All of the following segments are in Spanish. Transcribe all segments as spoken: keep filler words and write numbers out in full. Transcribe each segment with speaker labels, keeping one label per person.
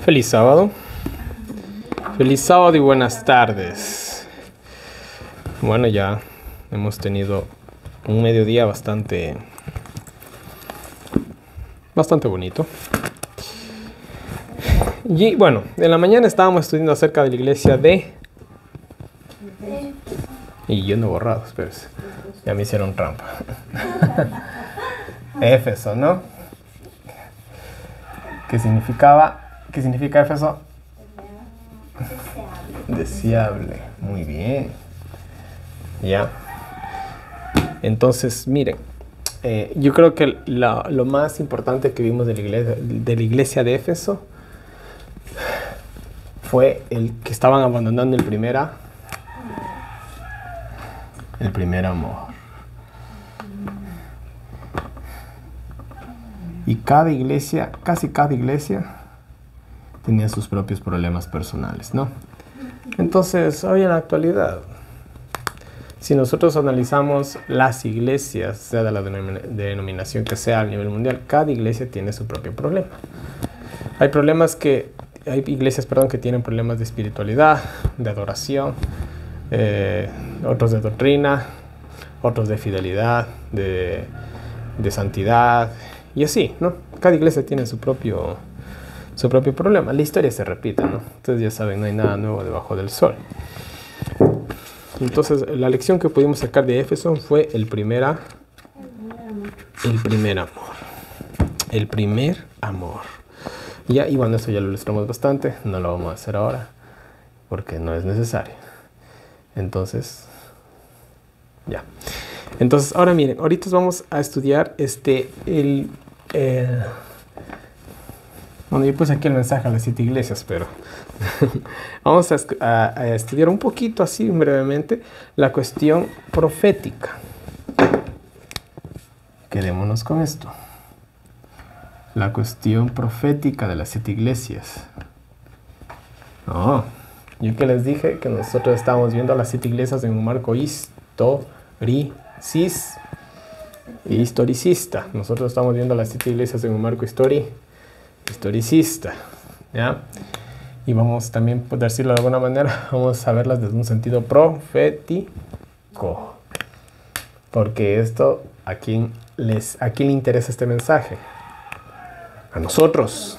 Speaker 1: Feliz sábado. Feliz sábado y buenas tardes. Bueno, ya hemos tenido un mediodía bastante bastante bonito. Y bueno, en la mañana estábamos estudiando acerca de la iglesia de... Y yo no he borrado, espérense. Ya me hicieron trampa. Éfeso, ¿no? ¿Qué significaba? ¿Qué significa Éfeso? Deseable. Muy bien. Ya. Entonces, miren. Eh, yo creo que la, lo más importante que vimos de la iglesia de, la iglesia de Éfeso fue el que estaban abandonando el primer, el primer amor. Y cada iglesia, casi cada iglesia, tenía sus propios problemas personales, ¿no? Entonces, hoy en la actualidad, si nosotros analizamos las iglesias, sea de la denominación que sea a nivel mundial, cada iglesia tiene su propio problema. Hay problemas que, hay iglesias, perdón, que tienen problemas de espiritualidad, de adoración, eh, otros de doctrina, otros de fidelidad, de, de santidad, y así, ¿no? Cada iglesia tiene su propio, su propio problema. La historia se repite, ¿no? Ustedes ya saben, no hay nada nuevo debajo del sol. Entonces, la lección que pudimos sacar de Éfeso fue el primer, el primer amor. El primer amor. Ya, y bueno, eso ya lo ilustramos bastante. No lo vamos a hacer ahora, porque no es necesario. Entonces, ya. Entonces, ahora miren, ahorita vamos a estudiar este, el... Eh, bueno, yo puse aquí el mensaje a las siete iglesias, pero vamos a, a, a estudiar un poquito así brevemente la cuestión profética. Quedémonos con esto. La cuestión profética de las siete iglesias. No, yo que les dije que nosotros estábamos viendo a las siete iglesias en un marco historicis, historicista. Nosotros estamos viendo a las siete iglesias en un marco histori, historicista, ¿ya? Y vamos también, por decirlo de alguna manera, vamos a verlas desde un sentido profético. Porque esto, ¿a quién, les, ¿a quién le interesa este mensaje? A nosotros.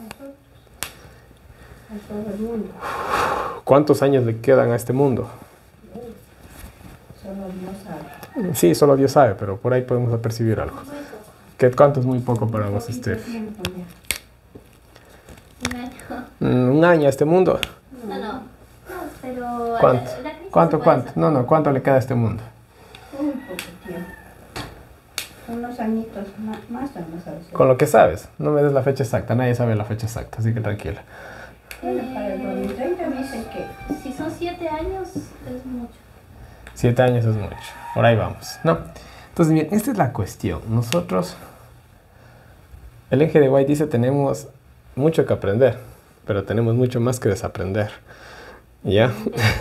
Speaker 1: ¿Cuántos años le quedan a este mundo?
Speaker 2: Solo Dios sabe.
Speaker 1: Sí, solo Dios sabe, pero por ahí podemos percibir algo. ¿Qué, ¿Cuánto es muy poco para vos, Steph?
Speaker 3: Un año.
Speaker 1: ¿Un año a este mundo?
Speaker 3: No, no. No, pero...
Speaker 1: ¿Cuánto?
Speaker 3: La, la crisis
Speaker 1: ¿Cuánto,
Speaker 3: fue
Speaker 1: cuánto?
Speaker 3: esa.
Speaker 1: No, no, ¿cuánto le queda a este mundo?
Speaker 2: Un poco tiempo. Unos añitos más, más o menos. ¿Sabes?
Speaker 1: Con lo que sabes, no me des la fecha exacta, nadie sabe la fecha exacta, así que tranquila.
Speaker 2: Bueno, para el dos mil treinta dicen que...
Speaker 3: Si son siete años, es mucho.
Speaker 1: Siete años es mucho, por ahí vamos, ¿no? Entonces, bien, esta es la cuestión. Nosotros, el N G de White dice, tenemos mucho que aprender, pero tenemos mucho más que desaprender, ¿ya?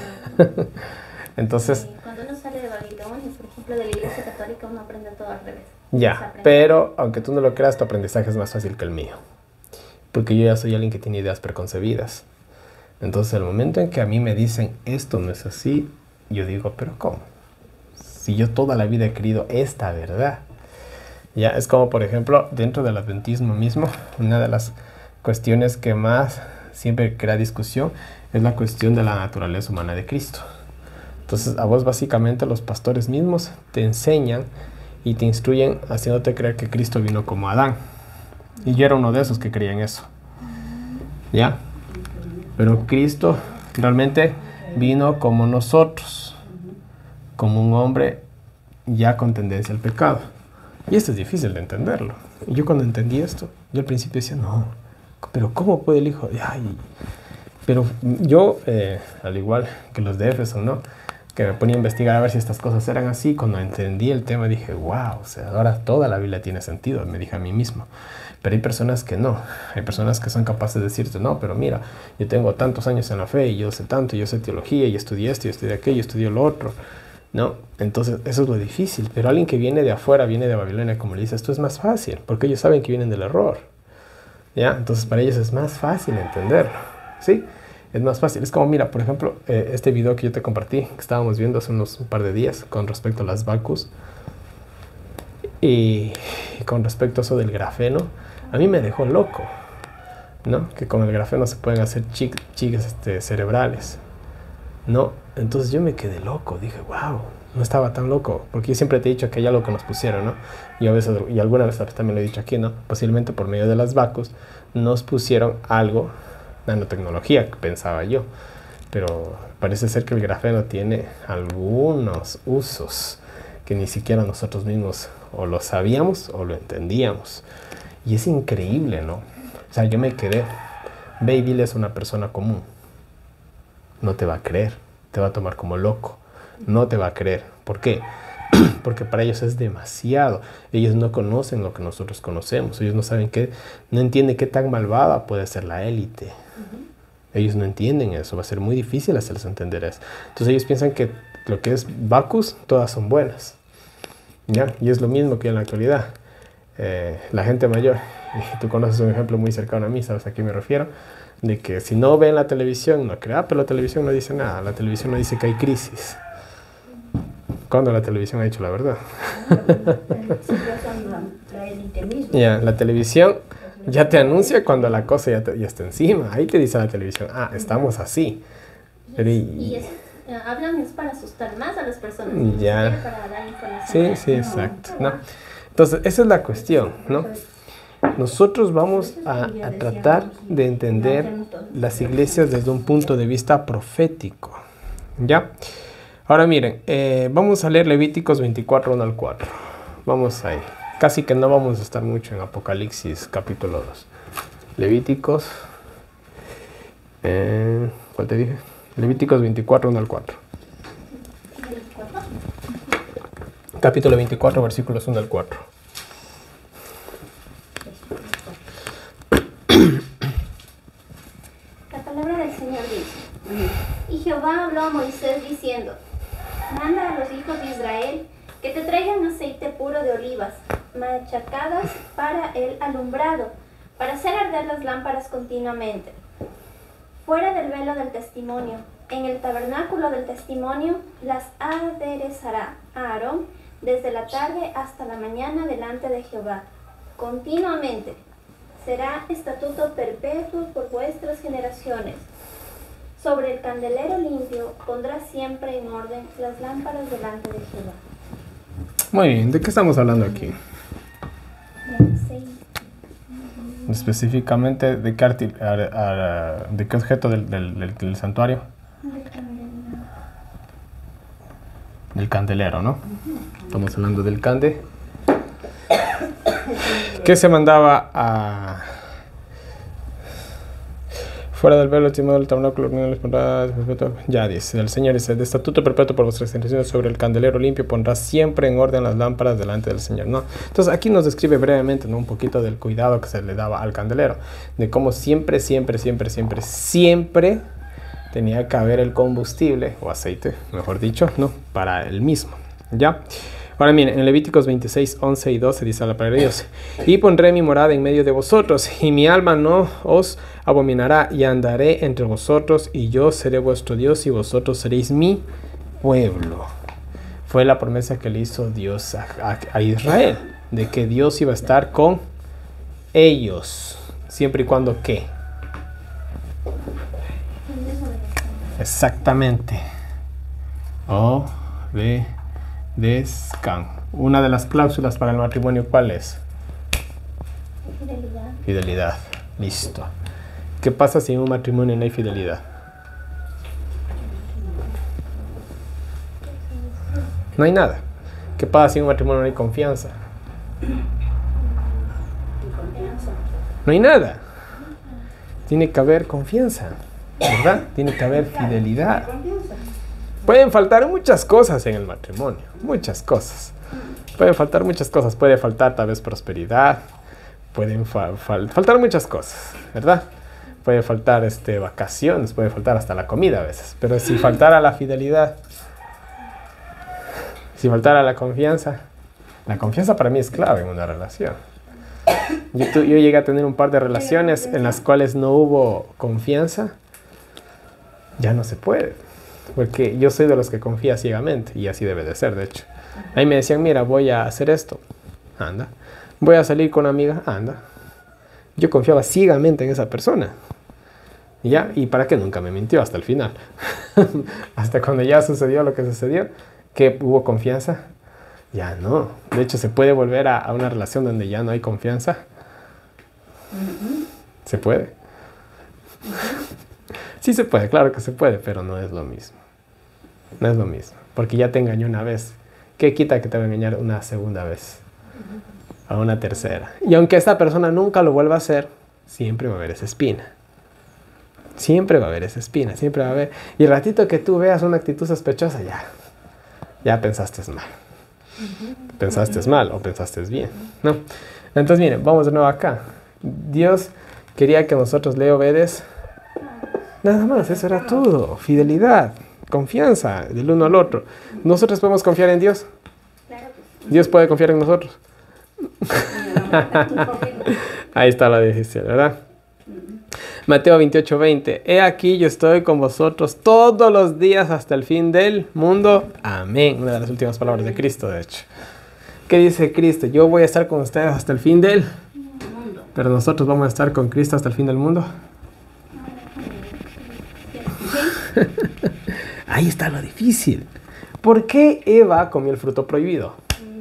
Speaker 1: Entonces...
Speaker 3: Cuando uno sale de Babilonia, por ejemplo, de la iglesia católica, uno aprende todo al revés.
Speaker 1: Ya, pero aunque tú no lo creas, tu aprendizaje es más fácil que el mío. Porque yo ya soy alguien que tiene ideas preconcebidas. Entonces, el momento en que a mí me dicen, esto no es así, yo digo, ¿pero cómo? Si yo toda la vida he querido esta verdad. Ya, es como, por ejemplo, dentro del adventismo mismo, una de las cuestiones que más siempre crea discusión es la cuestión de la naturaleza humana de Cristo. Entonces, a vos básicamente los pastores mismos te enseñan y te instruyen haciéndote creer que Cristo vino como Adán. Y yo era uno de esos que creían eso. ¿Ya? Pero Cristo realmente vino como nosotros, como un hombre ya con tendencia al pecado. Y esto es difícil de entenderlo. Y yo cuando entendí esto, yo al principio decía, no, pero ¿cómo puede el hijo? Ay. Pero yo, eh, al igual que los de Éfeso, ¿no?, que me ponía a investigar a ver si estas cosas eran así, cuando entendí el tema dije, wow, o sea, ahora toda la Biblia tiene sentido, me dije a mí mismo. Pero hay personas que no, hay personas que son capaces de decirte, no, pero mira, yo tengo tantos años en la fe y yo sé tanto, yo sé teología y estudié esto y estudié aquello y estudié lo otro, ¿no? Entonces eso es lo difícil, pero alguien que viene de afuera, viene de Babilonia, como le dices, esto es más fácil, porque ellos saben que vienen del error, ¿Ya? Entonces para ellos es más fácil entenderlo, ¿sí? Es más fácil. Es como, mira, por ejemplo, eh, este video que yo te compartí, que estábamos viendo hace unos un par de días con respecto a las vacus y, y con respecto a eso del grafeno, a mí me dejó loco, ¿no? Que con el grafeno se pueden hacer chics, chics este, cerebrales, ¿no? Entonces yo me quedé loco, dije, wow, no estaba tan loco, porque yo siempre te he dicho que hay algo que nos pusieron, ¿no? Y a veces, y alguna vez también lo he dicho aquí, ¿no? Posiblemente por medio de las vacus nos pusieron algo, nanotecnología, que pensaba yo, pero parece ser que el grafeno tiene algunos usos que ni siquiera nosotros mismos o lo sabíamos o lo entendíamos. Y es increíble, ¿no? O sea, yo me quedé, ve y dile es una persona común. No te va a creer, te va a tomar como loco. No te va a creer. ¿Por qué? Porque para ellos es demasiado. Ellos no conocen lo que nosotros conocemos. Ellos no saben qué, no entienden qué tan malvada puede ser la élite. Uh-huh. Ellos no entienden eso. Va a ser muy difícil hacerles entender eso. Entonces ellos piensan que lo que es vacus, todas son buenas. ¿Ya? Y es lo mismo que en la actualidad. Eh, la gente mayor, y tú conoces un ejemplo muy cercano a mí, ¿sabes a qué me refiero? De que si no ven la televisión, no creen, ah, pero la televisión no dice nada. La televisión no dice que hay crisis. ¿Cuándo la televisión ha dicho la verdad? Ya, la televisión ya te anuncia cuando la cosa ya, te, ya está encima. Ahí te dice la televisión, ah, estamos así.
Speaker 3: Pero y, y eso, eh, hablan es para asustar más a las personas.
Speaker 1: Ya.
Speaker 3: Para dar información.
Speaker 1: Sí, sí, exacto. ¿No? Entonces, esa es la cuestión, ¿no? Nosotros vamos a, a tratar de entender las iglesias desde un punto de vista profético. ¿Ya? Ahora miren, eh, vamos a leer Levíticos veinticuatro, uno al cuatro. Vamos ahí. Casi que no vamos a estar mucho en Apocalipsis capítulo dos. Levíticos. Eh, ¿Cuál te dije? Levíticos veinticuatro, uno al cuatro. Capítulo veinticuatro, versículos uno al cuatro.
Speaker 3: La palabra del Señor dice: Y Jehová habló a Moisés diciendo: Manda a los hijos de Israel que te traigan aceite puro de olivas, machacadas para el alumbrado, para hacer arder las lámparas continuamente. Fuera del velo del testimonio, en el tabernáculo del testimonio, las aderezará Aarón desde la tarde hasta la mañana delante de Jehová, continuamente. Será estatuto perpetuo por vuestras generaciones. Sobre el candelero limpio pondrás siempre en orden las lámparas delante de Jehová.
Speaker 1: Muy bien, ¿de qué estamos hablando aquí? Específicamente, ¿de qué, arti- a, a, de qué objeto del, del, del, del santuario? Del candelero, ¿no? Estamos hablando del cande. ¿Qué se mandaba a... Fuera del velo, estimado del tabernáculo, les pondrás, ya dice, el Señor dice, de estatuto perpetuo por vuestras generaciones sobre el candelero limpio pondrás siempre en orden las lámparas delante del Señor, ¿no? Entonces aquí nos describe brevemente, ¿no? Un poquito del cuidado que se le daba al candelero, de cómo siempre, siempre, siempre, siempre, siempre tenía que haber el combustible, o aceite, mejor dicho, ¿no? Para el mismo, ¿ya? Ahora miren, en Levíticos veintiséis, once y doce dice la palabra de Dios: Y pondré mi morada en medio de vosotros, y mi alma no os abominará, y andaré entre vosotros, y yo seré vuestro Dios, y vosotros seréis mi pueblo. Fue la promesa que le hizo Dios a, a, a Israel, de que Dios iba a estar con ellos, siempre y cuando ¿qué? Exactamente. O, de... Descan. Una de las cláusulas para el matrimonio, ¿cuál es?
Speaker 3: Fidelidad.
Speaker 1: Fidelidad. Listo. ¿Qué pasa si en un matrimonio no hay fidelidad? No hay nada. ¿Qué pasa si en un matrimonio no hay confianza? No hay nada. Tiene que haber confianza, ¿verdad? Tiene que haber fidelidad. Pueden faltar muchas cosas en el matrimonio, muchas cosas. Pueden faltar muchas cosas, puede faltar tal vez prosperidad, pueden fa- fal- faltar muchas cosas, ¿verdad? Puede faltar este, vacaciones, puede faltar hasta la comida a veces. Pero si faltara la fidelidad, si faltara la confianza, la confianza para mí es clave en una relación. Yo, tu, yo llegué a tener un par de relaciones en las cuales no hubo confianza. Ya no se puede. Porque yo soy de los que confía ciegamente. Y así debe de ser, de hecho. Ahí me decían, mira, voy a hacer esto. Anda. Voy a salir con una amiga. Anda. Yo confiaba ciegamente en esa persona. ¿Y ya? ¿Y para qué? Nunca me mintió hasta el final. Hasta cuando ya sucedió lo que sucedió, que hubo confianza. Ya no. De hecho, ¿se puede volver a, a una relación donde ya no hay confianza? Uh-huh. ¿Se puede? Uh-huh. Sí se puede, claro que se puede, pero no es lo mismo. No es lo mismo. Porque ya te engañó una vez. ¿Qué quita que te va a engañar una segunda vez? Uh-huh. A una tercera. Y aunque esta persona nunca lo vuelva a hacer, siempre va a haber esa espina. Siempre va a haber esa espina, siempre va a haber. Y el ratito que tú veas una actitud sospechosa, ya. Ya pensaste mal. Pensaste mal o pensaste bien, ¿no? Entonces, miren, vamos de nuevo acá. Dios quería que nosotros le obedes. Nada más, eso era todo. Fidelidad, confianza del uno al otro. ¿Nosotros podemos confiar en Dios? Dios puede confiar en nosotros. Ahí está la decisión, ¿verdad? Mateo veintiocho, veinte. He aquí yo estoy con vosotros todos los días hasta el fin del mundo. Amén. Una de las últimas palabras de Cristo, de hecho. ¿Qué dice Cristo? Yo voy a estar con ustedes hasta el fin del mundo. Pero nosotros vamos a estar con Cristo hasta el fin del mundo. Ahí está lo difícil. ¿Por qué Eva comió el fruto prohibido?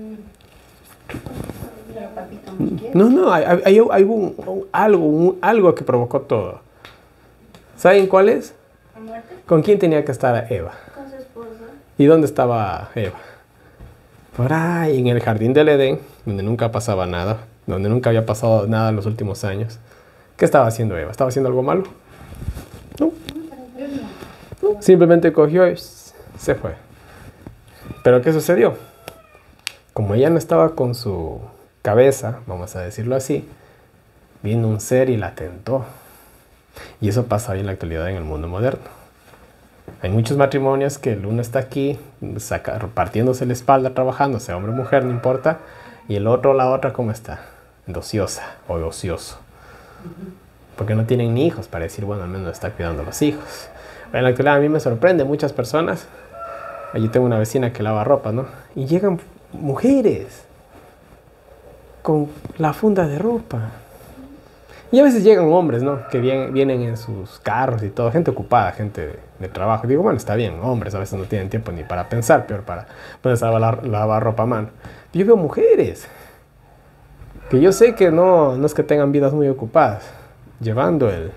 Speaker 1: No, no, hay, hay, hay un, un, algo, un, algo que provocó todo. ¿Saben cuál es? ¿La muerte? ¿Con quién tenía que estar Eva?
Speaker 3: Con su esposo.
Speaker 1: ¿Y dónde estaba Eva? Por ahí, en el jardín del Edén, donde nunca pasaba nada, donde nunca había pasado nada en los últimos años. ¿Qué estaba haciendo Eva? ¿Estaba haciendo algo malo? No. no. Simplemente cogió y se fue. ¿Pero qué sucedió? Como ella no estaba con su cabeza, vamos a decirlo así, vino un ser y la tentó. Y eso pasa hoy en la actualidad en el mundo moderno. Hay muchos matrimonios que el uno está aquí, saca, partiéndose la espalda, trabajando, sea hombre o mujer, no importa, y el otro o la otra, ¿cómo está? Dociosa o ocioso. Porque no tienen ni hijos para decir, bueno, al menos está cuidando a los hijos. En la actualidad a mí me sorprende muchas personas. Allí tengo una vecina que lava ropa, ¿no? Y llegan mujeres con la funda de ropa. Y a veces llegan hombres, ¿no? Que vienen, vienen en sus carros y todo, gente ocupada, gente de, de trabajo. Digo, bueno, está bien, hombres a veces no tienen tiempo ni para pensar, peor para ponerse a lavar, lavar ropa a mano. Yo veo mujeres que yo sé que no, no es que tengan vidas muy ocupadas, llevando el...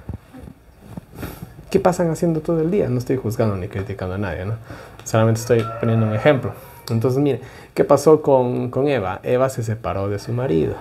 Speaker 1: ¿Qué pasan haciendo todo el día? No estoy juzgando ni criticando a nadie, ¿no? Solamente estoy poniendo un ejemplo. Entonces, mire, ¿qué pasó con, con Eva? Eva se separó de su marido.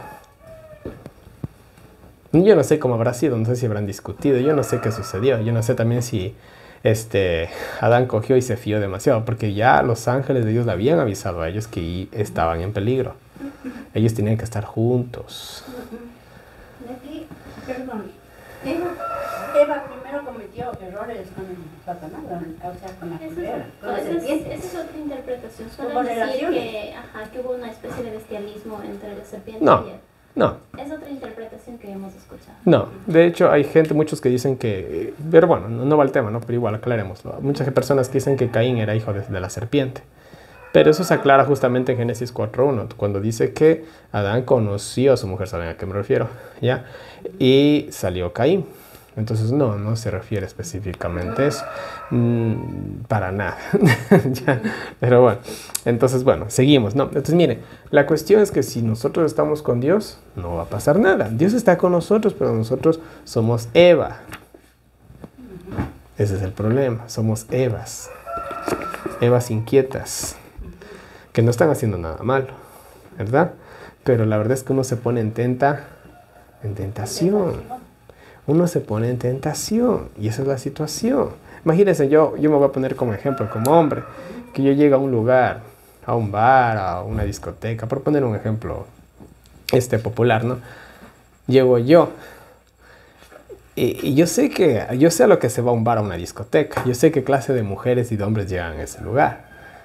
Speaker 1: Yo no sé cómo habrá sido, no sé si habrán discutido, yo no sé qué sucedió, yo no sé también si este, Adán cogió y se fió demasiado, porque ya los ángeles de Dios le habían avisado a ellos que estaban en peligro. Ellos tenían que estar juntos.
Speaker 2: Aquí, perdón, Eva, Eva primero cometió errores con Satanás, o sea, con la culebra, con la serpiente.
Speaker 3: Esa es otra interpretación, suele
Speaker 2: Hubo
Speaker 3: decir
Speaker 2: relaciones.
Speaker 3: que, ajá, que hubo una especie de bestialismo entre la serpiente
Speaker 1: No.
Speaker 3: y él.
Speaker 1: No,
Speaker 3: Es otra interpretación que hemos escuchado.
Speaker 1: no. De hecho, hay gente, muchos que dicen que... Pero bueno, no, no va el tema, ¿no? Pero igual, aclarémoslo. Muchas personas que dicen que Caín era hijo de, de la serpiente. Pero eso se aclara justamente en Génesis cuatro uno, cuando dice que Adán conoció a su mujer, ¿saben a qué me refiero? ¿Ya? Y salió Caín. Entonces, no, no se refiere específicamente a eso. Mm, para nada. Ya. Pero bueno, entonces, bueno, seguimos, ¿no? Entonces, miren, la cuestión es que si nosotros estamos con Dios, no va a pasar nada. Dios está con nosotros, pero nosotros somos Eva. Ese es el problema, somos Evas. Evas inquietas, que no están haciendo nada malo, ¿verdad? Pero la verdad es que uno se pone en tenta, en tentación. Uno se pone en tentación y esa es la situación. Imagínense, yo, yo me voy a poner como ejemplo, como hombre, que yo llego a un lugar, a un bar, a una discoteca, por poner un ejemplo este, popular, ¿no? Llego yo y, y yo sé que, yo sé a lo que se va a un bar, a una discoteca. Yo sé qué clase de mujeres y de hombres llegan a ese lugar.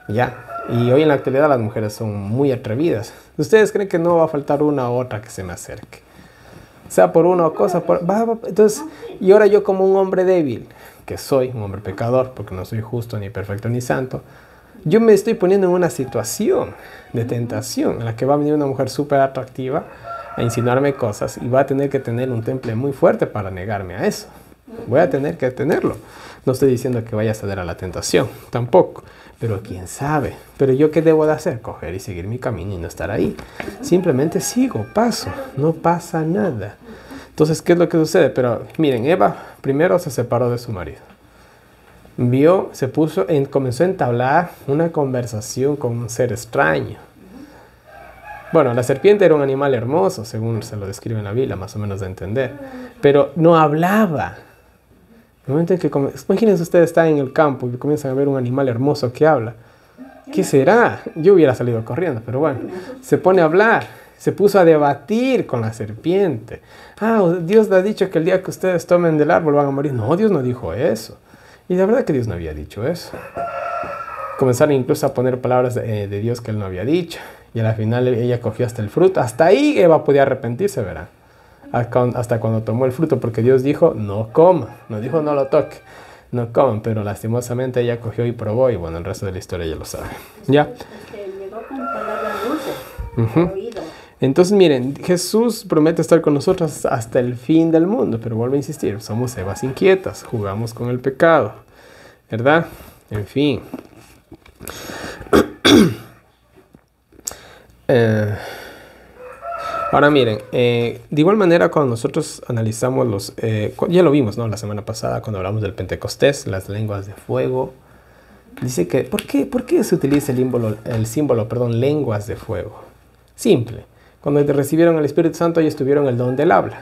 Speaker 1: Ya. Y hoy en la actualidad las mujeres son muy atrevidas. ¿Ustedes creen que no va a faltar una u otra que se me acerque? Sea por una cosa, por... Va, va. Entonces, y ahora yo como un hombre débil, que soy un hombre pecador, porque no soy justo, ni perfecto, ni santo, yo me estoy poniendo en una situación de tentación en la que va a venir una mujer súper atractiva a insinuarme cosas y va a tener que tener un temple muy fuerte para negarme a eso. Voy a tener que tenerlo. No estoy diciendo que vaya a ceder a la tentación, tampoco. Pero quién sabe. Pero yo, ¿qué debo de hacer? Coger y seguir mi camino y no estar ahí. Simplemente sigo, paso. No pasa nada. Entonces, ¿qué es lo que sucede? Pero miren, Eva primero se separó de su marido. Vio, se puso, en, comenzó a entablar una conversación con un ser extraño. Bueno, la serpiente era un animal hermoso, según se lo describe en la Biblia, más o menos de entender. Pero no hablaba. El momento en que, imagínense ustedes están en el campo y comienzan a ver un animal hermoso que habla. ¿Qué será? Yo hubiera salido corriendo, pero bueno. Se pone a hablar, se puso a debatir con la serpiente. Ah, Dios le ha dicho que el día que ustedes tomen del árbol van a morir. No, Dios no dijo eso. Y la verdad que Dios no había dicho eso. Comenzaron incluso a poner palabras de, de Dios que él no había dicho. Y al final ella cogió hasta el fruto. Hasta ahí Eva podía arrepentirse, verán. Hasta cuando tomó el fruto, porque Dios dijo, no coma. No dijo, no lo toque. No coman, pero lastimosamente ella cogió y probó. Y bueno, el resto de la historia ya lo sabe. ¿Ya? Uh-huh. Entonces, miren, Jesús promete estar con nosotros hasta el fin del mundo. Pero vuelvo a insistir, somos Evas inquietas. Jugamos con el pecado. ¿Verdad? En fin. eh... Ahora miren, eh, de igual manera cuando nosotros analizamos los, eh, ya lo vimos, ¿no? La semana pasada cuando hablamos del Pentecostés, las lenguas de fuego, dice que, ¿por qué, por qué se utiliza el símbolo, el símbolo, perdón, lenguas de fuego? Simple, cuando recibieron el Espíritu Santo ellos tuvieron el don del habla.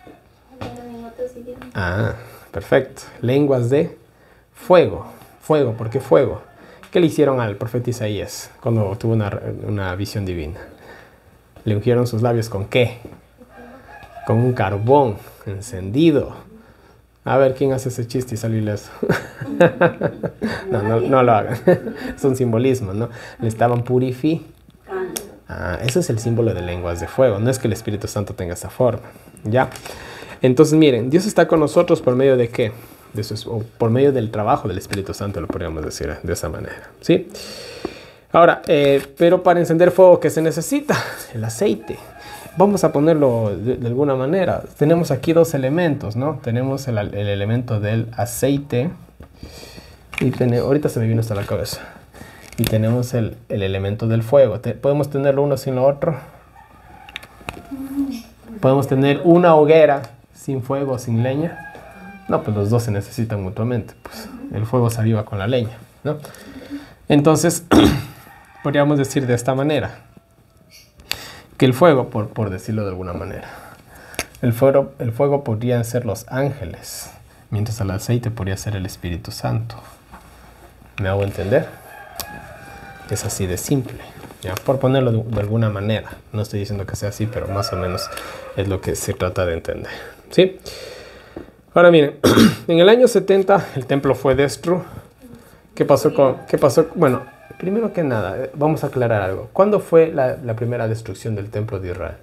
Speaker 1: Ah, perfecto, lenguas de fuego, fuego, ¿por qué fuego? ¿Qué le hicieron al profeta Isaías cuando tuvo una, una visión divina? Le ungieron sus labios ¿con qué? Con un carbón encendido. A ver, ¿quién hace ese chiste y salió ileso? no, no, no lo hagan. Es un simbolismo, ¿no? Le estaban purificando. Ah, eso es el símbolo de lenguas de fuego. No es que el Espíritu Santo tenga esa forma. ¿Ya? Entonces, miren, Dios está con nosotros por medio de qué? De su, o por medio del trabajo del Espíritu Santo, lo podríamos decir de esa manera. ¿Sí? Ahora, eh, pero para encender fuego, ¿qué se necesita? El aceite. Vamos a ponerlo de, de alguna manera. Tenemos aquí dos elementos, ¿no? Tenemos el, el elemento del aceite. Y ten, ahorita se me vino hasta la cabeza. Y tenemos el, el elemento del fuego. Te, ¿Podemos tenerlo uno sin lo otro? ¿Podemos tener una hoguera sin fuego, sin leña? No, pues los dos se necesitan mutuamente. Pues el fuego se aviva con la leña, ¿no? Entonces... podríamos decir de esta manera, que el fuego, por, por decirlo de alguna manera, el fuego, el fuego podrían ser los ángeles, mientras el aceite podría ser el Espíritu Santo. ¿Me hago entender? Es así de simple, ¿ya? Por ponerlo de, de alguna manera. No estoy diciendo que sea así, pero más o menos es lo que se trata de entender, ¿sí? Ahora miren, en el año setenta el templo fue destruido. ¿Qué pasó con...? ¿Qué pasó? Bueno... Primero que nada, vamos a aclarar algo. ¿Cuándo fue la, la primera destrucción del templo de Israel?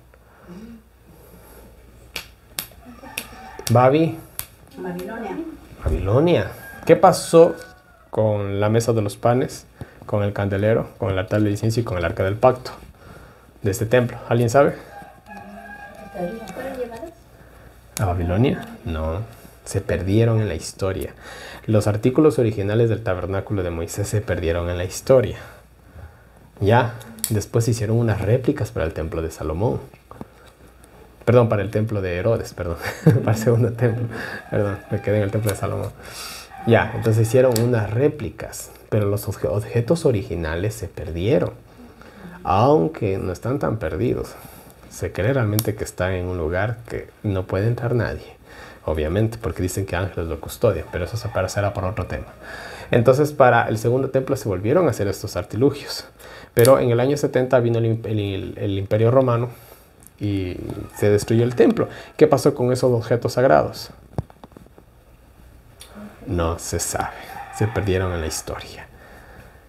Speaker 1: Babi.
Speaker 2: Babilonia.
Speaker 1: Babilonia. ¿Qué pasó con la mesa de los panes, con el candelero, con el altar del incienso y con el arca del pacto de este templo? ¿Alguien sabe?
Speaker 3: ¿Fueron llevados?
Speaker 1: ¿A Babilonia? No. Se perdieron en la historia. Los artículos originales del tabernáculo de Moisés se perdieron en la historia. Ya, después hicieron unas réplicas para el templo de Salomón. Perdón, para el templo de Herodes, perdón. Para el segundo templo. Perdón, me quedé en el templo de Salomón. Ya, entonces hicieron unas réplicas, pero los objetos originales se perdieron. Aunque no están tan perdidos. Se cree realmente que están en un lugar que no puede entrar nadie. Obviamente, porque dicen que ángeles lo custodian, pero eso se parecerá por otro tema. Entonces, para el segundo templo se volvieron a hacer estos artilugios. Pero en el año setenta vino el, el, el Imperio Romano y se destruyó el templo. ¿Qué pasó con esos objetos sagrados? No se sabe. Se perdieron en la historia.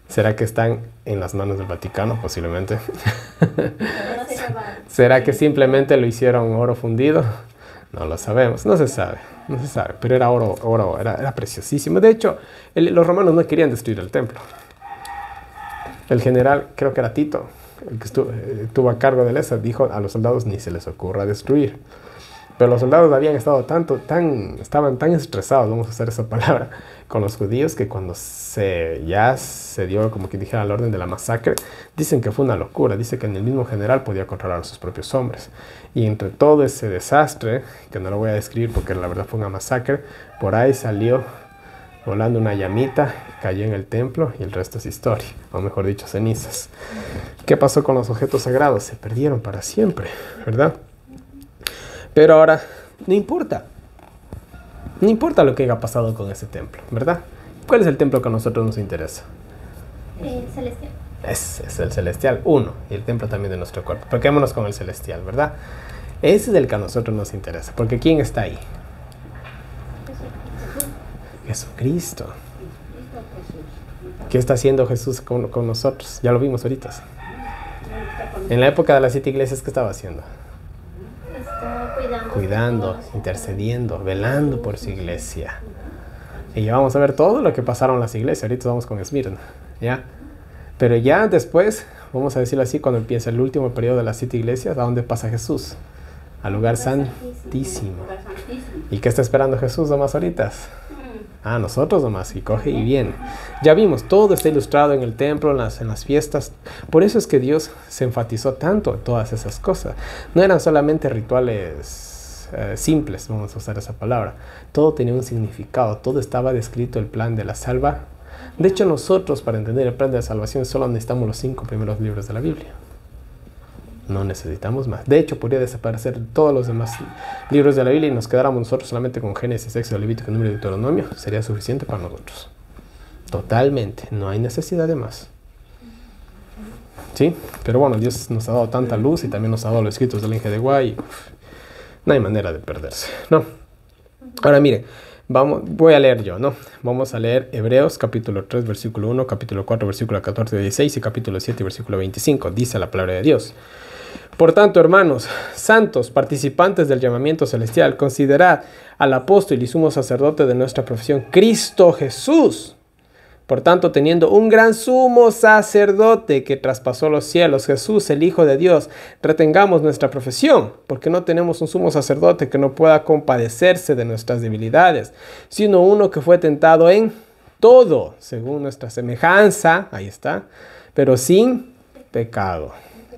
Speaker 1: ¿Será que están en las manos del Vaticano? Posiblemente.
Speaker 3: No se robaron.
Speaker 1: ¿Será que simplemente lo hicieron oro fundido? No lo sabemos, no se sabe, no se sabe, pero era oro, oro, era, era preciosísimo. De hecho, el- los romanos no querían destruir el templo. El general, creo que era Tito, el que estuvo, eh, tuvo a cargo de eso, dijo a los soldados ni se les ocurra destruir. Pero los soldados habían estado tanto, tan, estaban tan estresados, vamos a usar esa palabra, con los judíos, que cuando se, ya se dio, como que dijera, el orden de la masacre, dicen que fue una locura. Dice que ni el mismo general podía controlar a sus propios hombres. Y entre todo ese desastre, que no lo voy a describir porque la verdad fue una masacre, por ahí salió volando una llamita, cayó en el templo y el resto es historia, o mejor dicho, cenizas. ¿Qué pasó con los objetos sagrados? Se perdieron para siempre, ¿verdad? Pero ahora, no importa. No importa lo que haya pasado con ese templo, ¿verdad? ¿Cuál es el templo que a nosotros nos interesa?
Speaker 3: El celestial.
Speaker 1: Es, es el celestial, uno, y el templo también de nuestro cuerpo. Pero quedémonos con el celestial, ¿verdad? Ese es el que a nosotros nos interesa, porque ¿quién está ahí? Jesucristo. ¿Qué está haciendo Jesús con, con nosotros? Ya lo vimos ahorita. En la época de las siete iglesias, ¿qué estaba haciendo?
Speaker 3: Está cuidando.
Speaker 1: Cuidando, intercediendo, velando por su iglesia. Y ya vamos a ver todo lo que pasaron las iglesias. Ahorita vamos con Esmirna, ¿ya? Pero ya después, vamos a decirlo así, cuando empieza el último periodo de las siete iglesias, ¿a dónde pasa Jesús? Al lugar santísimo.
Speaker 2: Lugar santísimo.
Speaker 1: ¿Y qué está esperando Jesús nomás ahorita? Ah, nosotros nomás, y coge y viene. Ya vimos, todo está ilustrado en el templo, en las, en las fiestas. Por eso es que Dios se enfatizó tanto en todas esas cosas. No eran solamente rituales eh, simples, vamos a usar esa palabra. Todo tenía un significado, todo estaba descrito el plan de la salva. De hecho, nosotros, para entender el plan de la salvación, solo necesitamos los cinco primeros libros de la Biblia. No necesitamos más. De hecho, podría desaparecer todos los demás libros de la Biblia y nos quedáramos nosotros solamente con Génesis, Éxodo, Levítico, Número y Deuteronomio. Sería suficiente para nosotros. Totalmente. No hay necesidad de más. ¿Sí? Pero bueno, Dios nos ha dado tanta luz y también nos ha dado los escritos del Inge de Guay. No hay manera de perderse, ¿no? Ahora miren, vamos, voy a leer yo, ¿no? Vamos a leer Hebreos capítulo tres, versículo uno, capítulo cuatro, versículo catorce a dieciséis y capítulo siete, versículo veinticinco. Dice la palabra de Dios. Por tanto, hermanos, santos, participantes del llamamiento celestial, considerad al apóstol y sumo sacerdote de nuestra profesión, Cristo Jesús. Por tanto, teniendo un gran sumo sacerdote que traspasó los cielos, Jesús, el Hijo de Dios, retengamos nuestra profesión, porque no tenemos un sumo sacerdote que no pueda compadecerse de nuestras debilidades, sino uno que fue tentado en todo, según nuestra semejanza, ahí está, pero sin pecado.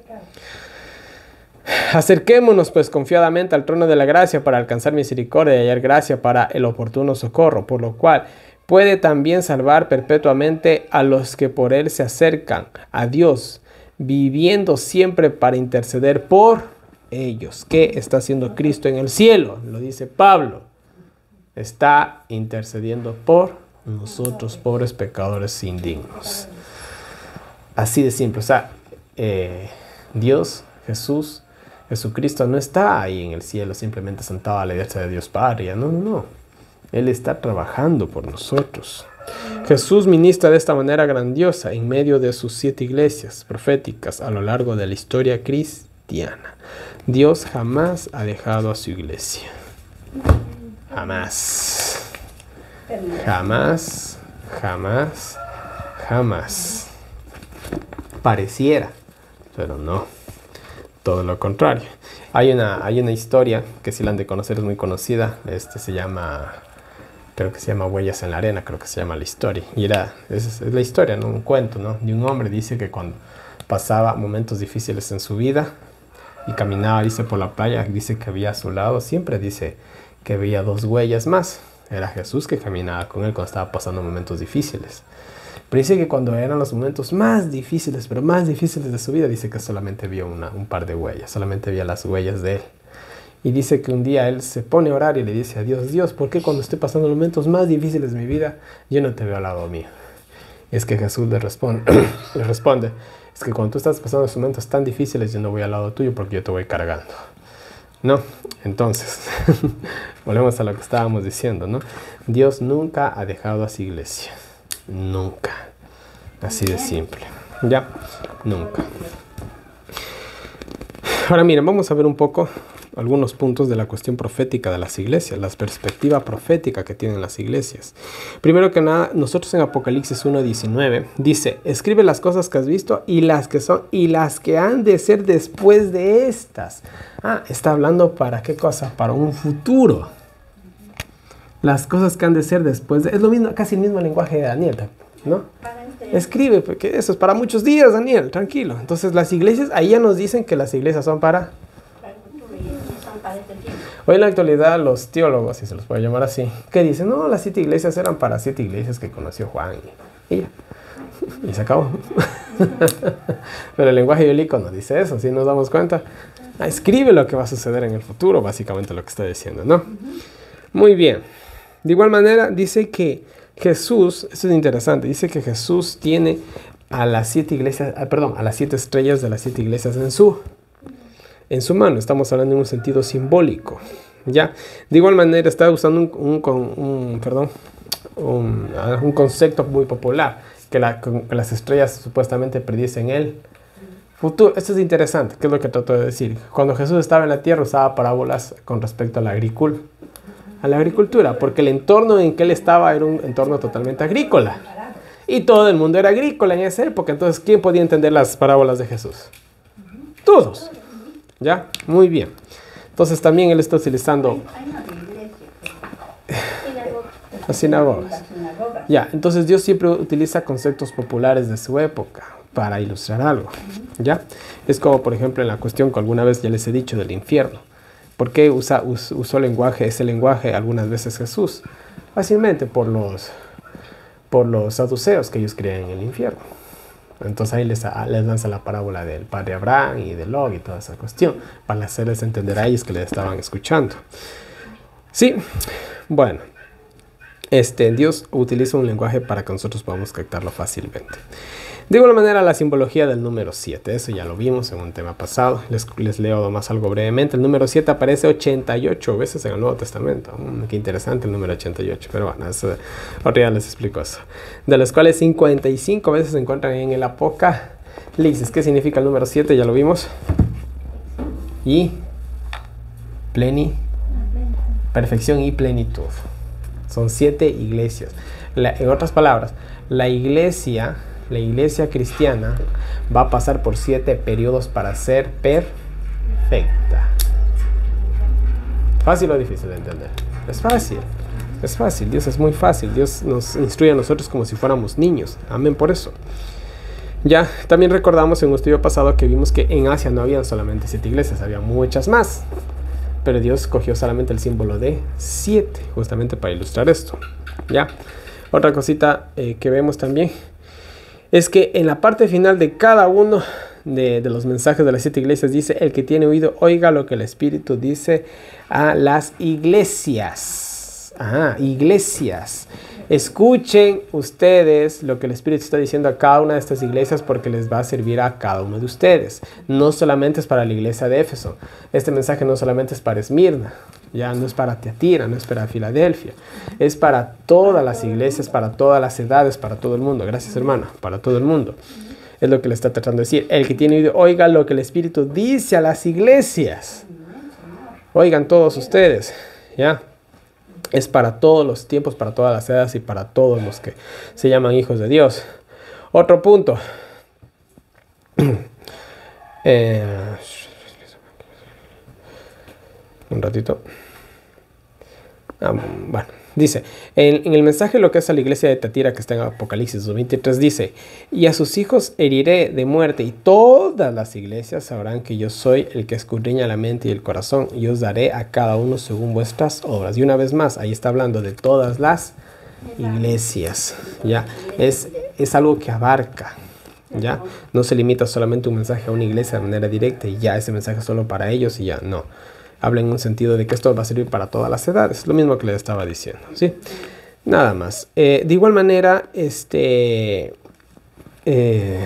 Speaker 1: Acerquémonos pues confiadamente al trono de la gracia para alcanzar misericordia y hallar gracia para el oportuno socorro, por lo cual puede también salvar perpetuamente a los que por él se acercan a Dios, viviendo siempre para interceder por ellos. ¿Qué está haciendo Cristo en el cielo? Lo dice Pablo. Está intercediendo por nosotros, pobres pecadores indignos. Así de simple. O sea, eh, Dios, Jesús, Jesucristo no está ahí en el cielo simplemente sentado a la derecha de Dios Padre. No, no, no. Él está trabajando por nosotros. Jesús ministra de esta manera grandiosa en medio de sus siete iglesias proféticas a lo largo de la historia cristiana. Dios jamás ha dejado a su iglesia. Jamás. Jamás, jamás, jamás. Pareciera, pero no. Todo lo contrario. Hay una, hay una historia que si la han de conocer es muy conocida. Este se llama, creo que se llama Huellas en la Arena, creo que se llama la historia. Y era, es, es la historia, ¿no? Un cuento, ¿no? De un hombre, dice que cuando pasaba momentos difíciles en su vida y caminaba, dice, por la playa, dice que había a su lado, siempre dice que veía dos huellas más. Era Jesús que caminaba con él cuando estaba pasando momentos difíciles. Pero dice que cuando eran los momentos más difíciles, pero más difíciles de su vida, dice que solamente vio una, un par de huellas, solamente vio las huellas de él. Y dice que un día él se pone a orar y le dice a Dios, Dios, ¿por qué cuando estoy pasando los momentos más difíciles de mi vida, yo no te veo al lado mío? Y es que Jesús le responde, le responde, es que cuando tú estás pasando los momentos tan difíciles, yo no voy al lado tuyo porque yo te voy cargando. ¿No? Entonces, volvemos a lo que estábamos diciendo, ¿no? Dios nunca ha dejado a su iglesia. Nunca. Así de simple. Ya, nunca. Ahora miren, vamos a ver un poco algunos puntos de la cuestión profética de las iglesias, la perspectiva profética que tienen las iglesias. Primero que nada, nosotros en Apocalipsis uno diecinueve dice, escribe las cosas que has visto y las que son y las que han de ser después de estas. Ah, está hablando para qué cosa, para un futuro. Las cosas que han de ser después de, es lo mismo, casi el mismo lenguaje de Daniel, ¿no? Escribe, porque eso es para muchos días, Daniel, tranquilo. Entonces las iglesias, ahí ya nos dicen que las iglesias son para... Hoy en la actualidad los teólogos, si se los puede llamar así, que dicen, no, las siete iglesias eran para siete iglesias que conoció Juan. Y, y, y se acabó. Pero el lenguaje bíblico no dice eso, si nos damos cuenta. Ah, escribe lo que va a suceder en el futuro, básicamente lo que está diciendo, ¿no? Muy bien. De igual manera, dice que Jesús, esto es interesante, dice que Jesús tiene a las siete iglesias, ah, perdón, a las siete estrellas de las siete iglesias en su, en su mano. Estamos hablando en un sentido simbólico, ¿ya? De igual manera, está usando un, un, un, perdón, un, un concepto muy popular, que, la, que las estrellas supuestamente predicen el futuro. Esto es interesante, ¿qué es lo que trato de decir? Cuando Jesús estaba en la tierra usaba parábolas con respecto a la agricultura. a la agricultura, porque el entorno en que él estaba era un entorno totalmente agrícola. Y todo el mundo era agrícola en esa época. Entonces, ¿quién podía entender las parábolas de Jesús? Todos. ¿Ya? Muy bien. Entonces, también él está utilizando las sinagogas. Ya, entonces Dios siempre utiliza conceptos populares de su época para ilustrar algo. ¿Ya? Es como, por ejemplo, en la cuestión que alguna vez ya les he dicho del infierno. ¿Por qué usa, us, usó lenguaje, ese lenguaje algunas veces Jesús? Fácilmente por los, por los saduceos que ellos creían en el infierno. Entonces ahí les, les lanza la parábola del padre Abraham y de Lot y toda esa cuestión, para hacerles entender a ellos que les estaban escuchando. Sí, bueno, este, Dios utiliza un lenguaje para que nosotros podamos captarlo fácilmente. De igual manera, la simbología del número siete, eso ya lo vimos en un tema pasado, les, les leo más algo brevemente. El número siete aparece ochenta y ocho veces en el Nuevo Testamento. Mm, qué interesante el número ochenta y ocho, pero bueno, eso, ahora ya les explico eso. De las cuales cincuenta y cinco veces se encuentran en el Apocalipsis. ¿Qué significa el número siete? Ya lo vimos. Y pleni, perfección y plenitud. Son siete iglesias. La, en otras palabras, la iglesia... La iglesia cristiana va a pasar por siete periodos para ser perfecta. ¿Fácil o difícil de entender? Es fácil. Es fácil. Dios es muy fácil. Dios nos instruye a nosotros como si fuéramos niños. Amén por eso. Ya, también recordamos en un estudio pasado que vimos que en Asia no habían solamente siete iglesias, había muchas más. Pero Dios cogió solamente el símbolo de siete, justamente para ilustrar esto. Ya. Otra cosita eh, que vemos también es que en la parte final de cada uno de, de los mensajes de las siete iglesias dice, el que tiene oído, oiga lo que el Espíritu dice a las iglesias. Ah, iglesias. Escuchen ustedes lo que el Espíritu está diciendo a cada una de estas iglesias porque les va a servir a cada uno de ustedes. No solamente es para la iglesia de Éfeso. Este mensaje no solamente es para Esmirna. Ya no es para Tiatira, no es para Filadelfia. Es para todas las iglesias, para todas las edades, para todo el mundo. Gracias, hermana. Para todo el mundo. Es lo que le está tratando de decir. El que tiene oído, oiga lo que el Espíritu dice a las iglesias. Oigan todos ustedes. Ya. Es para todos los tiempos, para todas las edades y para todos los que se llaman hijos de Dios. Otro punto. eh... Un ratito. Ah, bueno, dice, en, en el mensaje lo que es a la iglesia de Tiatira que está en Apocalipsis dos veintitrés dice, y a sus hijos heriré de muerte y todas las iglesias sabrán que yo soy el que escudriña la mente y el corazón y os daré a cada uno según vuestras obras. Y una vez más, ahí está hablando de todas las iglesias, ya, es, es algo que abarca. Ya, no se limita solamente un mensaje a una iglesia de manera directa y ya ese mensaje es solo para ellos y ya, no. Habla en un sentido de que esto va a servir para todas las edades. Lo mismo que les estaba diciendo, ¿sí? Nada más. Eh, de igual manera, este... Eh,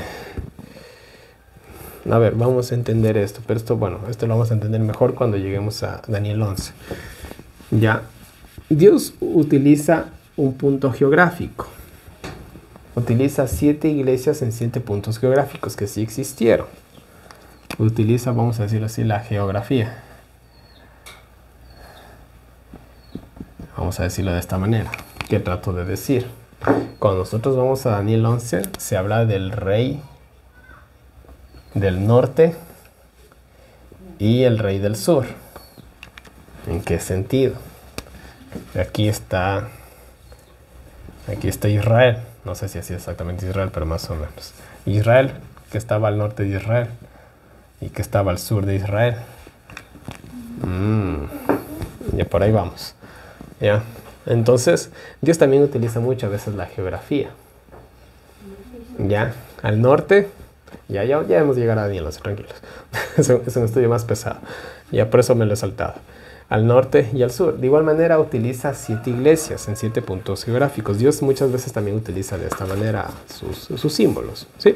Speaker 1: a ver, vamos a entender esto. Pero esto, bueno, esto lo vamos a entender mejor cuando lleguemos a Daniel once. Ya. Dios utiliza un punto geográfico. utiliza siete iglesias en siete puntos geográficos que sí existieron. Utiliza, vamos a decirlo así, la geografía. Vamos a decirlo de esta manera. ¿Qué trato de decir? Cuando nosotros vamos a Daniel once, se habla del rey del norte y el rey del sur. ¿En qué sentido? Aquí está, aquí está Israel. No sé si así exactamente Israel, pero más o menos. Israel, que estaba al norte de Israel y que estaba al sur de Israel. Mm, ya por ahí vamos. ¿Ya? Entonces, Dios también utiliza muchas veces la geografía. ¿Ya? Al norte, ya, ya, ya hemos llegado a Daniel, tranquilos. es, un, es un estudio más pesado. Ya por eso me lo he saltado. Al norte y al sur. De igual manera utiliza siete iglesias en siete puntos geográficos. Dios muchas veces también utiliza de esta manera sus, sus símbolos, ¿sí?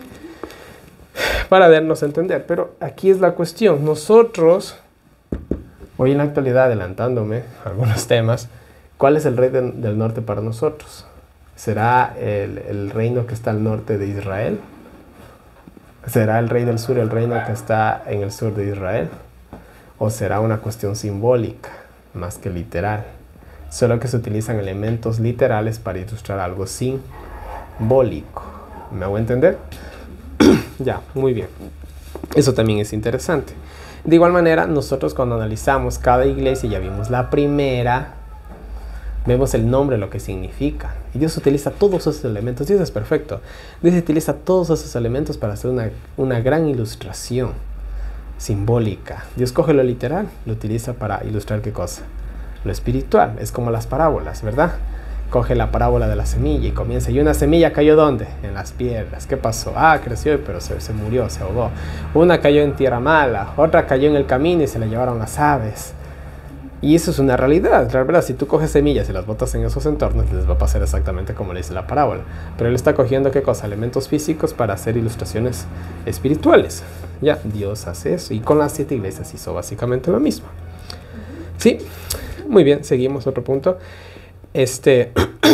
Speaker 1: Para darnos a entender. Pero aquí es la cuestión. Nosotros, hoy en la actualidad, adelantándome a algunos temas, ¿cuál es el rey de, del norte para nosotros? ¿Será el, el reino que está al norte de Israel? ¿Será el rey del sur el reino que está en el sur de Israel? ¿O será una cuestión simbólica, más que literal? Solo que se utilizan elementos literales para ilustrar algo simbólico. ¿Me hago entender? Ya, muy bien. Eso también es interesante. De igual manera, nosotros cuando analizamos cada iglesia, ya vimos la primera, vemos el nombre, lo que significa. Y Dios utiliza todos esos elementos. Dios es perfecto. Dios utiliza todos esos elementos para hacer una, una gran ilustración simbólica. Dios coge lo literal, lo utiliza para ilustrar ¿qué cosa? Lo espiritual. Es como las parábolas, ¿verdad? Coge la parábola de la semilla y comienza. ¿Y una semilla cayó dónde? En las piedras. ¿Qué pasó? Ah, creció, pero se, se murió, se ahogó. Una cayó en tierra mala, otra cayó en el camino y se la llevaron las aves. Y eso es una realidad, la verdad. Si tú coges semillas y las botas en esos entornos, les va a pasar exactamente como le dice la parábola. Pero él está cogiendo ¿qué cosa? Elementos físicos para hacer ilustraciones espirituales. Ya, Dios hace eso. Y con las siete iglesias hizo básicamente lo mismo. Sí, muy bien, seguimos otro punto. Este,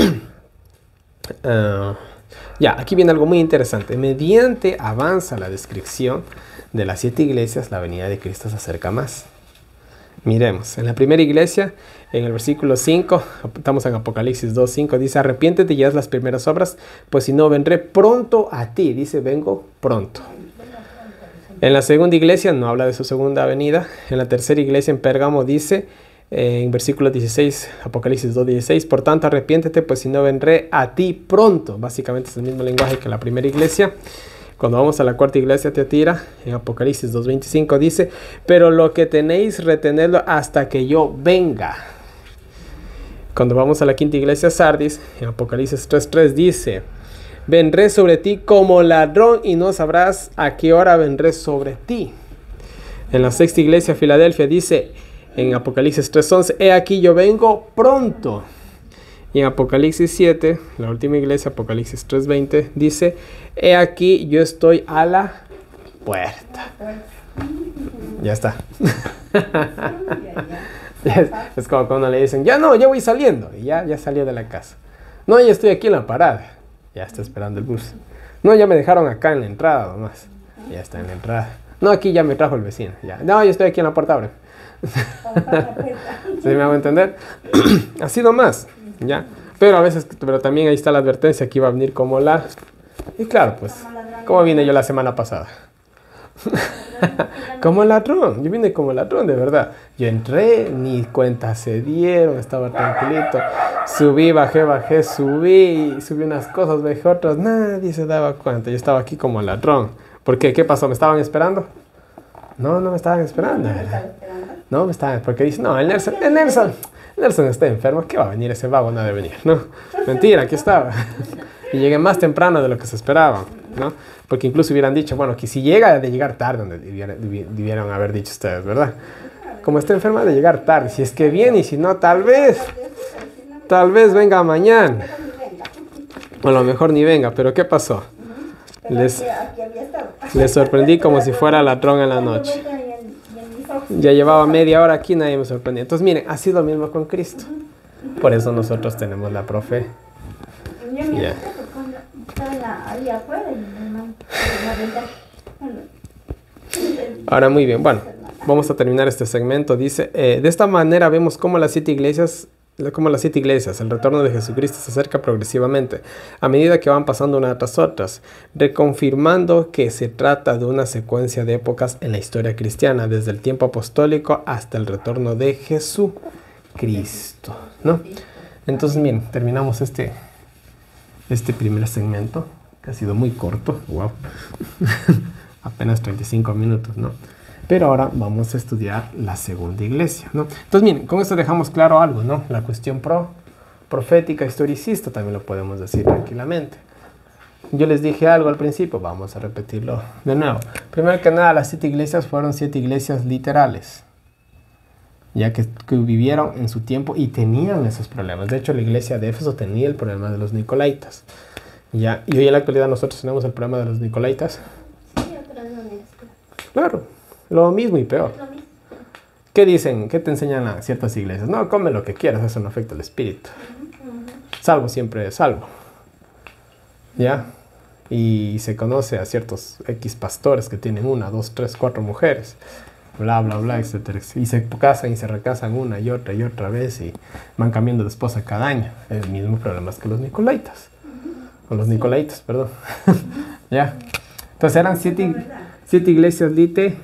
Speaker 1: uh, ya, aquí viene algo muy interesante. Mediante avanza la descripción de las siete iglesias, la venida de Cristo se acerca más. Miremos, en la primera iglesia, en el versículo cinco, estamos en Apocalipsis dos, cinco, dice, arrepiéntete y haz las primeras obras, pues si no, vendré pronto a ti. Dice, vengo pronto. En la segunda iglesia, no habla de su segunda venida. En la tercera iglesia, en Pérgamo, dice, eh, en versículo dieciséis, Apocalipsis dos, dieciséis, por tanto, arrepiéntete, pues si no, vendré a ti pronto. Básicamente es el mismo lenguaje que la primera iglesia. Cuando vamos a la cuarta iglesia, Teatira, en Apocalipsis dos, veinticinco, dice, pero lo que tenéis, retenedlo hasta que yo venga. Cuando vamos a la quinta iglesia, Sardis, en Apocalipsis tres, tres, dice, vendré sobre ti como ladrón y no sabrás a qué hora vendré sobre ti. En la sexta iglesia, Filadelfia, dice, en Apocalipsis tres, once, he aquí yo vengo pronto. Y en Apocalipsis siete, la última iglesia, Apocalipsis tres, veinte, dice, he aquí yo estoy a la puerta. Ya está. es, es como cuando le dicen, ya no, ya voy saliendo. Y ya, ya salió de la casa. No, ya estoy aquí en la parada. Ya está esperando el bus. No, ya me dejaron acá en la entrada nomás. Ya está en la entrada. No, aquí ya me trajo el vecino. Ya. No, yo estoy aquí en la puerta, abre. ¿Sí me hago entender? Así nomás. ¿Ya? Pero a veces, pero también ahí está la advertencia que iba a venir como la... Y claro, pues, ¿cómo vine yo la semana pasada? Como el ladrón. Yo vine como el ladrón, de verdad. Yo entré, ni cuenta se dieron, estaba tranquilito. Subí, bajé, bajé, subí, subí unas cosas, bajé otras. Nadie se daba cuenta. Yo estaba aquí como el ladrón. ¿Por qué? ¿Qué pasó? ¿Me estaban esperando? No, no me estaban esperando, ¿verdad? No, me estaban... Porque dicen, no, el Nelson... El Nelson... Nelson está enfermo, ¿qué va a venir ese vago? No debe venir, ¿no? Mentira, aquí estaba. Y llegué más temprano de lo que se esperaba, ¿no? Porque incluso hubieran dicho, bueno, que si llega de llegar tarde, donde debieran, debieran haber dicho ustedes, ¿verdad? Como está enferma de llegar tarde, si es que viene y si no, tal vez, tal vez venga mañana. O a lo mejor ni venga, pero ¿qué pasó? Les, les sorprendí como si fuera ladrón en la noche. Ya llevaba media hora aquí, nadie me sorprendía. Entonces, miren, ha sido lo mismo con Cristo. Por eso nosotros tenemos la profe. Yeah.
Speaker 2: salí afuera y mi hermano me aventaba.
Speaker 1: Ahora, muy bien, bueno, vamos a terminar este segmento. Dice, eh, de esta manera vemos cómo las siete iglesias, como las siete iglesias, el retorno de Jesucristo se acerca progresivamente, a medida que van pasando unas tras otras, reconfirmando que se trata de una secuencia de épocas en la historia cristiana, desde el tiempo apostólico hasta el retorno de Jesucristo, ¿no? Entonces, miren, terminamos este, este primer segmento, que ha sido muy corto, wow, apenas treinta y cinco minutos, ¿no? Pero ahora vamos a estudiar la segunda iglesia, ¿no? Entonces, miren, con esto dejamos claro algo, ¿no? La cuestión pro, profética, historicista, también lo podemos decir tranquilamente. Yo les dije algo al principio, vamos a repetirlo de nuevo. Primero que nada, las siete iglesias fueron siete iglesias literales, ya que, que vivieron en su tiempo y tenían esos problemas. De hecho, la iglesia de Éfeso tenía el problema de los nicolaitas, ¿ya? Y hoy en la actualidad nosotros tenemos el problema de los nicolaitas.
Speaker 3: Sí, pero no es.
Speaker 1: Claro, lo mismo y peor.
Speaker 3: Es lo mismo.
Speaker 1: ¿Qué dicen? ¿Qué te enseñan a ciertas iglesias? No, come lo que quieras, eso no afecta al espíritu. Salvo siempre es salvo. ¿Ya? Y se conoce a ciertos X pastores que tienen una, dos, tres, cuatro mujeres. Bla, bla, bla, etcétera, etcétera. Y se casan y se recasan una y otra y otra vez y van cambiando de esposa cada año. El mismo problema que los nicolaitas. O los nicolaitas, perdón. ¿Ya? Entonces eran siete, siete iglesias lite,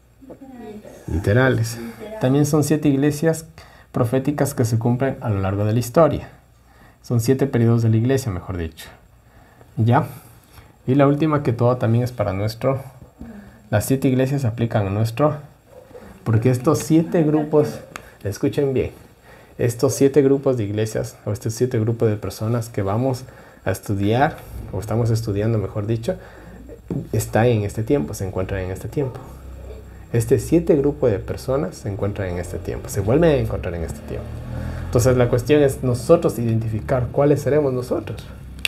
Speaker 1: literales. También son siete iglesias proféticas que se cumplen a lo largo de la historia. Son siete periodos de la iglesia, mejor dicho. ¿Ya? Y la última, que todo también es para nuestro. Las siete iglesias se aplican a nuestro. Porque estos siete grupos, escuchen bien, estos siete grupos de iglesias, o estos siete grupos de personas que vamos a estudiar, o estamos estudiando, mejor dicho, está en este tiempo, se encuentran en este tiempo. Este siete grupo de personas se encuentran en este tiempo, se vuelven a encontrar en este tiempo. Entonces la cuestión es nosotros identificar cuáles seremos nosotros.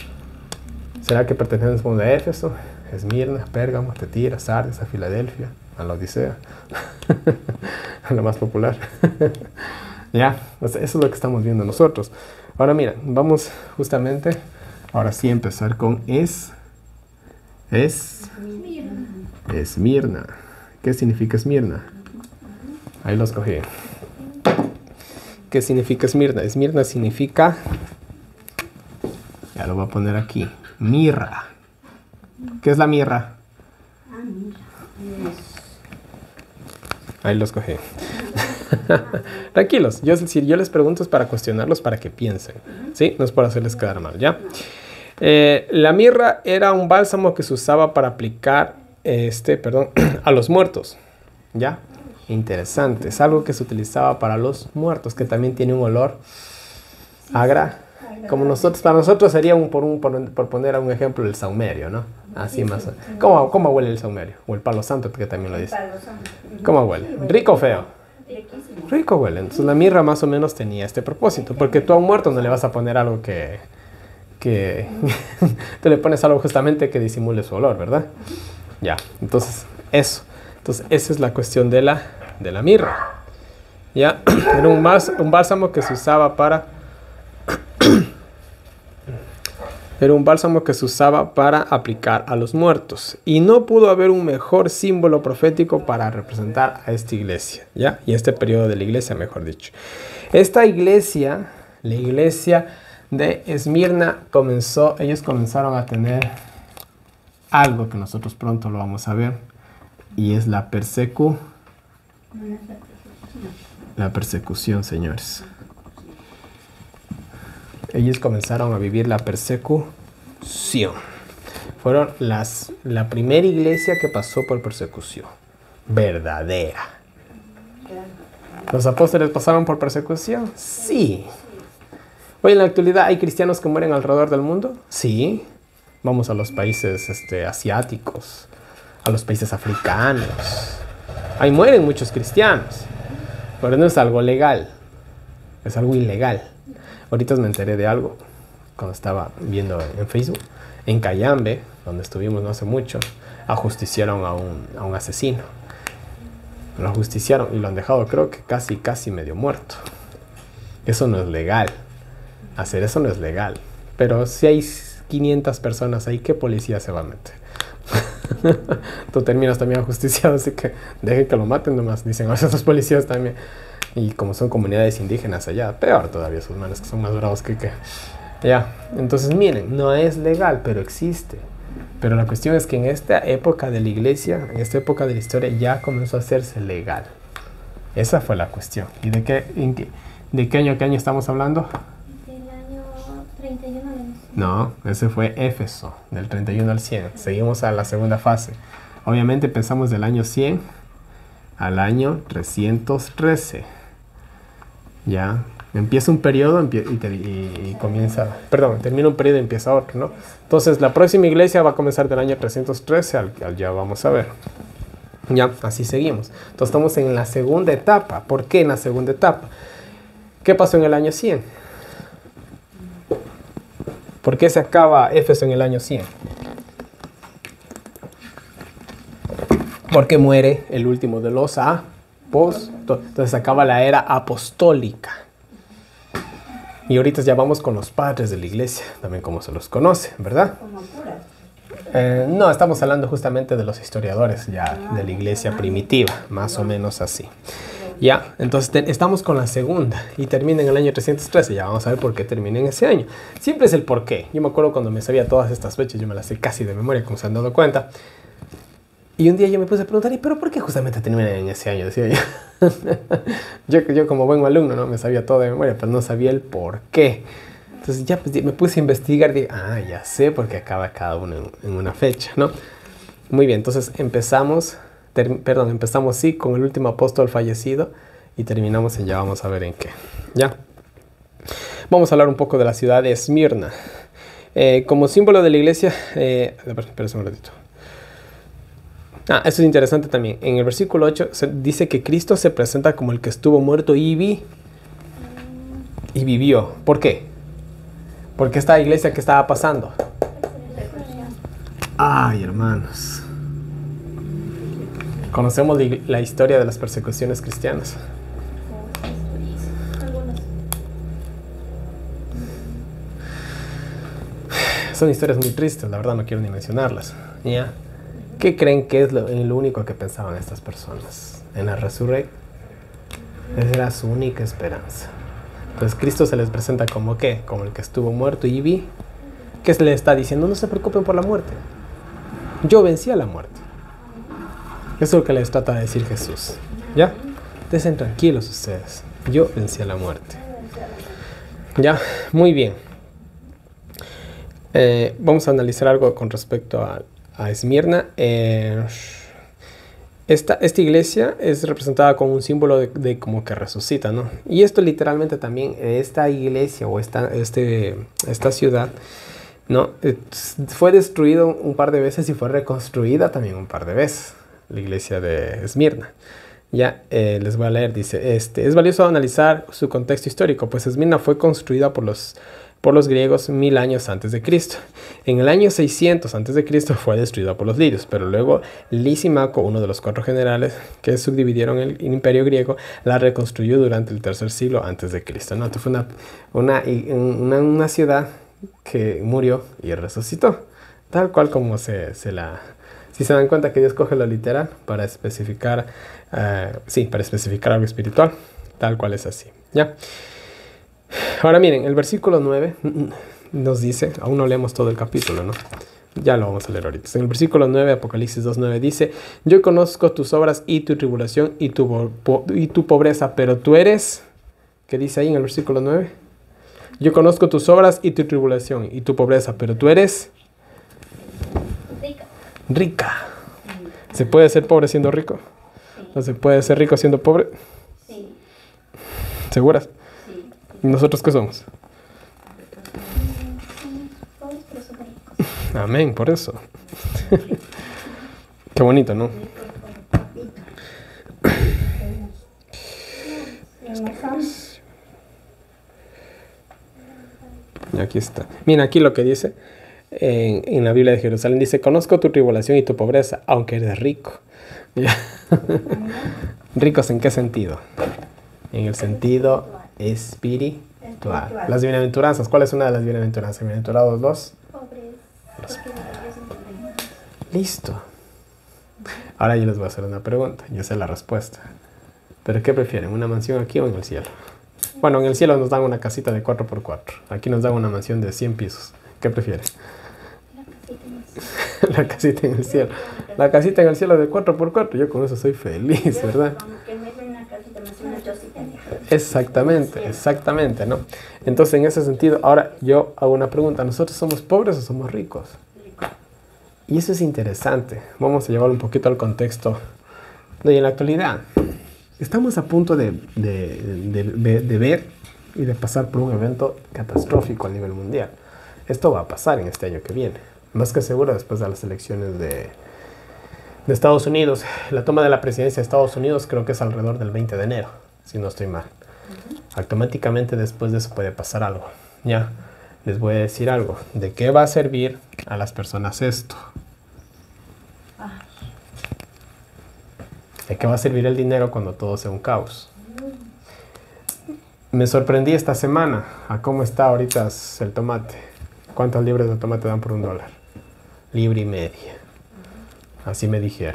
Speaker 1: ¿Será que pertenecemos a Éfeso, Esmirna, Pérgamo, Tetira, Sardis, a Filadelfia, a la Odisea, a la más popular? Ya, o sea, eso es lo que estamos viendo nosotros. Ahora mira, vamos justamente, ahora sí a empezar con Es, Es, Esmirna. ¿Qué significa Esmirna? Ahí lo escogí. ¿Qué significa Esmirna? Esmirna significa, ya lo voy a poner aquí, mirra. ¿Qué es la mirra? Ahí lo escogí. Tranquilos, yo, si yo les pregunto es para cuestionarlos, para que piensen, ¿sí? No es para hacerles quedar mal, ¿ya? Eh, la mirra era un bálsamo que se usaba para aplicar, este, perdón, a los muertos, ¿ya? Interesante, es algo que se utilizaba para los muertos, que también tiene un olor agra, como nosotros, para nosotros sería un, por, un, por, por poner un ejemplo, el saumerio, ¿no? Así más. ¿Cómo, ¿Cómo huele el saumerio? O el palo santo, que también lo dice. ¿Cómo huele? ¿Rico o feo? Rico huele. Entonces la mirra más o menos tenía este propósito, porque tú a un muerto no le vas a poner algo que, que tú le pones algo justamente que disimule su olor, ¿verdad? Ya, entonces eso. Entonces esa es la cuestión de la, de la mirra. Ya, era un, bás, un bálsamo que se usaba para era un bálsamo que se usaba para aplicar a los muertos. Y no pudo haber un mejor símbolo profético para representar a esta iglesia, ¿ya? Y este periodo de la iglesia, mejor dicho. Esta iglesia, la iglesia de Esmirna, comenzó, ellos comenzaron a tener algo que nosotros pronto lo vamos a ver. Y es la persecu, la persecución, señores. Ellos comenzaron a vivir la persecución. Fueron las, la primera iglesia que pasó por persecución. Verdadera. ¿Los apóstoles pasaron por persecución? Sí. Hoy en la actualidad hay cristianos que mueren alrededor del mundo. Sí. Vamos a los países este, asiáticos, a los países africanos. Ahí mueren muchos cristianos. Pero no es algo legal. Es algo ilegal. Ahorita me enteré de algo cuando estaba viendo en Facebook. En Cayambe, donde estuvimos no hace mucho, ajusticiaron a un, a un asesino. Lo ajusticiaron y lo han dejado, creo que casi, casi medio muerto. Eso no es legal. Hacer eso no es legal. Pero sí hay quinientas personas ahí, ¿qué policía se va a meter? Tú terminas también ajusticiado, así que dejen que lo maten nomás, dicen a veces los policías también. Y como son comunidades indígenas allá, peor todavía sus manes que son más bravos que que. Ya, entonces miren, no es legal, pero existe. Pero la cuestión es que en esta época de la iglesia, en esta época de la historia, ya comenzó a hacerse legal. Esa fue la cuestión. ¿Y de qué, en qué, de qué año a qué año estamos hablando?
Speaker 3: Del año treinta y uno al año cien.
Speaker 1: No, ese fue Éfeso, del treinta y uno al cien. Seguimos a la segunda fase. Obviamente empezamos del año cien al año trescientos trece. Ya, empieza un periodo y, te, y, y comienza, perdón, termina un periodo y empieza otro, ¿no? Entonces la próxima iglesia va a comenzar del año trescientos trece al, al ya vamos a ver. Ya, así seguimos. Entonces estamos en la segunda etapa. ¿Por qué en la segunda etapa? ¿Qué pasó en el año cien? ¿Por qué se acaba Éfeso en el año cien? Porque muere el último de los apóstoles. Entonces acaba la era apostólica. Y ahorita ya vamos con los padres de la iglesia, también como se los conoce, ¿verdad?
Speaker 2: Como curas.
Speaker 1: Eh, no, estamos hablando justamente de los historiadores ya de la iglesia primitiva, más o menos así. Ya, entonces te, estamos con la segunda y termina en el año trescientos trece. Ya vamos a ver por qué termina en ese año. Siempre es el por qué. Yo me acuerdo cuando me sabía todas estas fechas, yo me las sé casi de memoria, como se han dado cuenta. Y un día yo me puse a preguntar, ¿y pero por qué justamente termina en ese año? Decía yo. yo. Yo como buen alumno, ¿no? Me sabía todo de memoria, pero no sabía el por qué. Entonces ya pues, me puse a investigar y dije, ah, ya sé por qué acaba cada uno en, en una fecha, ¿no? Muy bien, entonces empezamos, ter, perdón, empezamos sí con el último apóstol fallecido y terminamos en ya vamos a ver en qué. ¿Ya? Vamos a hablar un poco de la ciudad de Esmirna. Eh, como símbolo de la iglesia, eh, espera un ratito. Ah, eso es interesante también. En el versículo ocho se dice que Cristo se presenta como el que estuvo muerto y, vi, y vivió. ¿Por qué? Porque esta iglesia que estaba pasando. Ay, hermanos. Conocemos la historia de las persecuciones cristianas. Son historias muy tristes, la verdad no quiero ni mencionarlas. ¿Ya? ¿Qué creen que es lo, lo único que pensaban estas personas? En la resurrección. Esa era su única esperanza. Entonces Cristo se les presenta como ¿qué? Como el que estuvo muerto y vi. ¿Qué se le está diciendo? No se preocupen por la muerte. Yo vencí a la muerte. Eso es lo que les trata de decir Jesús. ¿Ya? Estén tranquilos ustedes. Yo vencí a la muerte. ¿Ya? Muy bien. Eh, vamos a analizar algo con respecto a a Esmirna. Eh, esta, esta iglesia es representada como un símbolo de, de como que resucita, ¿no? Y esto literalmente también, esta iglesia o esta, este, esta ciudad, ¿no? Eh, fue destruido un par de veces y fue reconstruida también un par de veces, la iglesia de Esmirna. Ya eh, les voy a leer, dice, este, es valioso analizar su contexto histórico, pues Esmirna fue construida por los por los griegos mil años antes de Cristo. En el año seiscientos antes de Cristo fue destruida por los lirios, pero luego Lisímaco, uno de los cuatro generales que subdividieron el imperio griego, la reconstruyó durante el tercer siglo antes de Cristo, ¿no? Entonces fue una, una, una, una ciudad que murió y resucitó, tal cual como se, se la... Si se dan cuenta que Dios coge lo literal para especificar, uh, sí, para especificar algo espiritual, tal cual es así, ¿ya? Ahora miren, el versículo nueve nos dice, aún no leemos todo el capítulo, ¿no? Ya lo vamos a leer ahorita. En el versículo nueve, Apocalipsis dos nueve dice, yo conozco tus obras y tu tribulación y tu, po y tu pobreza, pero tú eres, ¿qué dice ahí en el versículo nueve? Yo conozco tus obras y tu tribulación y tu pobreza, pero tú eres
Speaker 3: rica.
Speaker 1: Rica. ¿Se puede ser pobre siendo rico?
Speaker 3: Sí.
Speaker 1: ¿No se puede ser rico siendo pobre?
Speaker 3: Sí.
Speaker 1: ¿Seguras? ¿Y nosotros qué somos?
Speaker 3: Pobres pero súper ricos.
Speaker 1: Amén, por eso. Qué bonito, ¿no? Y aquí está. Mira, aquí lo que dice en, en la Biblia de Jerusalén. Dice, conozco tu tribulación y tu pobreza, aunque eres rico. ¿Ricos en qué sentido? En el sentido espiritual. Las bienaventuranzas. ¿Cuál es una de las bienaventuranzas? Bienaventurados los
Speaker 3: Pobres.
Speaker 1: Los- Listo. Ahora yo les voy a hacer una pregunta. Yo sé la respuesta. ¿Pero qué prefieren? ¿Una mansión aquí o en el cielo? Bueno, en el cielo nos dan una casita de cuatro por cuatro. Aquí nos dan una mansión de cien pisos. ¿Qué prefieren? La casita en el cielo. La casita en el cielo de cuatro por cuatro. Yo con eso soy feliz, ¿verdad?
Speaker 2: Como que me den una casita, me hacen una chocita.
Speaker 1: Exactamente, exactamente, ¿no? Entonces, en ese sentido, ahora yo hago una pregunta. ¿Nosotros somos pobres o somos ricos? Y eso es interesante. Vamos a llevarlo un poquito al contexto de en la actualidad. Estamos a punto de, de, de, de, de ver y de pasar por un evento catastrófico a nivel mundial. Esto va a pasar en este año que viene. Más que seguro después de las elecciones de, de Estados Unidos. La toma de la presidencia de Estados Unidos creo que es alrededor del veinte de enero, si no estoy mal. Uh-huh. Automáticamente después de eso puede pasar algo. Ya, les voy a decir algo. ¿De qué va a servir a las personas esto? ¿De qué va a servir el dinero cuando todo sea un caos? Me sorprendí esta semana a cómo está ahorita el tomate. ¿Cuántas libras de tomate dan por un dólar? Libra y media. Así me dijeron.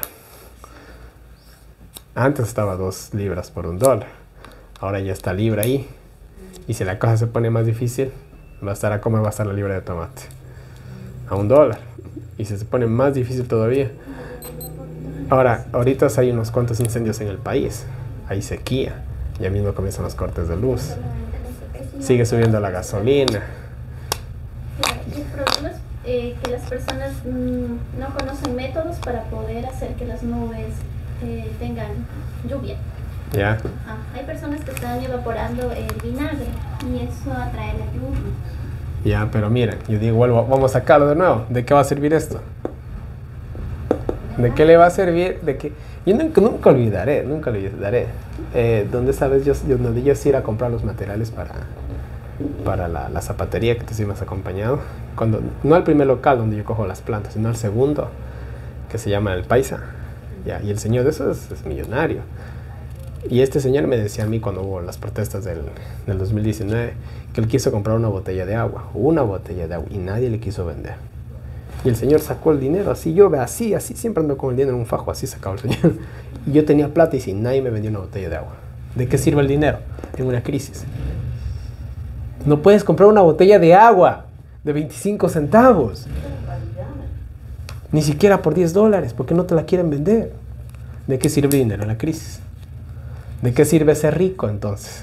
Speaker 1: Antes estaba dos libras por un dólar. Ahora ya está libra ahí. Y si la cosa se pone más difícil, va a estar a cómo va a estar la libra de tomate. A un dólar. Y si se pone más difícil todavía. Ahora, ahorita hay unos cuantos incendios en el país. Hay sequía. Ya mismo comienzan los cortes de luz. Sigue subiendo la gasolina.
Speaker 3: El problema es eh, que las personas mmm, no conocen métodos para poder hacer que las nubes eh, tengan lluvia.
Speaker 1: ¿Ya?
Speaker 3: Ah, hay personas que están evaporando el vinagre y eso atrae la lluvia.
Speaker 1: Ya, pero miren, yo digo, vuelvo, vamos a sacarlo de nuevo. ¿De qué va a servir esto? ¿De qué le va a servir? De que yo nunca, nunca olvidaré, nunca olvidaré. Eh, donde esa vez yo, yo, donde yo sí ir a comprar los materiales para, para la, la zapatería que tú sí me has acompañado. Cuando, no al primer local donde yo cojo las plantas, sino al segundo, que se llama El Paisa. Ya, y el señor de eso es, es millonario. Y este señor me decía a mí cuando hubo las protestas del, del dos mil diecinueve que él quiso comprar una botella de agua, una botella de agua, y nadie le quiso vender. Y el señor sacó el dinero, así yo ve así, así, siempre ando con el dinero en un fajo, así sacaba el señor. Y yo tenía plata y si nadie me vendió una botella de agua. ¿De qué sirve el dinero en una crisis? No puedes comprar una botella de agua de veinticinco centavos. Ni siquiera por diez dólares, porque no te la quieren vender. ¿De qué sirve el dinero en la crisis? ¿De qué sirve ser rico entonces?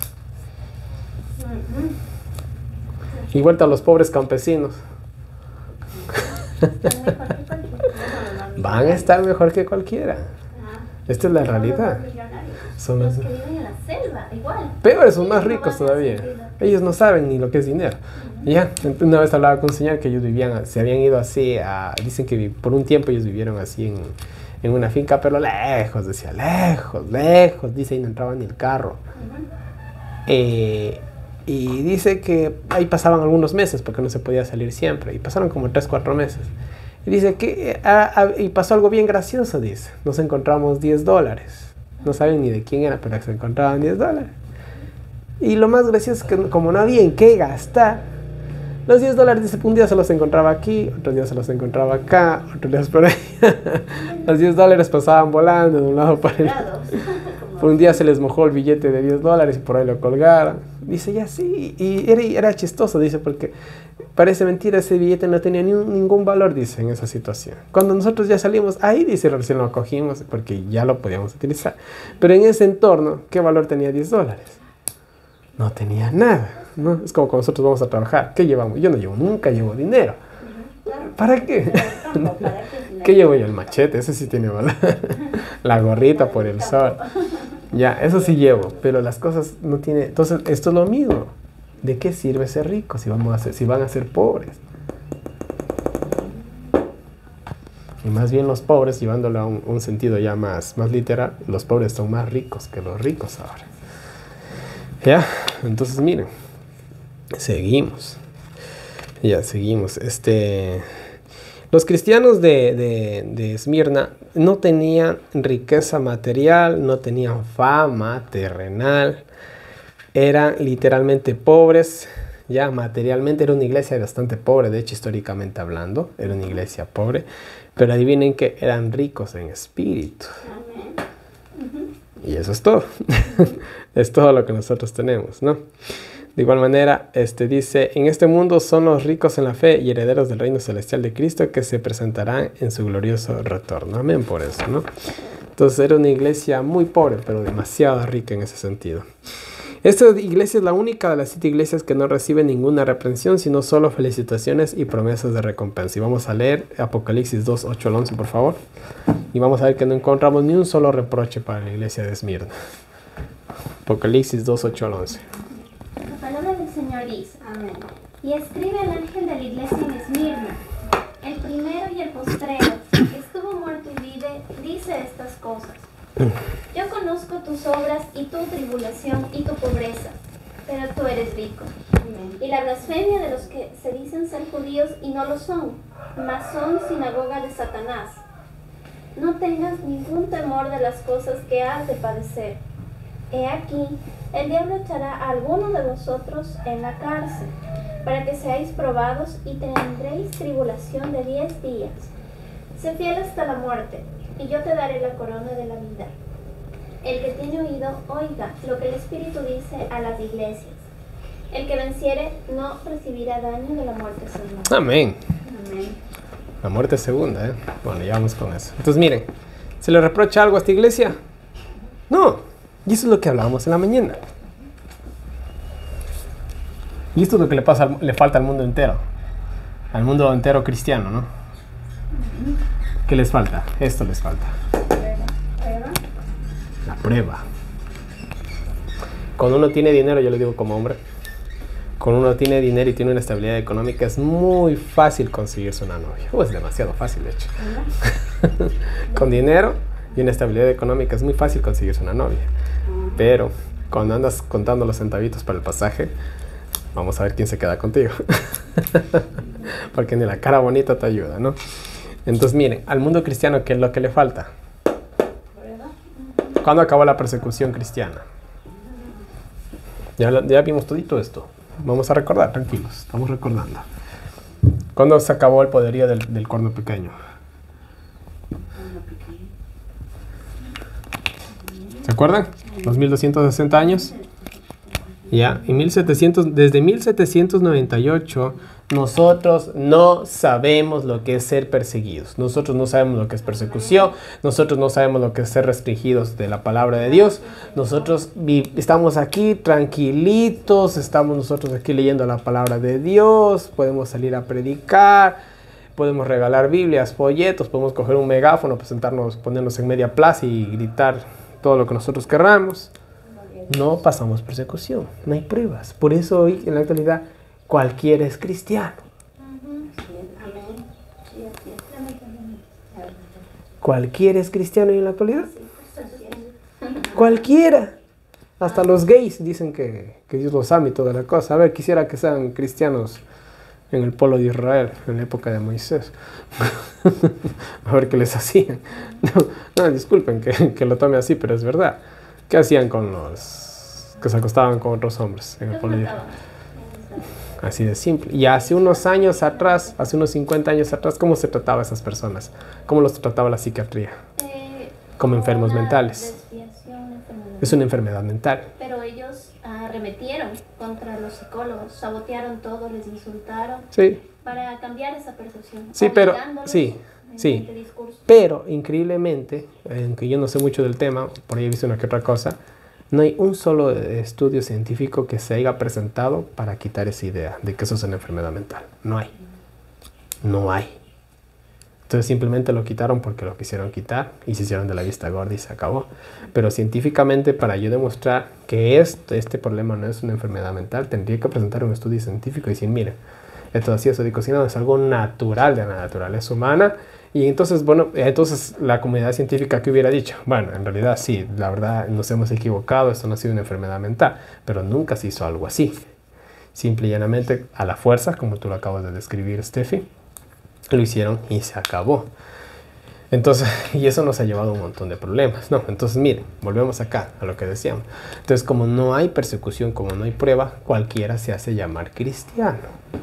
Speaker 1: Y vuelta a los pobres campesinos. Van a estar mejor que cualquiera. Esta es la realidad. Son
Speaker 3: los que viven en la selva, igual.
Speaker 1: Peores, son más ricos todavía. Ellos no saben ni lo que es dinero. Ya, una vez hablaba con un señor que ellos vivían, se habían ido así, a, dicen que por un tiempo ellos vivieron así en, en una finca, pero lejos, decía, lejos, lejos, dice, y no entraba ni el carro. Eh, y dice que ahí pasaban algunos meses, porque no se podía salir siempre, y pasaron como tres, cuatro meses. Y dice que, a, a, y pasó algo bien gracioso, dice, nos encontramos diez dólares. No saben ni de quién era, pero se encontraban diez dólares. Y lo más gracioso es que como no había en qué gastar, los diez dólares, dice, un día se los encontraba aquí, otro día se los encontraba acá, otro día por allá. Los diez dólares pasaban volando de un lado para el otro. Por un día se les mojó el billete de diez dólares y por ahí lo colgaron. Dice, ya sí, y era, era chistoso, dice, porque parece mentira, ese billete no tenía ni un, ningún valor, dice, en esa situación. Cuando nosotros ya salimos, ahí, dice, recién lo cogimos porque ya lo podíamos utilizar. Pero en ese entorno, ¿qué valor tenía diez dólares? No tenía nada, ¿no? Es como cuando nosotros vamos a trabajar. ¿Qué llevamos? Yo no llevo, nunca llevo dinero. ¿Para qué? ¿Qué llevo yo? El machete, ese sí tiene valor. La gorrita por el sol. Ya, eso sí llevo, pero las cosas no tienen... Entonces, esto es lo mismo. ¿De qué sirve ser rico si, vamos a ser, si van a ser pobres? Y más bien los pobres, llevándolo a un, un sentido ya más, más literal, los pobres son más ricos que los ricos ahora. Ya, entonces miren, seguimos. Ya, seguimos. Este... Los cristianos de, de, de Esmirna no tenían riqueza material, no tenían fama terrenal, eran literalmente pobres ya materialmente era una iglesia bastante pobre, de hecho históricamente hablando, era una iglesia pobre, pero adivinen que eran ricos en espíritu. Y eso es todo. Es todo lo que nosotros tenemos, ¿no? De igual manera, este dice, en este mundo son los ricos en la fe y herederos del reino celestial de Cristo que se presentarán en su glorioso retorno. Amén por eso, ¿no? Entonces era una iglesia muy pobre, pero demasiado rica en ese sentido. Esta iglesia es la única de las siete iglesias que no recibe ninguna reprensión, sino solo felicitaciones y promesas de recompensa. Y vamos a leer Apocalipsis dos, ocho al once, por favor. Y vamos a ver que no encontramos ni un solo reproche para la iglesia de Esmirna. Apocalipsis dos, ocho al once.
Speaker 3: La palabra del Señor dice, amén. Y escribe al ángel de la iglesia en Esmirna, el primero y el postrero, que estuvo muerto y vive, dice estas cosas. Yo conozco tus obras y tu tribulación y tu pobreza, pero tú eres rico. Amén. Y la blasfemia de los que se dicen ser judíos y no lo son, mas son sinagoga de Satanás. No tengas ningún temor de las cosas que has de padecer. He aquí, el diablo echará a alguno de vosotros en la cárcel, para que seáis probados y tendréis tribulación de diez días. Sé fiel hasta la muerte, y yo te daré la corona de la vida. El que tiene oído, oiga lo que el Espíritu dice a las iglesias. El que venciere no recibirá daño de la muerte segunda.
Speaker 1: Amén.
Speaker 3: Amén.
Speaker 1: La muerte segunda, ¿eh? Bueno, ya vamos con eso. Entonces, miren, ¿se le reprocha algo a esta iglesia? No. Y eso es lo que hablábamos en la mañana. Y esto es lo que le pasa, al, le falta al mundo entero. Al mundo entero cristiano, ¿no? ¿Qué les falta? Esto les falta. La prueba. Cuando uno tiene dinero, yo lo digo como hombre, cuando uno tiene dinero y tiene una estabilidad económica, es muy fácil conseguirse una novia. O es demasiado fácil, de hecho. Con dinero y una estabilidad económica es muy fácil conseguirse una novia. Pero cuando andas contando los centavitos para el pasaje, vamos a ver quién se queda contigo. Porque ni la cara bonita te ayuda, ¿no? Entonces, miren, al mundo cristiano, ¿qué es lo que le falta? ¿Cuándo acabó la persecución cristiana? Ya, ya vimos todito esto. Vamos a recordar, tranquilos, estamos recordando. ¿Cuándo se acabó el poderío del, del corno pequeño? ¿Se acuerdan? Los mil doscientos sesenta años. Ya, en mil setecientos, desde mil setecientos noventa y ocho, nosotros no sabemos lo que es ser perseguidos. Nosotros no sabemos lo que es persecución. Nosotros no sabemos lo que es ser restringidos de la palabra de Dios. Nosotros estamos aquí tranquilitos, estamos nosotros aquí leyendo la palabra de Dios, podemos salir a predicar, podemos regalar Biblias, folletos, podemos coger un megáfono, presentarnos, ponernos en media plaza y gritar todo lo que nosotros querramos. No pasamos persecución, no hay pruebas. Por eso hoy en la actualidad cualquiera es cristiano. Cualquiera es cristiano hoy en la actualidad. Cualquiera. Hasta los gays dicen que, que Dios los ama y toda la cosa. A ver, quisiera que sean cristianos en el pueblo de Israel, en la época de Moisés. A ver qué les hacían. No, no disculpen que, que lo tome así, pero es verdad. ¿Qué hacían con los que se acostaban con otros hombres en el pueblo de Israel? Así de simple. Y hace unos años atrás, hace unos cincuenta años atrás, ¿cómo se trataba a esas personas? ¿Cómo los trataba la psiquiatría?
Speaker 3: Eh,
Speaker 1: Como enfermos mentales.
Speaker 3: Desviación, enfermedad.
Speaker 1: Es una enfermedad mental.
Speaker 3: Pero ellos ah, arremetieron contra los psicólogos, sabotearon todo, les insultaron
Speaker 1: Sí,
Speaker 3: para cambiar esa percepción.
Speaker 1: sí, pero
Speaker 3: obligándolos
Speaker 1: sí, sí.
Speaker 3: mediante discursos.
Speaker 1: Pero increíblemente, aunque yo no sé mucho del tema, por ahí he visto una que otra cosa, no hay un solo estudio científico que se haya presentado para quitar esa idea de que eso es una enfermedad mental. No hay. No hay. Entonces simplemente lo quitaron porque lo quisieron quitar y se hicieron de la vista gorda y se acabó. Pero científicamente, para yo demostrar que esto, este problema no es una enfermedad mental, tendría que presentar un estudio científico y decir, miren, esto así es cocinado, es algo natural de la naturaleza humana. Y entonces, bueno, entonces la comunidad científica que hubiera dicho, bueno, en realidad sí, la verdad nos hemos equivocado, esto no ha sido una enfermedad mental, pero nunca se hizo algo así. Simple y llanamente, a la fuerza, como tú lo acabas de describir, Steffi, lo hicieron y se acabó. Entonces, y eso nos ha llevado a un montón de problemas, ¿no? Entonces, miren, volvemos acá a lo que decíamos. Entonces, como no hay persecución, como no hay prueba, cualquiera se hace llamar cristiano.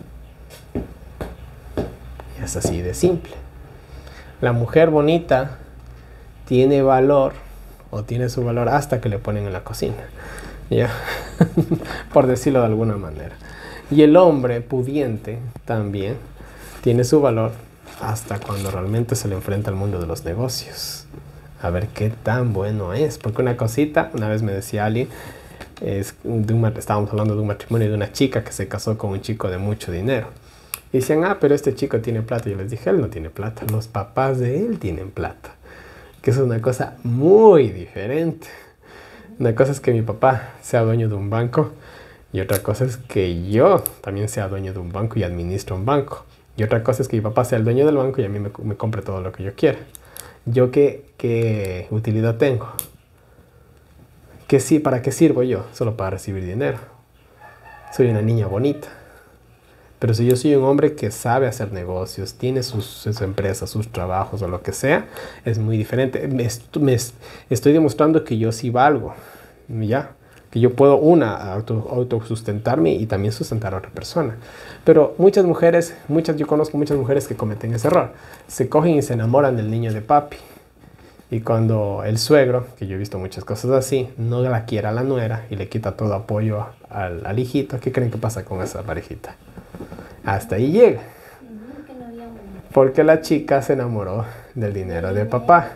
Speaker 1: Y es así de simple. La mujer bonita tiene valor, o tiene su valor hasta que le ponen en la cocina, ¿ya? Por decirlo de alguna manera. Y el hombre pudiente también tiene su valor hasta cuando realmente se le enfrenta al mundo de los negocios. A ver qué tan bueno es. Porque una cosita, una vez me decía alguien, es de un, estábamos hablando de un matrimonio de una chica que se casó con un chico de mucho dinero. Y decían, ah, pero este chico tiene plata. Y yo les dije, él no tiene plata, los papás de él tienen plata. Que eso es una cosa muy diferente. Una cosa es que mi papá sea dueño de un banco y otra cosa es que yo también sea dueño de un banco y administro un banco. Y otra cosa es que mi papá sea el dueño del banco y a mí me, me compre todo lo que yo quiera. ¿Yo qué, qué utilidad tengo? ¿Qué sí, ¿Para qué sirvo yo? Solo para recibir dinero. Soy una niña bonita. Pero si yo soy un hombre que sabe hacer negocios, tiene sus, sus empresas, sus trabajos o lo que sea, es muy diferente. Me, me estoy demostrando que yo sí valgo, ¿ya? Que yo puedo, una, auto, autosustentarme y también sustentar a otra persona. Pero muchas mujeres, muchas, yo conozco muchas mujeres que cometen ese error. Se cogen y se enamoran del niño de papi. Y cuando el suegro, que yo he visto muchas cosas así, no la quiere a la nuera y le quita todo apoyo al, al hijito, ¿qué creen que pasa con esa parejita? Hasta ahí llega. Porque la chica se enamoró del dinero de papá.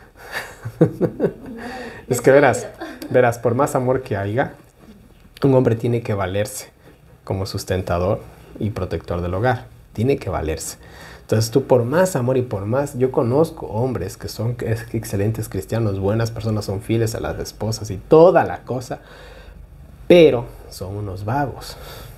Speaker 1: Es que verás, verás, por más amor que haya, un hombre tiene que valerse como sustentador y protector del hogar. Tiene que valerse. Entonces tú por más amor y por más, yo conozco hombres que son excelentes cristianos, buenas personas, son fieles a las esposas y toda la cosa, pero son unos vagos.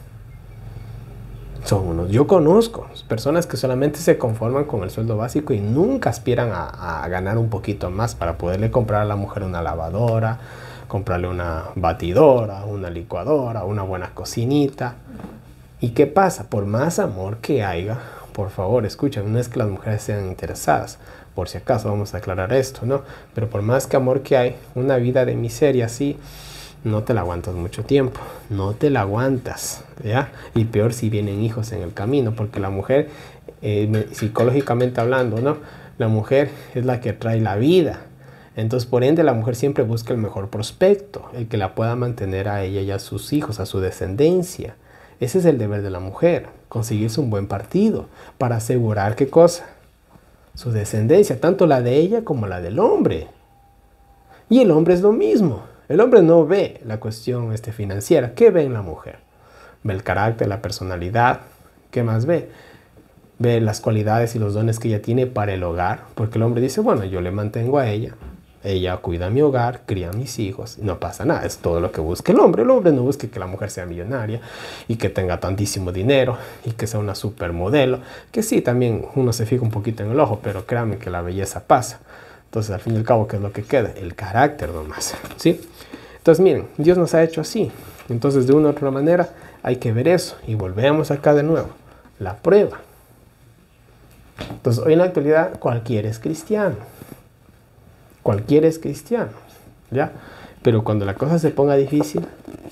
Speaker 1: Son unos, yo conozco personas que solamente se conforman con el sueldo básico y nunca aspiran a, a ganar un poquito más para poderle comprar a la mujer una lavadora, comprarle una batidora, una licuadora, una buena cocinita. ¿Y qué pasa? Por más amor que haya, por favor, escuchen, no es que las mujeres sean interesadas, por si acaso vamos a aclarar esto, ¿no? Pero por más que amor que hay, una vida de miseria así, no te la aguantas mucho tiempo, no te la aguantas, ¿ya? Y peor si vienen hijos en el camino, porque la mujer, eh, psicológicamente hablando, ¿no? La mujer es la que trae la vida. Entonces, por ende, la mujer siempre busca el mejor prospecto, el que la pueda mantener a ella y a sus hijos, a su descendencia. Ese es el deber de la mujer, conseguirse un buen partido para asegurar, ¿qué cosa? Su descendencia, tanto la de ella como la del hombre. Y el hombre es lo mismo. El hombre no ve la cuestión este, financiera. ¿Qué ve en la mujer? Ve el carácter, la personalidad. ¿Qué más ve? Ve las cualidades y los dones que ella tiene para el hogar. Porque el hombre dice, bueno, yo le mantengo a ella. Ella cuida mi hogar, cría a mis hijos. No pasa nada. Es todo lo que busca el hombre. El hombre no busca que la mujer sea millonaria y que tenga tantísimo dinero y que sea una supermodelo. Que sí, también uno se fija un poquito en el ojo, pero créanme que la belleza pasa. Entonces, al fin y al cabo, ¿qué es lo que queda? El carácter nomás, ¿sí? Entonces, miren, Dios nos ha hecho así. Entonces, de una u otra manera, hay que ver eso. Y volvemos acá de nuevo. La prueba. Entonces, hoy en la actualidad, cualquiera es cristiano. Cualquiera es cristiano, ¿ya? Pero cuando la cosa se ponga difícil,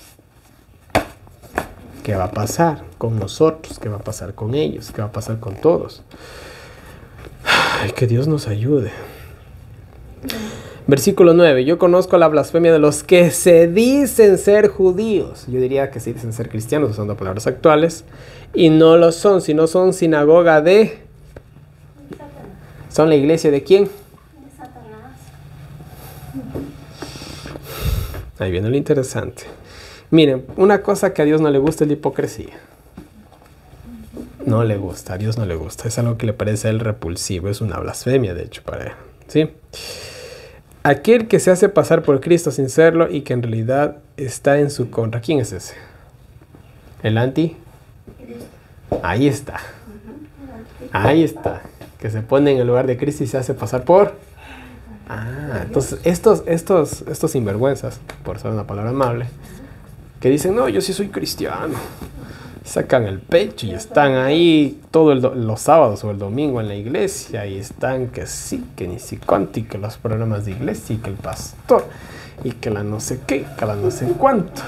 Speaker 1: ¿qué va a pasar con nosotros? ¿Qué va a pasar con ellos? ¿Qué va a pasar con todos? Ay, que Dios nos ayude. Versículo nueve. Yo conozco la blasfemia de los que se dicen ser judíos. Yo diría que se dicen ser cristianos, usando palabras actuales. Y no lo son, sino son sinagoga de... ¿Son la iglesia de quién?
Speaker 3: De Satanás.
Speaker 1: Ahí viene lo interesante. Miren, una cosa que a Dios no le gusta es la hipocresía. No le gusta, a Dios no le gusta. Es algo que le parece a él repulsivo. Es una blasfemia, de hecho, para él. ¿Sí? Aquel que se hace pasar por Cristo sin serlo y que en realidad está en su contra. ¿Quién es ese? ¿El anti? Ahí está. Ahí está. Que se pone en el lugar de Cristo y se hace pasar por... Ah, entonces estos, estos, estos sinvergüenzas, por ser una palabra amable, que dicen, no, yo sí soy cristiano. sacan el pecho y están ahí todos los sábados o el domingo en la iglesia y están que sí, que ni si cuánto y que los programas de iglesia y que el pastor y que la no sé qué, que la no sé cuánto.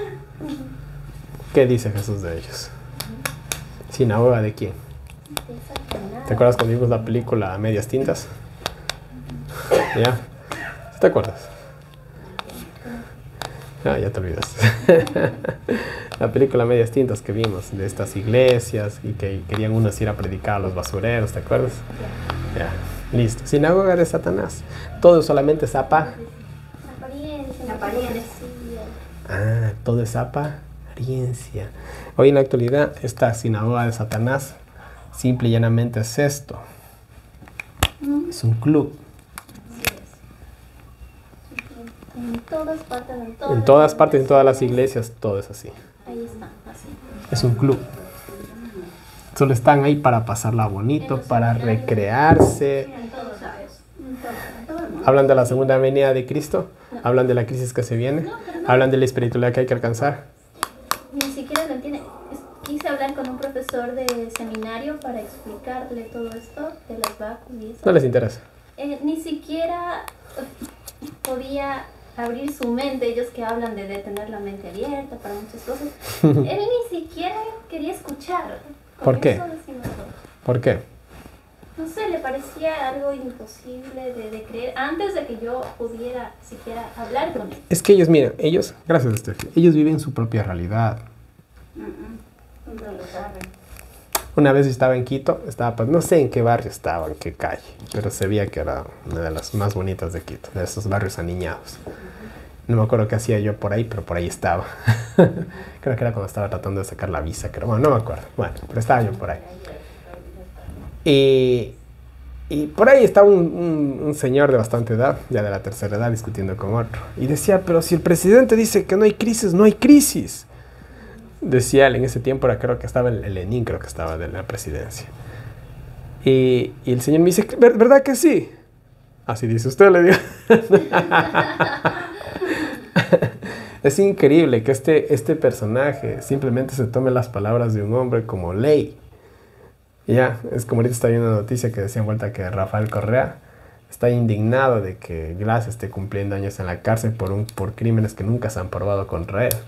Speaker 1: ¿Qué dice Jesús de ellos? ¿Sinagoga de quién? ¿Te acuerdas cuando vimos la película Medias Tintas? ¿Ya? ¿Te acuerdas? Ah, ya te olvidas. La película Medias Tintas que vimos de estas iglesias y que querían unos ir a predicar a los basureros, ¿te acuerdas? Ya, listo. Sinagoga de Satanás. Todo solamente es apa.
Speaker 3: Apariencia, apariencia.
Speaker 1: Ah, todo es apariencia. Hoy en la actualidad, esta sinagoga de Satanás simple y llanamente es esto. Es un club.
Speaker 3: En todas partes, en todas,
Speaker 1: En todas partes, en todas las iglesias, todo es así.
Speaker 3: Ahí está, así.
Speaker 1: Es un club. Solo están ahí para pasarla bonito, para recrearse.
Speaker 3: En todos lados. En todo, en todo el mundo.
Speaker 1: Hablan de la segunda venida de Cristo, hablan de la crisis que se viene, hablan de la espiritualidad que hay que alcanzar.
Speaker 3: Ni siquiera lo entiende. Es- Quise hablar con un profesor de seminario para explicarle todo esto de las vacunas y eso.
Speaker 1: No les interesa.
Speaker 3: Eh, ni siquiera eh, podía abrir su mente, ellos que hablan de, de tener la mente abierta para muchas cosas. Él ni siquiera quería escuchar.
Speaker 1: ¿Por
Speaker 3: Con
Speaker 1: qué?
Speaker 3: eso decimos todo.
Speaker 1: ¿Por qué?
Speaker 3: No sé, le parecía algo imposible de, de creer antes de que yo pudiera siquiera hablar con él.
Speaker 1: Es que ellos, miren, ellos, gracias Steffi, ellos viven su propia realidad.
Speaker 2: No lo saben.
Speaker 1: Una vez yo estaba en Quito, estaba, pues no sé en qué barrio estaba, en qué calle, pero se veía que era una de las más bonitas de Quito, de esos barrios aniñados. No me acuerdo qué hacía yo por ahí, pero por ahí estaba. Creo que era cuando estaba tratando de sacar la visa, creo. Bueno, no me acuerdo. Bueno, pero estaba yo por ahí. Y, y por ahí estaba un, un, un señor de bastante edad, ya de la tercera edad, discutiendo con otro. Y decía, pero si el presidente dice que no hay crisis, no hay crisis. Decía él, en ese tiempo era, creo que estaba el, el Lenin, creo que estaba de la presidencia. Y, y el señor me dice, "¿Ver- ¿verdad que sí?" Así dice usted, le digo. Es increíble que este, este personaje simplemente se tome las palabras de un hombre como ley. Ya, es como ahorita está viendo una noticia que decía en vuelta que Rafael Correa está indignado de que Glass esté cumpliendo años en la cárcel por, un, por crímenes que nunca se han probado contra él.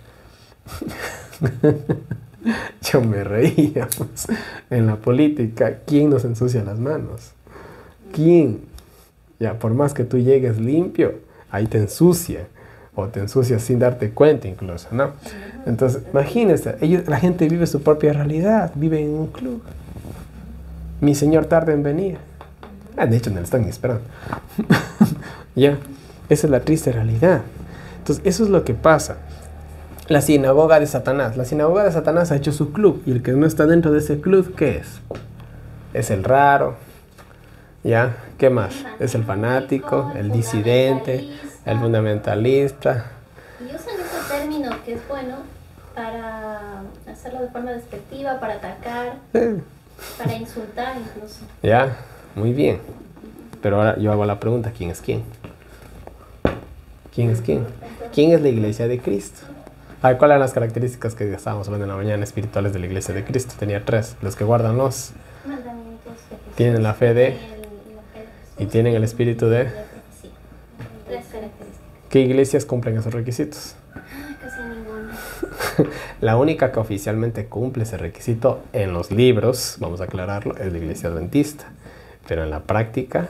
Speaker 1: Yo me reía, pues. En la política, ¿quién nos ensucia las manos? ¿Quién? Ya, por más que tú llegues limpio, ahí te ensucia. O te ensucia sin darte cuenta incluso, ¿no? Entonces, imagínense, ellos, la gente vive su propia realidad, vive en un club. Mi señor tarda en venir. Ah, de hecho, no le están ni esperando. Ya, esa es la triste realidad. Entonces, eso es lo que pasa. La sinagoga de Satanás. La sinagoga de Satanás ha hecho su club. Y el que no está dentro de ese club, ¿qué es? Es el raro. ¿Ya? ¿Qué más? Es el fanático, el disidente, el fundamentalista.
Speaker 3: Y usan ese término que es bueno para hacerlo de forma despectiva, para atacar,
Speaker 1: Eh,
Speaker 3: para insultar incluso.
Speaker 1: ¿Ya? Muy bien. Pero ahora yo hago la pregunta, ¿quién es quién? ¿Quién es quién? ¿Quién es la iglesia de Cristo? A ver, ¿cuáles eran las características que estábamos hablando en la mañana espirituales de la iglesia de Cristo? Tenía tres. Los que guardan los,
Speaker 3: Mandamientos de Jesús.
Speaker 1: tienen la fe de,
Speaker 3: El- la fe de Jesús.
Speaker 1: y tienen el espíritu de.
Speaker 3: La profecía. Tres características.
Speaker 1: ¿Qué iglesias cumplen esos requisitos?
Speaker 3: Ay, casi ninguna.
Speaker 1: La única que oficialmente cumple ese requisito en los libros, vamos a aclararlo, es la iglesia adventista. Pero en la práctica,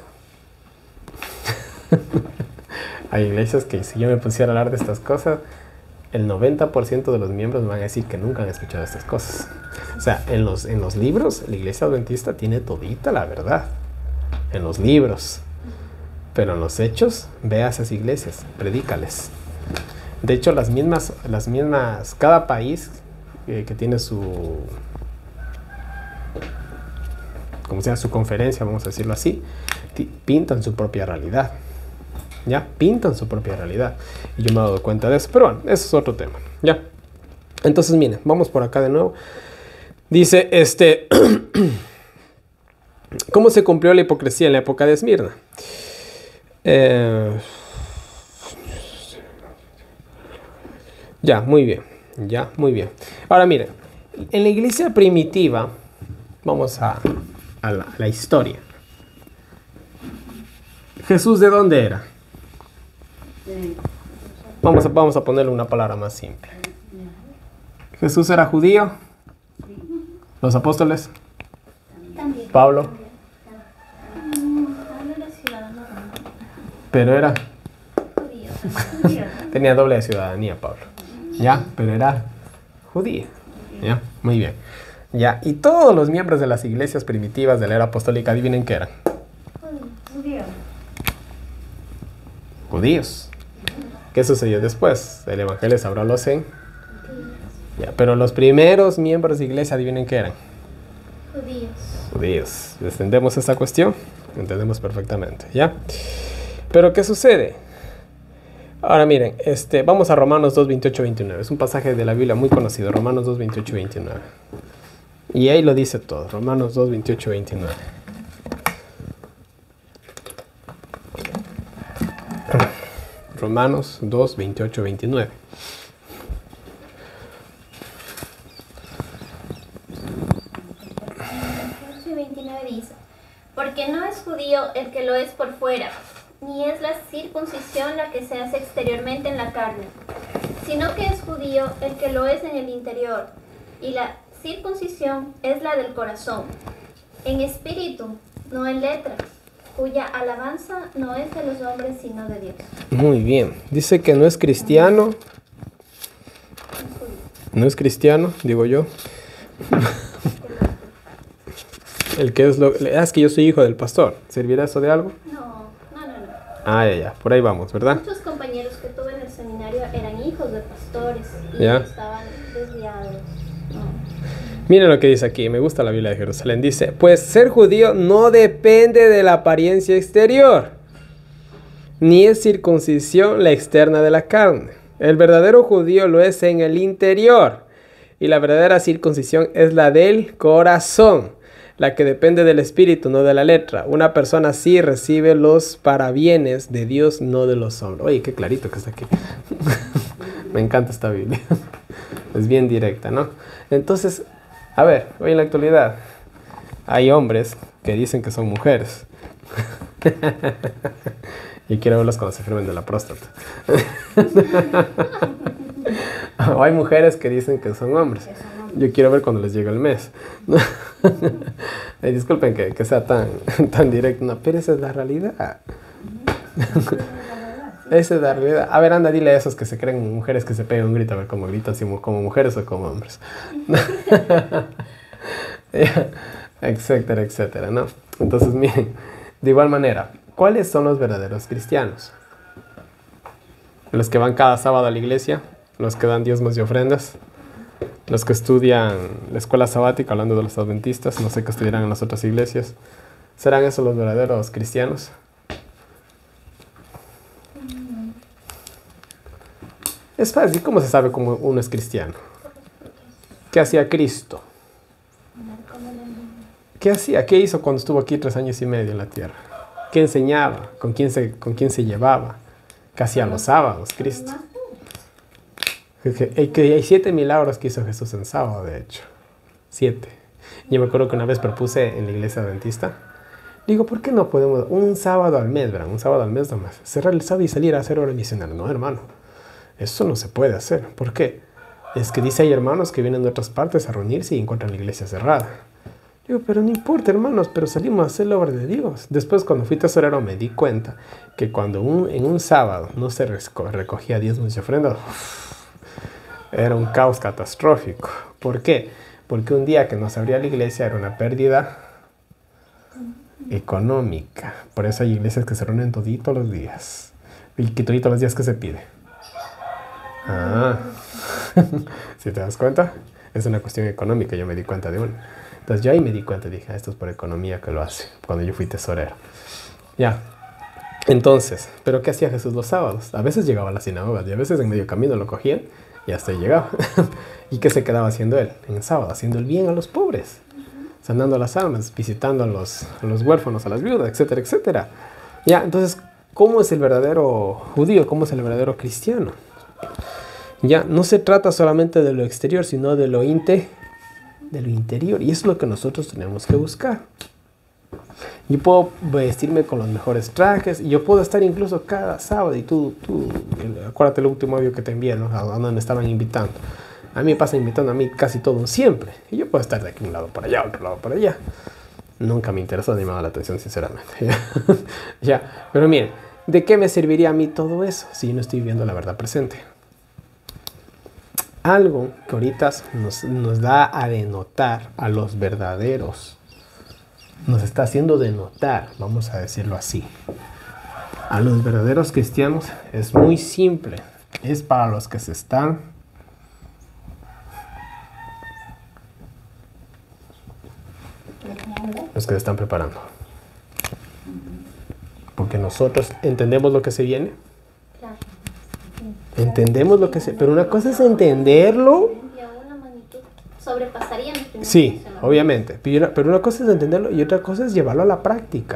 Speaker 1: hay iglesias que si yo me pusiera a hablar de estas cosas, el noventa por ciento de los miembros me van a decir que nunca han escuchado estas cosas. O sea, en los, en los libros, la iglesia adventista tiene todita la verdad. En los libros. Pero en los hechos, ve a esas iglesias, predícales. De hecho, las mismas, las mismas, cada país eh, que tiene su, como sea, su conferencia, vamos a decirlo así, ti- pintan su propia realidad. ¿Ya? Pintan su propia realidad. Y yo me he dado cuenta de eso. Pero bueno, eso es otro tema. ¿Ya? Entonces, miren, vamos por acá de nuevo. Dice, este, ¿cómo se cumplió la hipocresía en la época de Esmirna? Eh, ya, muy bien. Ya, muy bien. Ahora miren, En la iglesia primitiva, vamos a, a, la, a la historia. ¿Jesús de dónde era? Vamos a, vamos a ponerle una palabra más simple. ¿Jesús era judío? ¿Los apóstoles?
Speaker 3: También.
Speaker 1: ¿Pablo?
Speaker 3: Pablo era ciudadano romano.
Speaker 1: Pero era...
Speaker 3: Judío. Judío.
Speaker 1: Tenía doble ciudadanía, Pablo. ¿Ya? Pero era judío. ¿Ya? Muy bien. ¿Ya? Y todos los miembros de las iglesias primitivas de la era apostólica, adivinen qué eran.
Speaker 3: Judío.
Speaker 1: Judíos. ¿Qué sucedió después? El evangelio se abrió los en... Ya, pero los primeros miembros de iglesia, adivinen qué eran.
Speaker 3: Judíos.
Speaker 1: Judíos. ¿Entendemos esta cuestión? Entendemos perfectamente, ¿ya? Pero ¿qué sucede? Ahora miren, este, vamos a Romanos dos, veintiocho, veintinueve. Es un pasaje de la Biblia muy conocido, Romanos dos, veintiocho, veintinueve. Y ahí lo dice todo, Romanos dos, veintiocho, veintinueve. Romanos dos, veintiocho, veintinueve.
Speaker 3: veintinueve dice, porque no es judío el que lo es por fuera, ni es la circuncisión la que se hace exteriormente en la carne, sino que es judío el que lo es en el interior, y la circuncisión es la del corazón, en espíritu, no en letra, cuya alabanza no es de los hombres sino de Dios.
Speaker 1: Muy bien, dice que no es cristiano, no es cristiano, digo yo. El que es lo... Ah, es que yo soy hijo del pastor. ¿Servirá eso de algo?
Speaker 3: No, no, no, no.
Speaker 1: Ah, ya, ya. Por ahí vamos, ¿verdad?
Speaker 3: Muchos compañeros que tuve en el seminario eran hijos de pastores y
Speaker 1: ¿Ya?
Speaker 3: estaban desviados. No.
Speaker 1: Miren lo que dice aquí. Me gusta la Biblia de Jerusalén. Dice, pues ser judío no depende de la apariencia exterior, ni es circuncisión la externa de la carne. El verdadero judío lo es en el interior, y la verdadera circuncisión es la del corazón, la que depende del espíritu, no de la letra. Una persona así recibe los parabienes de Dios, no de los hombres. Oye, qué clarito que está aquí. Me encanta esta Biblia. Es bien directa, ¿no? Entonces, a ver, hoy en la actualidad hay hombres que dicen que son mujeres. Y quiero verlos cuando se enfermen de la próstata. O hay mujeres que dicen que son hombres. Yo quiero ver cuando les llegue el mes. Ay, disculpen que, que sea tan, tan directo, no, pero esa es la realidad. Esa es la realidad. A ver, anda, dile a esos que se creen mujeres que se pegan un grito, a ver cómo gritan, si como mujeres o como hombres. Etcétera, etcétera, ¿no? Entonces, miren, de igual manera, ¿cuáles son los verdaderos cristianos? Los que van cada sábado a la iglesia, los que dan diezmos y ofrendas, los que estudian la escuela sabática, hablando de los adventistas, no sé qué estudiarán en las otras iglesias. ¿Serán esos los verdaderos cristianos? Es fácil. ¿Cómo se sabe cómo uno es cristiano? ¿Qué hacía Cristo? ¿Qué hacía? ¿Qué hizo cuando estuvo aquí tres años y medio en la tierra? ¿Qué enseñaba? ¿Con quién se, con quién se llevaba? ¿Qué hacía los sábados, Cristo? Que, que hay siete milagros que hizo Jesús en sábado, de hecho. Siete. Yo me acuerdo que una vez propuse en la iglesia adventista. Digo, ¿por qué no podemos un sábado al mes, ¿verdad? Un sábado al mes nomás. Cerrar el sábado y salir a hacer hora misionera. No, hermano. Eso no se puede hacer. ¿Por qué? Es que dice hay hermanos que vienen de otras partes a reunirse y encuentran la iglesia cerrada. Digo, pero no importa, hermanos, pero salimos a hacer la obra de Dios. Después, cuando fui tesorero, me di cuenta que cuando un, en un sábado no se recogía diezmos y ofrendas, era un caos catastrófico. ¿Por qué? Porque un día que no se abría la iglesia era una pérdida económica. Por eso hay iglesias que se reúnen toditos los días. ¿Y que toditos los días que se pide? Ah, ¿sí te das cuenta? Es una cuestión económica, yo me di cuenta de una. Entonces yo ahí me di cuenta, dije, ah, esto es por economía que lo hace, cuando yo fui tesorero. Ya. Entonces, ¿pero qué hacía Jesús los sábados? A veces llegaba a las sinagogas y a veces en medio camino lo cogían y hasta ahí llegaba. ¿Y qué se quedaba haciendo él en el sábado? Haciendo el bien a los pobres, sanando las almas, visitando a los, a los huérfanos, a las viudas, etcétera, etcétera. Ya, entonces, ¿cómo es el verdadero judío? ¿Cómo es el verdadero cristiano? Ya, no se trata solamente de lo exterior, sino de lo interior. de lo interior. Y eso es lo que nosotros tenemos que buscar. Yo puedo vestirme con los mejores trajes y yo puedo estar incluso cada sábado. Y tú, tú acuérdate el último audio que te envié, ¿no? A donde me estaban invitando. A mí me pasa invitando a mí casi todo siempre. Y yo puedo estar de aquí un lado para allá, otro lado para allá. Nunca me interesó ni me daba la atención, sinceramente. Ya, pero miren, ¿de qué me serviría a mí todo eso si yo no estoy viendo la verdad presente? Algo que ahorita nos, nos da a denotar a los verdaderos. Nos está haciendo denotar, vamos a decirlo así. A los verdaderos cristianos es muy simple. Es para los que se están los que se están preparando. Porque nosotros entendemos lo que se viene. Entendemos lo que se... Pero una cosa es entenderlo.
Speaker 3: Sobrepasaría mi primer
Speaker 1: Sí,
Speaker 3: funcionamiento.
Speaker 1: obviamente. Pero una cosa es entenderlo y otra cosa es llevarlo a la práctica.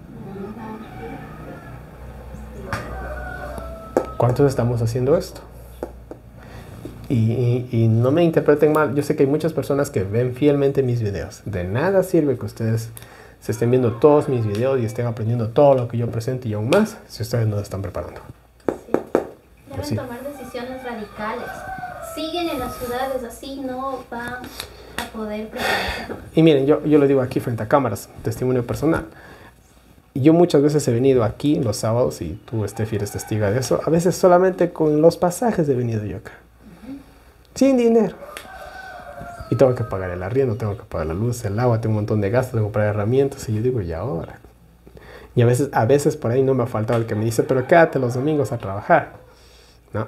Speaker 1: ¿Cuántos estamos haciendo esto? Y, y, y no me interpreten mal. Yo sé que hay muchas personas que ven fielmente mis videos. De nada sirve que ustedes se estén viendo todos mis videos y estén aprendiendo todo lo que yo presento y aún más si ustedes no se están preparando.
Speaker 3: Sí. Deben
Speaker 1: Pues sí.
Speaker 3: tomar decisiones radicales. Siguen en las ciudades, así no van a poder prepararse.
Speaker 1: Y miren, yo, yo lo digo aquí frente a cámaras, testimonio personal. Yo muchas veces he venido aquí los sábados, y tú, Steffi, eres testiga de eso. A veces solamente con los pasajes he venido yo acá. Uh-huh. Sin dinero. Y tengo que pagar el arriendo, tengo que pagar la luz, el agua, tengo un montón de gastos, tengo que pagar herramientas. Y yo digo, ¿y ahora? Y a veces, a veces por ahí no me ha faltado el que me dice, pero quédate los domingos a trabajar. No.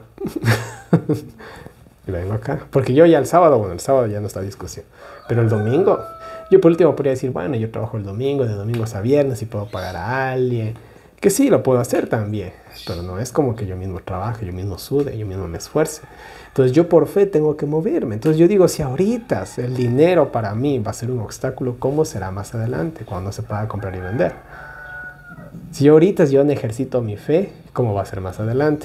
Speaker 1: Y vengo acá. Porque yo ya el sábado, bueno, el sábado ya no está discusión. Pero el domingo, yo por último podría decir, bueno, yo trabajo el domingo, de domingos a viernes y puedo pagar a alguien. Que sí, lo puedo hacer también. Pero no es como que yo mismo trabaje, yo mismo sude, yo mismo me esfuerce. Entonces yo por fe tengo que moverme. Entonces yo digo, si ahorita el dinero para mí va a ser un obstáculo, ¿cómo será más adelante cuando se pueda comprar y vender? Si ahorita yo no ejercito mi fe, ¿cómo va a ser más adelante?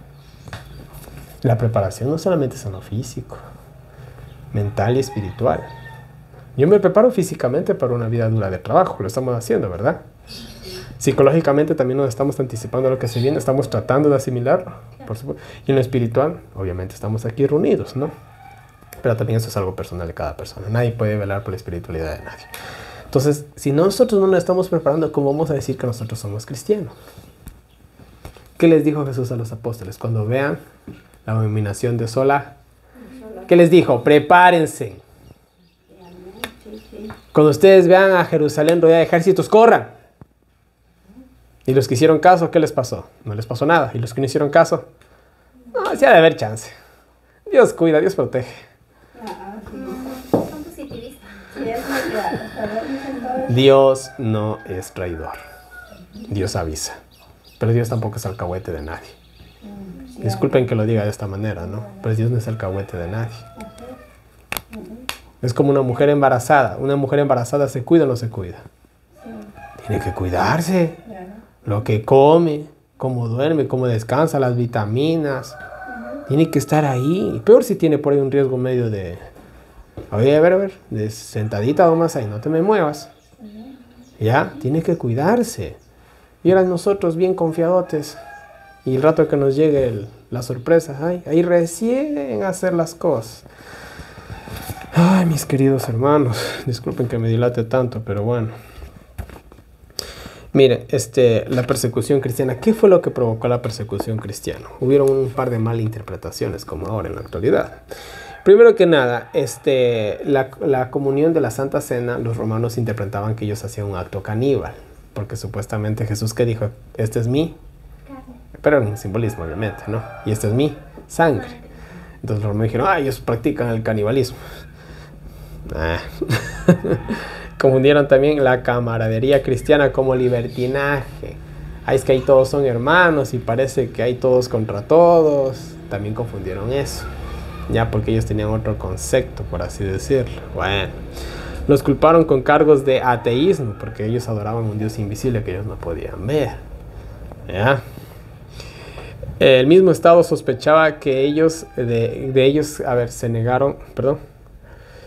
Speaker 1: La preparación no solamente es en lo físico, mental y espiritual. Yo me preparo físicamente para una vida dura de trabajo, lo estamos haciendo, ¿verdad? Psicológicamente también nos estamos anticipando a lo que se viene, estamos tratando de asimilarlo, por supuesto. Y en lo espiritual, obviamente estamos aquí reunidos, ¿no? Pero también eso es algo personal de cada persona. Nadie puede velar por la espiritualidad de nadie. Entonces, si nosotros no nos estamos preparando, ¿cómo vamos a decir que nosotros somos cristianos? ¿Qué les dijo Jesús a los apóstoles? Cuando vean la abominación desola, ¿qué les dijo? Prepárense. Cuando ustedes vean a Jerusalén rodeada de ejércitos, corran. Y los que hicieron caso, ¿qué les pasó? No les pasó nada. Y los que no hicieron caso, no, sí ha de haber chance. Dios cuida, Dios protege.
Speaker 3: Son positivistas.
Speaker 1: Dios no es traidor. Dios avisa. Pero Dios tampoco es alcahuete de nadie. Disculpen que lo diga de esta manera, ¿no? Pero Dios no es alcahuete de nadie. Es como una mujer embarazada. Una mujer embarazada, ¿se cuida o no se cuida? Tiene que cuidarse. Lo que come, cómo duerme, cómo descansa, las vitaminas. Tiene que estar ahí. Peor si tiene por ahí un riesgo medio de... A ver, a ver, a ver. De sentadita nomás ahí, no te me muevas. Ya, tiene que cuidarse. Y ahora nosotros bien confiadotes. Y el rato que nos llegue el, la sorpresa, ay, ahí recién hacer las cosas. Ay, mis queridos hermanos, disculpen que me dilate tanto, pero bueno. Miren, este, la persecución cristiana, ¿qué fue lo que provocó la persecución cristiana? Hubieron un par de malinterpretaciones, como ahora en la actualidad. Primero que nada, este, la, la comunión de la Santa Cena, los romanos interpretaban que ellos hacían un acto caníbal, porque supuestamente Jesús, ¿qué dijo? Este es mi carne. Pero en un simbolismo, obviamente, ¿no? Y este es mi sangre. Entonces los romanos dijeron, ah, ellos practican el canibalismo. Ah. Confundieron también la camaradería cristiana como libertinaje. Ah, es que ahí todos son hermanos y parece que hay todos contra todos. También confundieron eso. Ya, porque ellos tenían otro concepto, por así decirlo. Bueno, los culparon con cargos de ateísmo, porque ellos adoraban un Dios invisible que ellos no podían ver. Ya. El mismo Estado sospechaba que ellos, de, de ellos, a ver, se negaron, perdón,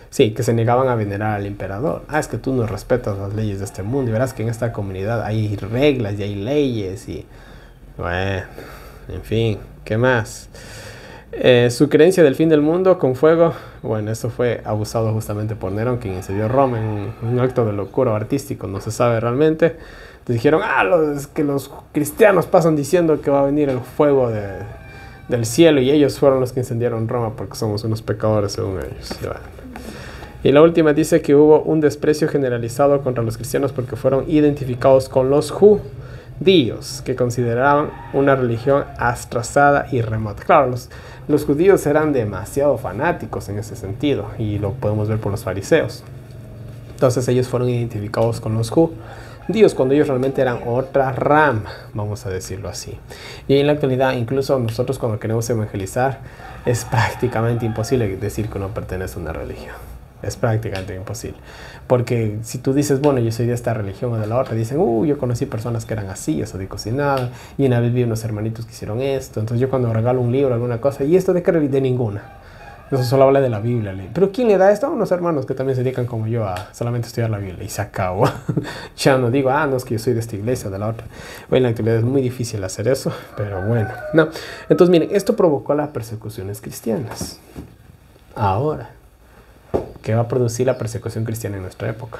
Speaker 1: Sí, que se negaban a venerar al emperador. Ah, es que tú no respetas las leyes de este mundo y verás que en esta comunidad hay reglas y hay leyes y... Bueno, en fin, ¿qué más? Eh, su creencia del fin del mundo con fuego, bueno, esto fue abusado justamente por Nerón, quien incendió Roma en un, un acto de locura artístico, no se sabe realmente. Entonces dijeron, ah, los, que los cristianos pasan diciendo que va a venir el fuego de, del cielo y ellos fueron los que incendiaron Roma porque somos unos pecadores según ellos. Y, bueno. Y la última dice que hubo un desprecio generalizado contra los cristianos porque fueron identificados con los judíos, que consideraban una religión atrasada y remota. Claro, los, los judíos eran demasiado fanáticos en ese sentido y lo podemos ver por los fariseos. Entonces ellos fueron identificados con los judíos cuando ellos realmente eran otra rama, vamos a decirlo así. Y en la actualidad, incluso nosotros cuando queremos evangelizar, es prácticamente imposible decir que uno pertenece a una religión. Es prácticamente imposible. Porque si tú dices, bueno, yo soy de esta religión o de la otra, dicen, uh, yo conocí personas que eran así, eso de cocinar, y una vez vi unos hermanitos que hicieron esto. Entonces yo cuando regalo un libro, alguna cosa, ¿y esto de qué? De ninguna. Eso solo habla de la Biblia. Pero ¿quién le da esto? A unos hermanos que también se dedican como yo a solamente estudiar la Biblia. Y se acabó. Ya no digo, ah, no, es que yo soy de esta iglesia o de la otra. Bueno, en la actualidad es muy difícil hacer eso, pero bueno. No. Entonces miren, esto provocó las persecuciones cristianas. Ahora, ¿qué va a producir la persecución cristiana en nuestra época?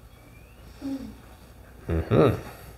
Speaker 1: Uh-huh.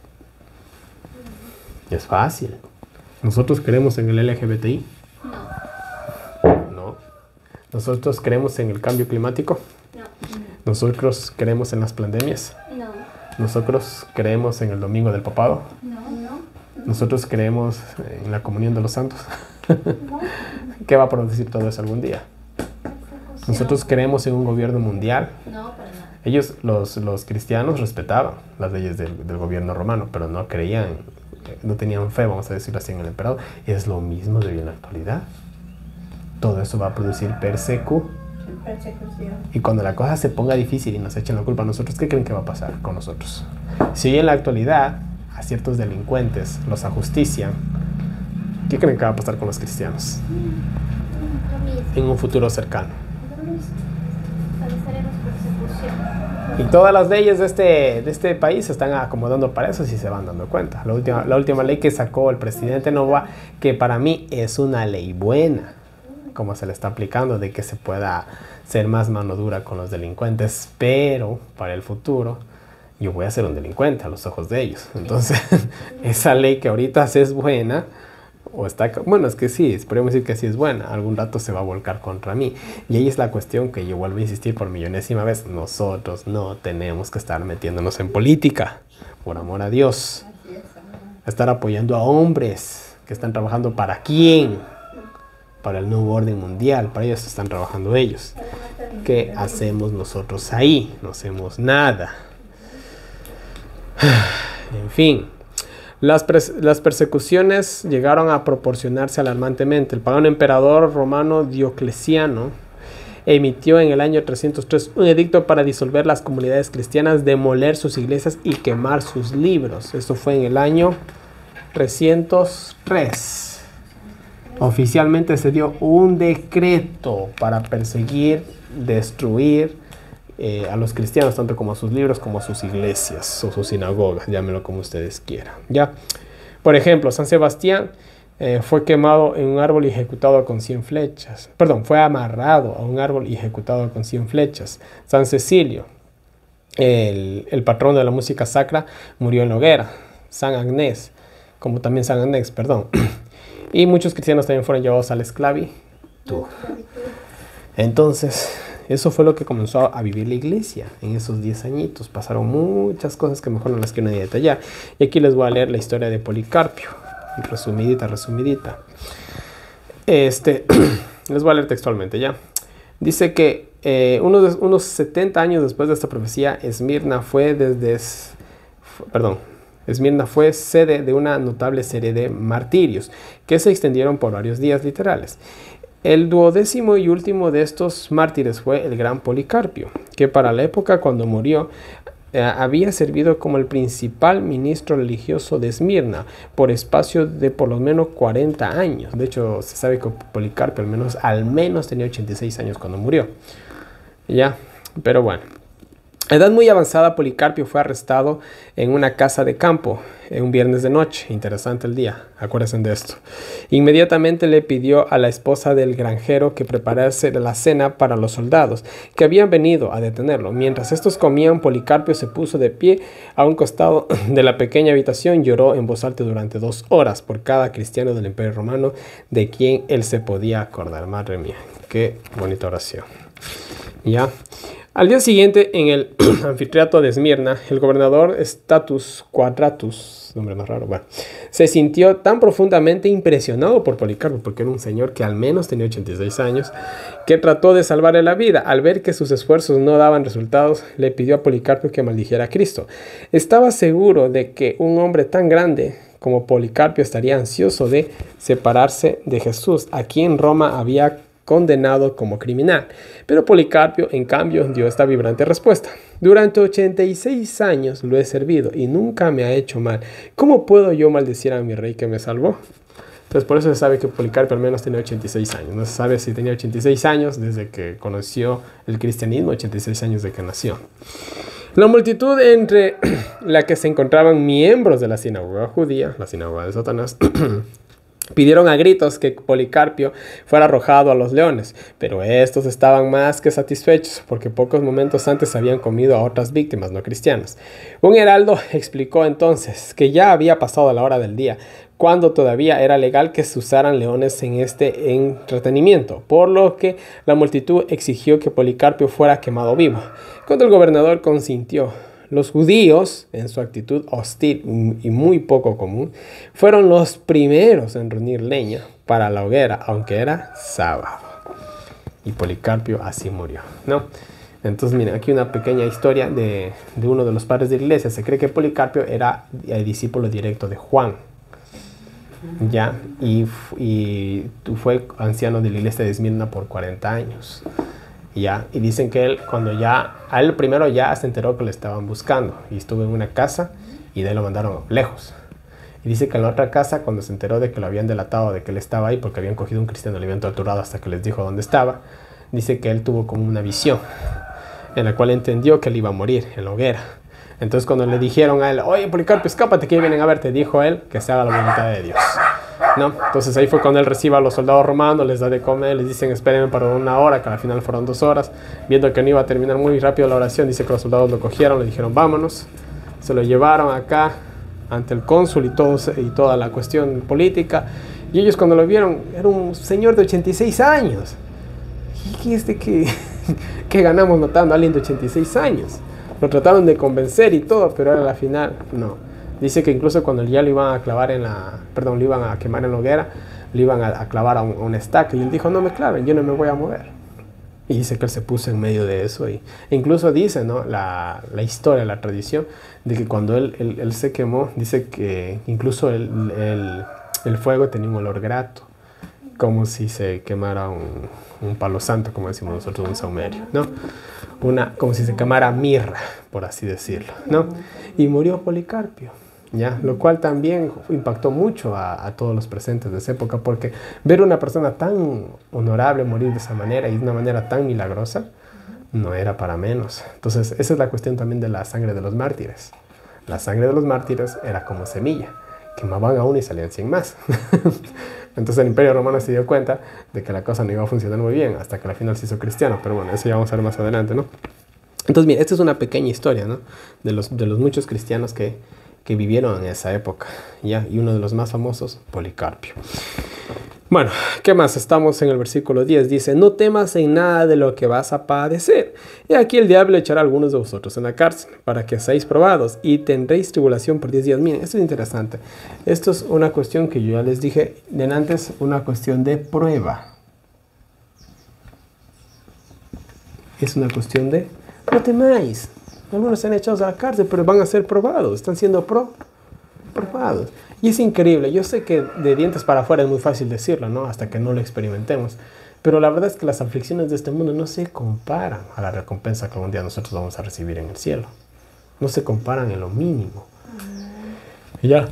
Speaker 1: Es fácil. ¿Nosotros creemos en el L G B T I?
Speaker 3: No.
Speaker 1: No. ¿Nosotros creemos en el cambio climático?
Speaker 3: No.
Speaker 1: ¿Nosotros creemos en las pandemias?
Speaker 3: No.
Speaker 1: ¿Nosotros creemos en el domingo del papado?
Speaker 3: No. No.
Speaker 1: ¿Nosotros creemos en la comunión de los santos?
Speaker 3: No.
Speaker 1: ¿Qué va a producir todo eso algún día? ¿Nosotros creemos en un gobierno mundial?
Speaker 3: No, para nada.
Speaker 1: Ellos, los, los cristianos, respetaban las leyes del, del gobierno romano, pero no creían, no tenían fe, vamos a decirlo así, en el emperador. Es lo mismo de hoy en la actualidad. Todo eso va a producir persecución.
Speaker 2: Persecución.
Speaker 1: Y cuando la cosa se ponga difícil y nos echen la culpa a nosotros, ¿qué creen que va a pasar con nosotros? Si hoy en la actualidad a ciertos delincuentes los ajustician, ¿qué creen que va a pasar con los cristianos
Speaker 3: Lo mismo.
Speaker 1: en un futuro cercano?
Speaker 3: Lo mismo. Padeceremos persecución.
Speaker 1: Y todas las leyes de este, de este país se están acomodando para eso si se van dando cuenta. La última, la última ley que sacó el presidente Novoa, que para mí es una ley buena, como se le está aplicando, de que se pueda ser más mano dura con los delincuentes, pero para el futuro yo voy a ser un delincuente a los ojos de ellos. Entonces, esa ley que ahorita sí es buena, o está, bueno, es que sí, podríamos decir que sí es buena, algún rato se va a volcar contra mí. Y ahí es la cuestión que yo vuelvo a insistir por millonésima vez, nosotros no tenemos que estar metiéndonos en política, por amor a Dios. Estar apoyando a hombres que están trabajando para quién, para el nuevo orden mundial, para ellos están trabajando ellos. ¿Qué hacemos nosotros ahí? No hacemos nada. En fin, las, las persecuciones llegaron a proporcionarse alarmantemente. El pagano emperador romano Diocleciano emitió en el año trescientos tres un edicto para disolver las comunidades cristianas, demoler sus iglesias y quemar sus libros. Esto fue en el año trescientos tres. Oficialmente se dio un decreto para perseguir, destruir eh, a los cristianos, tanto como a sus libros como a sus iglesias o sus sinagogas, llámenlo como ustedes quieran. ¿Ya? Por ejemplo, San Sebastián eh, fue quemado en un árbol y ejecutado con cien flechas. Perdón, fue amarrado a un árbol y ejecutado con cien flechas. San Cecilio, el, el patrón de la música sacra, murió en la hoguera. San Agnés, como también San Agnés, perdón. Y muchos cristianos también fueron llevados a la esclavitud. Entonces, eso fue lo que comenzó a vivir la iglesia en esos diez añitos. Pasaron muchas cosas que mejor no las quiero ni detallar. Y aquí les voy a leer la historia de Policarpio. Resumidita, resumidita. Este, les voy a leer textualmente ya. Dice que eh, unos, unos setenta años después de esta profecía, Esmirna fue desde... Perdón. Esmirna fue sede de una notable serie de martirios que se extendieron por varios días literales. El duodécimo y último de estos mártires fue el gran Policarpio, que para la época cuando murió eh, había servido como el principal ministro religioso de Esmirna por espacio de por lo menos cuarenta años. De hecho, se sabe que Policarpio al menos, al menos tenía ochenta y seis años cuando murió. Ya, pero bueno. A edad muy avanzada, Policarpio fue arrestado en una casa de campo en un viernes de noche. Interesante el día, acuérdense de esto. Inmediatamente le pidió a la esposa del granjero que preparase la cena para los soldados que habían venido a detenerlo. Mientras estos comían, Policarpio se puso de pie a un costado de la pequeña habitación y lloró en voz alta durante dos horas por cada cristiano del Imperio Romano de quien él se podía acordar. Madre mía, qué bonita oración. Ya. Al día siguiente, en el anfiteatro de Esmirna, el gobernador Status Quadratus, nombre más raro, bueno, se sintió tan profundamente impresionado por Policarpio, porque era un señor que al menos tenía ochenta y seis años, que trató de salvarle la vida. Al ver que sus esfuerzos no daban resultados, le pidió a Policarpio que maldijera a Cristo. Estaba seguro de que un hombre tan grande como Policarpio estaría ansioso de separarse de Jesús, a quien Roma había condenado como criminal. Pero Policarpio, en cambio, dio esta vibrante respuesta: durante ochenta y seis años lo he servido y nunca me ha hecho mal. ¿Cómo puedo yo maldecir a mi rey que me salvó? Entonces, por eso se sabe que Policarpio al menos tenía ochenta y seis años. No se sabe si tenía ochenta y seis años desde que conoció el cristianismo, ochenta y seis años de que nació. La multitud, entre la que se encontraban miembros de la sinagoga judía, la sinagoga de Satanás, pidieron a gritos que Policarpio fuera arrojado a los leones, pero estos estaban más que satisfechos porque pocos momentos antes habían comido a otras víctimas no cristianas. Un heraldo explicó entonces que ya había pasado la hora del día, cuando todavía era legal que se usaran leones en este entretenimiento, por lo que la multitud exigió que Policarpio fuera quemado vivo. Cuando el gobernador consintió, los judíos, en su actitud hostil y muy poco común, fueron los primeros en reunir leña para la hoguera, aunque era sábado. Y Policarpio así murió, ¿no? Entonces, miren, aquí una pequeña historia de, de uno de los padres de la iglesia. Se cree que Policarpio era el discípulo directo de Juan, ¿ya? Y, y fue anciano de la iglesia de Esmirna por cuarenta años. Ya, y dicen que él, cuando ya, a él primero ya se enteró que lo estaban buscando y estuvo en una casa y de ahí lo mandaron lejos. Y dice que en la otra casa, cuando se enteró de que lo habían delatado, de que él estaba ahí porque habían cogido un cristiano y lo habían torturado hasta que les dijo dónde estaba, dice que él tuvo como una visión en la cual entendió que él iba a morir en la hoguera. Entonces cuando le dijeron a él, oye Policarpio, escápate que vienen a verte, dijo él que se haga la voluntad de Dios, ¿no? Entonces ahí fue cuando él recibe a los soldados romanos, les da de comer, les dicen espérenme para una hora, que al final fueron dos horas. Viendo que no iba a terminar muy rápido la oración, dice que los soldados lo cogieron, le dijeron vámonos, se lo llevaron acá ante el cónsul y, todo, y toda la cuestión política. Y ellos cuando lo vieron, era un señor de ochenta y seis años. ¿Y qué, este, qué, qué ganamos notando a alguien de ochenta y seis años? Lo trataron de convencer y todo, pero a la final no. Dice que incluso cuando ya lo iban a clavar en la, perdón, lo iban a quemar en la hoguera, lo iban a, a clavar a un, a un estaca. Y él dijo, no me claven, yo no me voy a mover. Y dice que él se puso en medio de eso. Y, e incluso dice, ¿no? la, la historia, la tradición, de que cuando él, él, él se quemó, dice que incluso el, el, el fuego tenía un olor grato, como si se quemara un, un palo santo, como decimos nosotros, un saumerio, ¿no? Una, como si se quemara mirra, por así decirlo, ¿no? Y murió Policarpio, ¿ya? Lo cual también impactó mucho a, a todos los presentes de esa época, porque ver a una persona tan honorable morir de esa manera y de una manera tan milagrosa, no era para menos. Entonces, esa es la cuestión también de la sangre de los mártires. La sangre de los mártires era como semilla, quemaban a uno y salían cien más. Entonces el Imperio Romano se dio cuenta de que la cosa no iba a funcionar muy bien hasta que al final se hizo cristiano, pero bueno, eso ya vamos a ver más adelante, ¿no? Entonces, mira, esta es una pequeña historia, ¿no? De los, de los muchos cristianos que, que vivieron en esa época, ¿ya? Y uno de los más famosos, Policarpio. Bueno, ¿qué más? Estamos en el versículo diez. Dice, no temas en nada de lo que vas a padecer. Y aquí el diablo echará a algunos de vosotros en la cárcel para que seáis probados y tendréis tribulación por diez días. Miren, esto es interesante. Esto es una cuestión que yo ya les dije de antes, una cuestión de prueba. Es una cuestión de, no temáis. Algunos se han echado a la cárcel, pero van a ser probados. Están siendo pro, probados. Y es increíble, yo sé que de dientes para afuera es muy fácil decirlo, ¿no? Hasta que no lo experimentemos. Pero la verdad es que las aflicciones de este mundo no se comparan a la recompensa que algún día nosotros vamos a recibir en el cielo. No se comparan en lo mínimo. Y ya.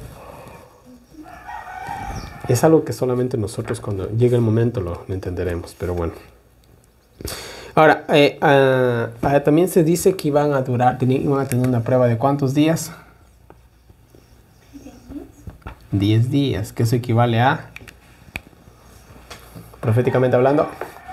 Speaker 1: Es algo que solamente nosotros cuando llegue el momento lo entenderemos, pero bueno. Ahora, eh, ah, ah, también se dice que iban a durar, teni- iban a tener una prueba de ¿cuántos días? diez días, que eso equivale a, proféticamente hablando,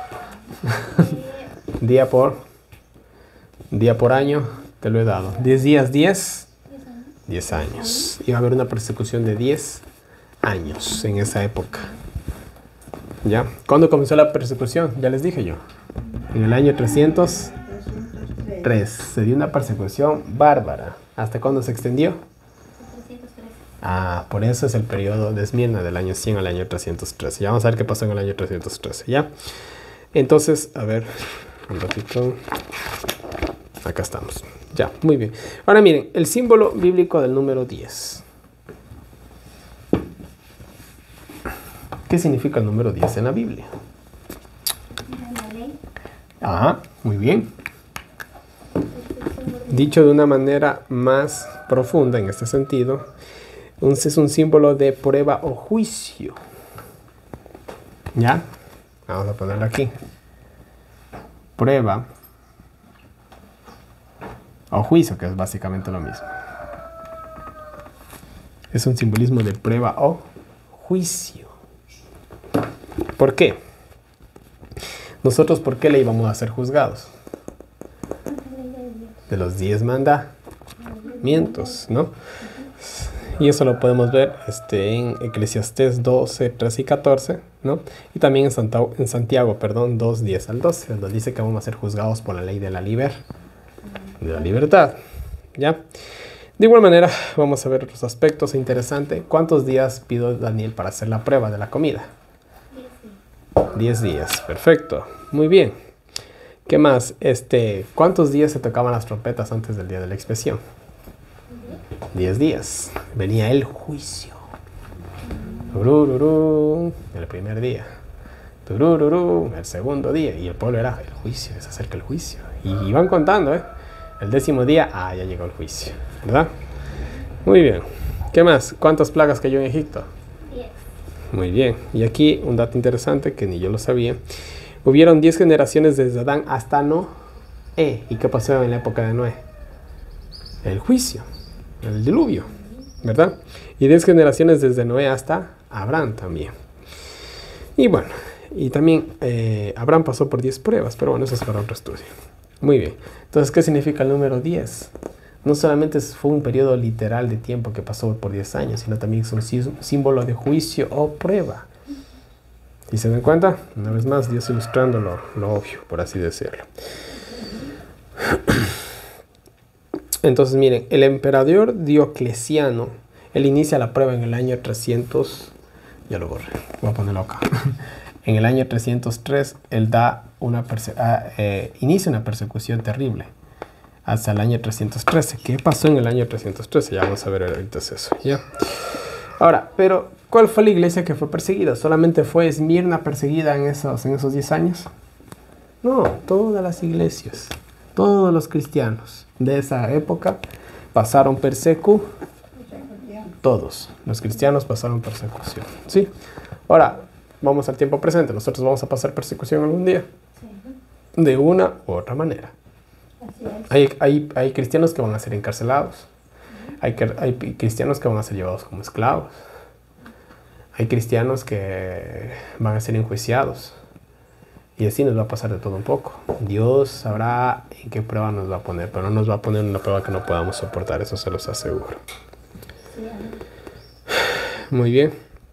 Speaker 1: día por día por año, te lo he dado. diez días, diez, diez años. Iba a haber una persecución de diez años en esa época. ¿Ya? ¿Cuándo comenzó la persecución? Ya les dije yo. En el año trescientos tres. Se dio una persecución bárbara. ¿Hasta cuándo se extendió?
Speaker 3: trescientos trece.
Speaker 1: Ah, por eso es el periodo de Esmirna, del año cien al año trescientos trece. Ya vamos a ver qué pasó en el año trescientos trece, ¿ya? Entonces, a ver, un ratito. Acá estamos. Ya, muy bien. Ahora miren, el símbolo bíblico del número diez. ¿Qué significa el número diez en la Biblia?
Speaker 3: La ley.
Speaker 1: Ah, muy bien. Dicho de una manera más profunda en este sentido, un- es un símbolo de prueba o juicio. ¿Ya? Vamos a ponerlo aquí. Prueba o juicio, que es básicamente lo mismo. Es un simbolismo de prueba o juicio. ¿Por qué? Nosotros, ¿por qué le íbamos a ser juzgados? De los diez mandamientos, ¿no? Y eso lo podemos ver este, en Eclesiastés doce, trece y catorce, ¿no? Y también en, Santa, en Santiago, perdón, dos, diez al doce, donde dice que vamos a ser juzgados por la ley de la, liber, de la libertad, ¿ya? De igual manera, vamos a ver otros aspectos interesantes. ¿Cuántos días pidió Daniel para hacer la prueba de la comida? diez días, perfecto, muy bien. ¿Qué más? Este, ¿cuántos días se tocaban las trompetas antes del día de la expiación? diez días. Venía el juicio. Turururú, el primer día. Turururú, el segundo día. Y el pueblo era el juicio, se acerca el juicio. Y iban contando, ¿eh? El décimo día, ah, ya llegó el juicio, ¿verdad? Muy bien. ¿Qué más? ¿Cuántas plagas cayó en Egipto?
Speaker 3: diez.
Speaker 1: Muy bien. Y aquí un dato interesante que ni yo lo sabía. Hubieron diez generaciones desde Adán hasta Noé. ¿Y qué pasó en la época de Noé? El juicio, el diluvio, ¿verdad? Y diez generaciones desde Noé hasta Abraham también. Y bueno, y también eh, Abraham pasó por diez pruebas, pero bueno, eso es para otro estudio. Muy bien. Entonces, ¿qué significa el número diez? No solamente fue un periodo literal de tiempo que pasó por diez años, sino también es un símbolo de juicio o prueba. ¿Y se dan cuenta? Una vez más, Dios ilustrando lo, lo obvio, por así decirlo. Entonces, miren, el emperador Diocleciano, él inicia la prueba en el año trescientos, ya lo borré, voy a ponerlo acá. En el año trescientos tres, él da una perse- ah, eh, inicia una persecución terrible hasta el año trescientos trece. ¿Qué pasó en el año trescientos trece? Ya vamos a ver ahorita eso, ¿ya? Ahora, pero ¿cuál fue la iglesia que fue perseguida? ¿Solamente fue Esmirna perseguida en esos, en esos diez años? No, todas las iglesias, todos los cristianos de esa época pasaron persecución. Todos los cristianos pasaron persecución, ¿sí? Ahora, vamos al tiempo presente. Nosotros vamos a pasar persecución algún día.
Speaker 3: Sí.
Speaker 1: De una u otra manera.
Speaker 3: Así es.
Speaker 1: Hay, hay, hay cristianos que van a ser encarcelados. Hay, que- hay cristianos que van a ser llevados como esclavos. Hay cristianos que van a ser enjuiciados. Y así nos va a pasar de todo un poco. Dios sabrá en qué prueba nos va a poner, pero no nos va a poner en una prueba que no podamos soportar, eso se los aseguro.
Speaker 3: Sí, amén.
Speaker 1: Muy bien.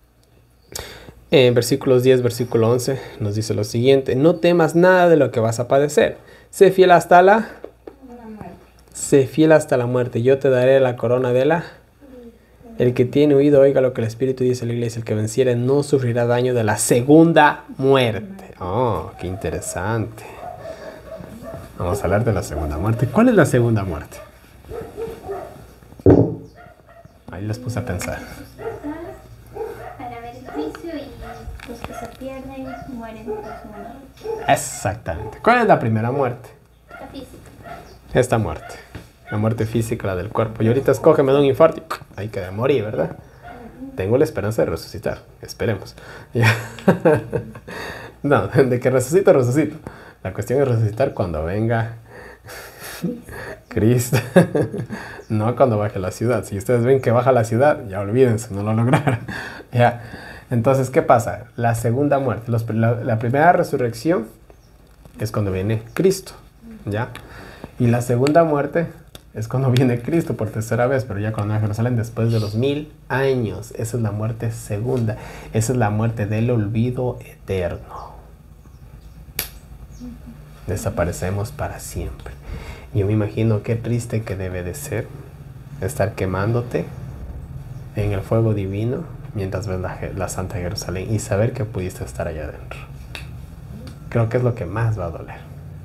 Speaker 1: En versículos diez, versículo once nos dice lo siguiente: no temas nada de lo que vas a padecer. Sé fiel hasta la...
Speaker 2: Una muerte.
Speaker 1: Sé fiel hasta la muerte. Yo te daré la corona de la... El que tiene oído, oiga lo que el Espíritu dice a la iglesia. El que venciere no sufrirá daño de la segunda muerte. Oh, qué interesante. Vamos a hablar de la segunda muerte. ¿Cuál es la segunda muerte? Ahí les puse a pensar.
Speaker 3: Para ver el juicio y los que se pierden mueren tras morir.
Speaker 1: Exactamente. ¿Cuál es la primera muerte?
Speaker 3: La física.
Speaker 1: Esta muerte. La muerte física, la del cuerpo. Y ahorita escoge, me da un infarto y hay que morir, ¿verdad? Tengo la esperanza de resucitar. Esperemos. Ya. No, de que resucito, resucito. La cuestión es resucitar cuando venga Cristo. No cuando baje la ciudad. Si ustedes ven que baja la ciudad, ya olvídense, no lo lograron. Ya. Entonces, ¿qué pasa? La segunda muerte. Los, la, la primera resurrección es cuando viene Cristo. ¿Ya? Y la segunda muerte es cuando viene Cristo por tercera vez, pero ya cuando va a Jerusalén después de los mil años. Esa es la muerte segunda. Esa es la muerte del olvido eterno. Desaparecemos para siempre. Yo me imagino qué triste que debe de ser estar quemándote en el fuego divino mientras ves la, la Santa Jerusalén y saber que pudiste estar allá adentro. Creo que es lo que más va a doler.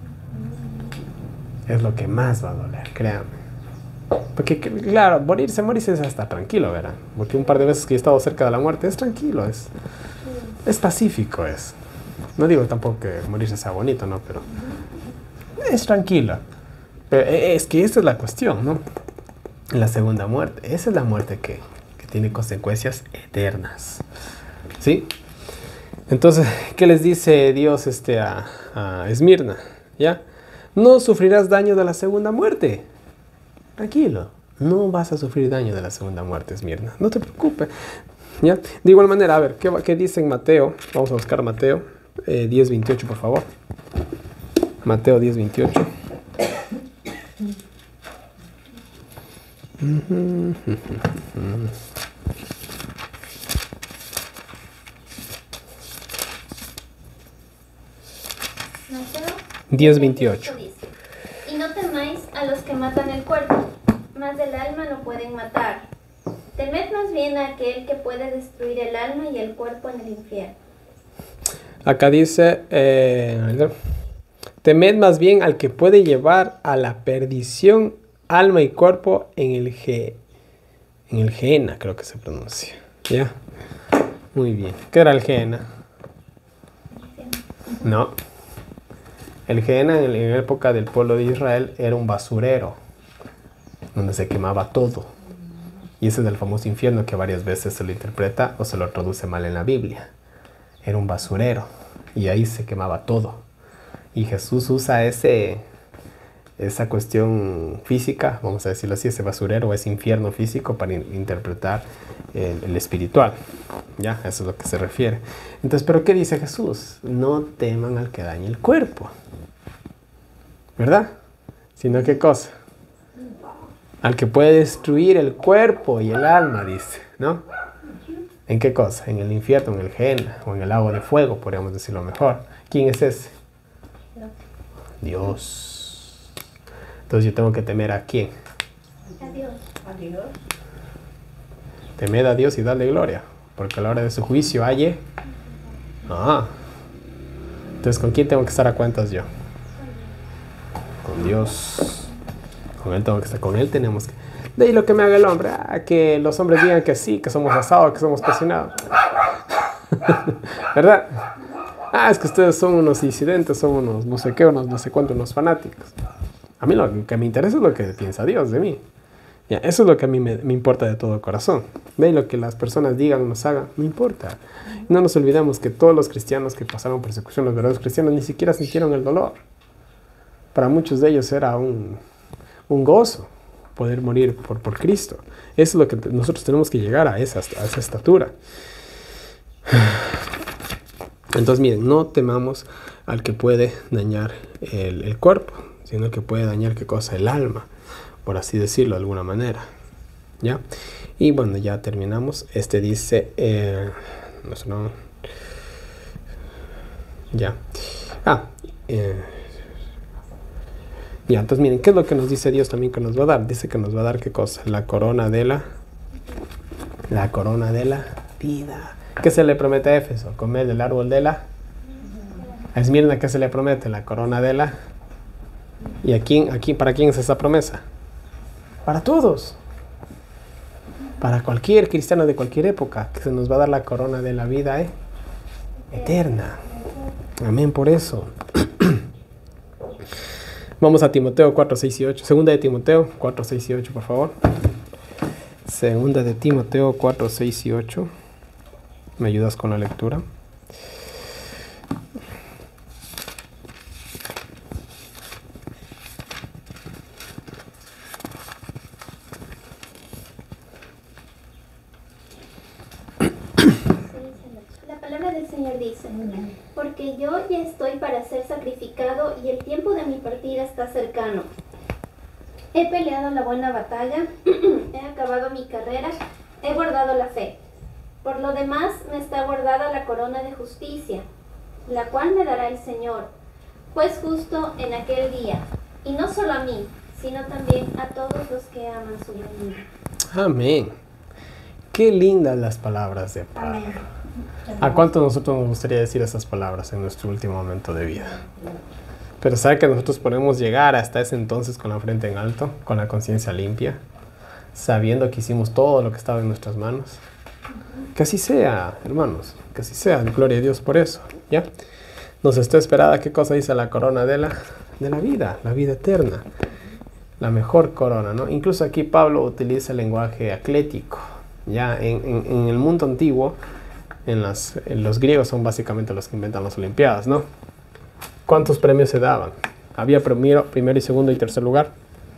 Speaker 1: Es lo que más va a doler, créanme. Porque, claro, morirse, morirse es hasta tranquilo, ¿verdad? Porque un par de veces que he estado cerca de la muerte, es tranquilo, es, es pacífico, es. No digo tampoco que morirse sea bonito, ¿no? Pero es tranquilo. Pero es que esa es la cuestión, ¿no? La segunda muerte, esa es la muerte que, que tiene consecuencias eternas. ¿Sí? Entonces, ¿qué les dice Dios este, a, a Esmirna? ¿Ya? No sufrirás daño de la segunda muerte. Tranquilo, no vas a sufrir daño de la segunda muerte, Esmirna. No te preocupes. ¿Ya? De igual manera, a ver, ¿qué, qué dice en Mateo? Vamos a buscar Mateo eh, diez veintiocho, por favor. Mateo diez veintiocho. diez veintiocho.
Speaker 3: Y no temáis a los que matan el cuerpo, mas el alma no pueden matar. Temed más bien a aquel que puede destruir el alma y el cuerpo en el infierno.
Speaker 1: Acá dice, eh, temed más bien al que puede llevar a la perdición alma y cuerpo en el Ge, en el Gehenna, creo que se pronuncia. ¿Ya? Muy bien. ¿Qué era el Gehenna? No. El Gehenna en la época del pueblo de Israel era un basurero donde se quemaba todo. Y ese es el famoso infierno que varias veces se lo interpreta o se lo traduce mal en la Biblia. Era un basurero y ahí se quemaba todo. Y Jesús usa ese, esa cuestión física, vamos a decirlo así, ese basurero o ese infierno físico para in- interpretar el, el espiritual. Ya, eso es lo que se refiere. Entonces, ¿pero qué dice Jesús? No teman al que dañe el cuerpo, ¿verdad? Sino, ¿qué cosa? Al que puede destruir el cuerpo y el alma, dice, ¿no? ¿En qué cosa? En el infierno, en el Gehenna o en el lago de fuego, podríamos decirlo mejor. ¿Quién es ese? Dios. Entonces yo tengo que temer a quién.
Speaker 3: A Dios.
Speaker 2: A Dios.
Speaker 1: Temed a Dios y darle gloria, porque a la hora de su juicio halle. Ah. Entonces, ¿con quién tengo que estar a cuentas yo? Con Dios. Con él tengo que estar, con él tenemos que. De ahí lo que me haga el hombre, ah, que los hombres digan que sí, que somos asados, que somos cocinados. ¿Verdad? Ah, es que ustedes son unos incidentes, son unos no sé qué, unos no sé cuántos, unos fanáticos. A mí lo que me interesa es lo que piensa Dios de mí. Ya, eso es lo que a mí me, me importa de todo corazón. Ve, lo que las personas digan, nos hagan, no importa. No nos olvidemos que todos los cristianos que pasaron persecución, los verdaderos cristianos, ni siquiera sintieron el dolor. Para muchos de ellos era un, un gozo poder morir por, por Cristo. Eso es lo que nosotros tenemos que llegar a esa, a esa estatura. Entonces, miren, no temamos al que puede dañar el, el cuerpo, sino que puede dañar, ¿qué cosa? El alma, por así decirlo de alguna manera. ¿Ya? Y bueno, ya terminamos. Este dice... Eh, no sé, no. Ya. Ah. Eh, ya, entonces miren, ¿qué es lo que nos dice Dios también que nos va a dar? Dice que nos va a dar, ¿qué cosa? La corona de la... La corona de la vida. ¿Qué se le promete a Éfeso? Comer del árbol de la... A Esmirna, ¿qué se le promete? La corona de la... ¿Y a quién, aquí, para quién es esa promesa? Para todos. Para cualquier cristiano de cualquier época, que se nos va a dar la corona de la vida ¿eh? eterna. Amén por eso. Vamos a Timoteo cuatro, seis y ocho. Segunda de Timoteo cuatro, seis y ocho, por favor. Segunda de Timoteo cuatro, seis y ocho. ¿Me ayudas con la lectura?
Speaker 3: Señor dice, porque yo ya estoy para ser sacrificado y el tiempo de mi partida está cercano. He peleado la buena batalla, he acabado mi carrera, he guardado la fe. Por lo demás me está guardada la corona de justicia, la cual me dará el Señor, juez justo en aquel día, y no solo a mí, sino también a todos los que aman su venida.
Speaker 1: Amén. Qué lindas las palabras de Pablo. ¿A cuánto nosotros nos gustaría decir esas palabras en nuestro último momento de vida? Pero sabe que nosotros podemos llegar hasta ese entonces con la frente en alto, con la conciencia limpia, sabiendo que hicimos todo lo que estaba en nuestras manos. Que así sea, hermanos, que así sea. Gloria a Dios por eso, ¿ya? Nos está esperada, ¿qué cosa dice la corona de la, de la vida? La vida eterna. La mejor corona, ¿no? Incluso aquí Pablo utiliza el lenguaje atlético. Ya en, en, en el mundo antiguo, en, las, en los griegos son básicamente los que inventan las olimpiadas, ¿no? ¿Cuántos premios se daban? ¿Había primero, primero y segundo y tercer lugar?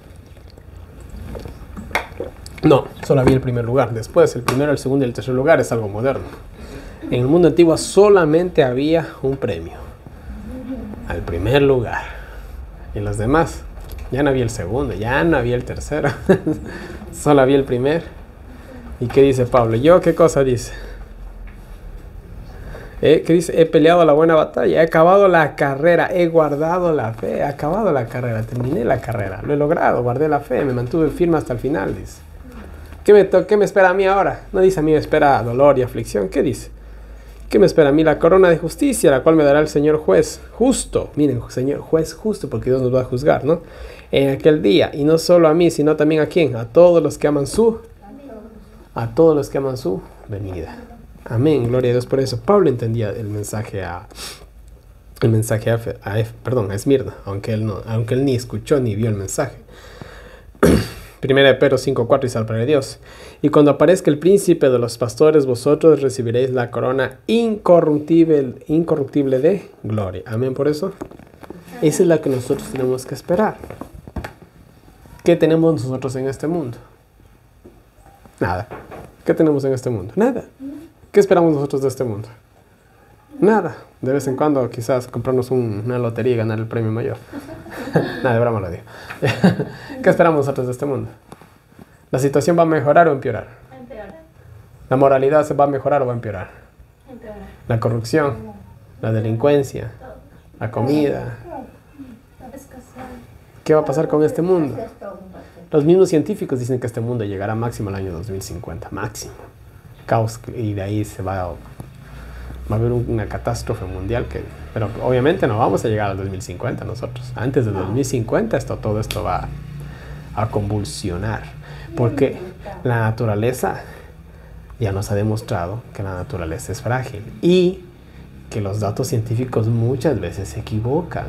Speaker 1: No, solo había el primer lugar. Después, el primero, el segundo y el tercer lugar es algo moderno. En el mundo antiguo solamente había un premio. Al primer lugar. Y los demás, ya no había el segundo, ya no había el tercero. Solo había el primer. ¿Y qué dice Pablo? ¿Yo qué cosa dice? ¿Eh? ¿Qué dice? He peleado la buena batalla, he acabado la carrera, he guardado la fe, he acabado la carrera, terminé la carrera, lo he logrado, guardé la fe, me mantuve firme hasta el final, dice. ¿Qué me, ¿Qué me espera a mí ahora? No dice a mí me espera dolor y aflicción, ¿qué dice? ¿Qué me espera a mí? La corona de justicia, la cual me dará el Señor juez justo. Miren, Señor juez justo, porque Dios nos va a juzgar, ¿no? En aquel día, y no solo a mí, sino también a quién, a todos los que aman su, a todos los que aman su venida. Amén, gloria a Dios por eso. Pablo entendía el mensaje a, el mensaje a, a, a perdón, a Esmirna, aunque él no, aunque él ni escuchó ni vio el mensaje. Primera de Pedro cinco cuatro dice la palabra de Dios. Y cuando aparezca el príncipe de los pastores, vosotros recibiréis la corona incorruptible, incorruptible de gloria. Amén por eso. Esa es la que nosotros tenemos que esperar. ¿Qué tenemos nosotros en este mundo? Nada. ¿Qué tenemos en este mundo? Nada. ¿Qué esperamos nosotros de este mundo? Nada. De vez en cuando quizás comprarnos un, una lotería y ganar el premio mayor. Nada, de broma lo digo. ¿Qué esperamos nosotros de este mundo? ¿La situación va a mejorar o empeorar?
Speaker 3: Empeorar.
Speaker 1: ¿La moralidad se va a mejorar o va a empeorar?
Speaker 3: Empeorar.
Speaker 1: ¿La corrupción? ¿La delincuencia? ¿La comida? ¿Qué va a pasar con este mundo? Los mismos científicos dicen que este mundo llegará máximo al año dos mil cincuenta. Máximo. Caos, y de ahí se va a, va a haber una catástrofe mundial. Que, pero obviamente no vamos a llegar al dos mil cincuenta nosotros. Antes del dos mil cincuenta esto, todo esto va a convulsionar. Porque la naturaleza ya nos ha demostrado que la naturaleza es frágil. Y que los datos científicos muchas veces se equivocan.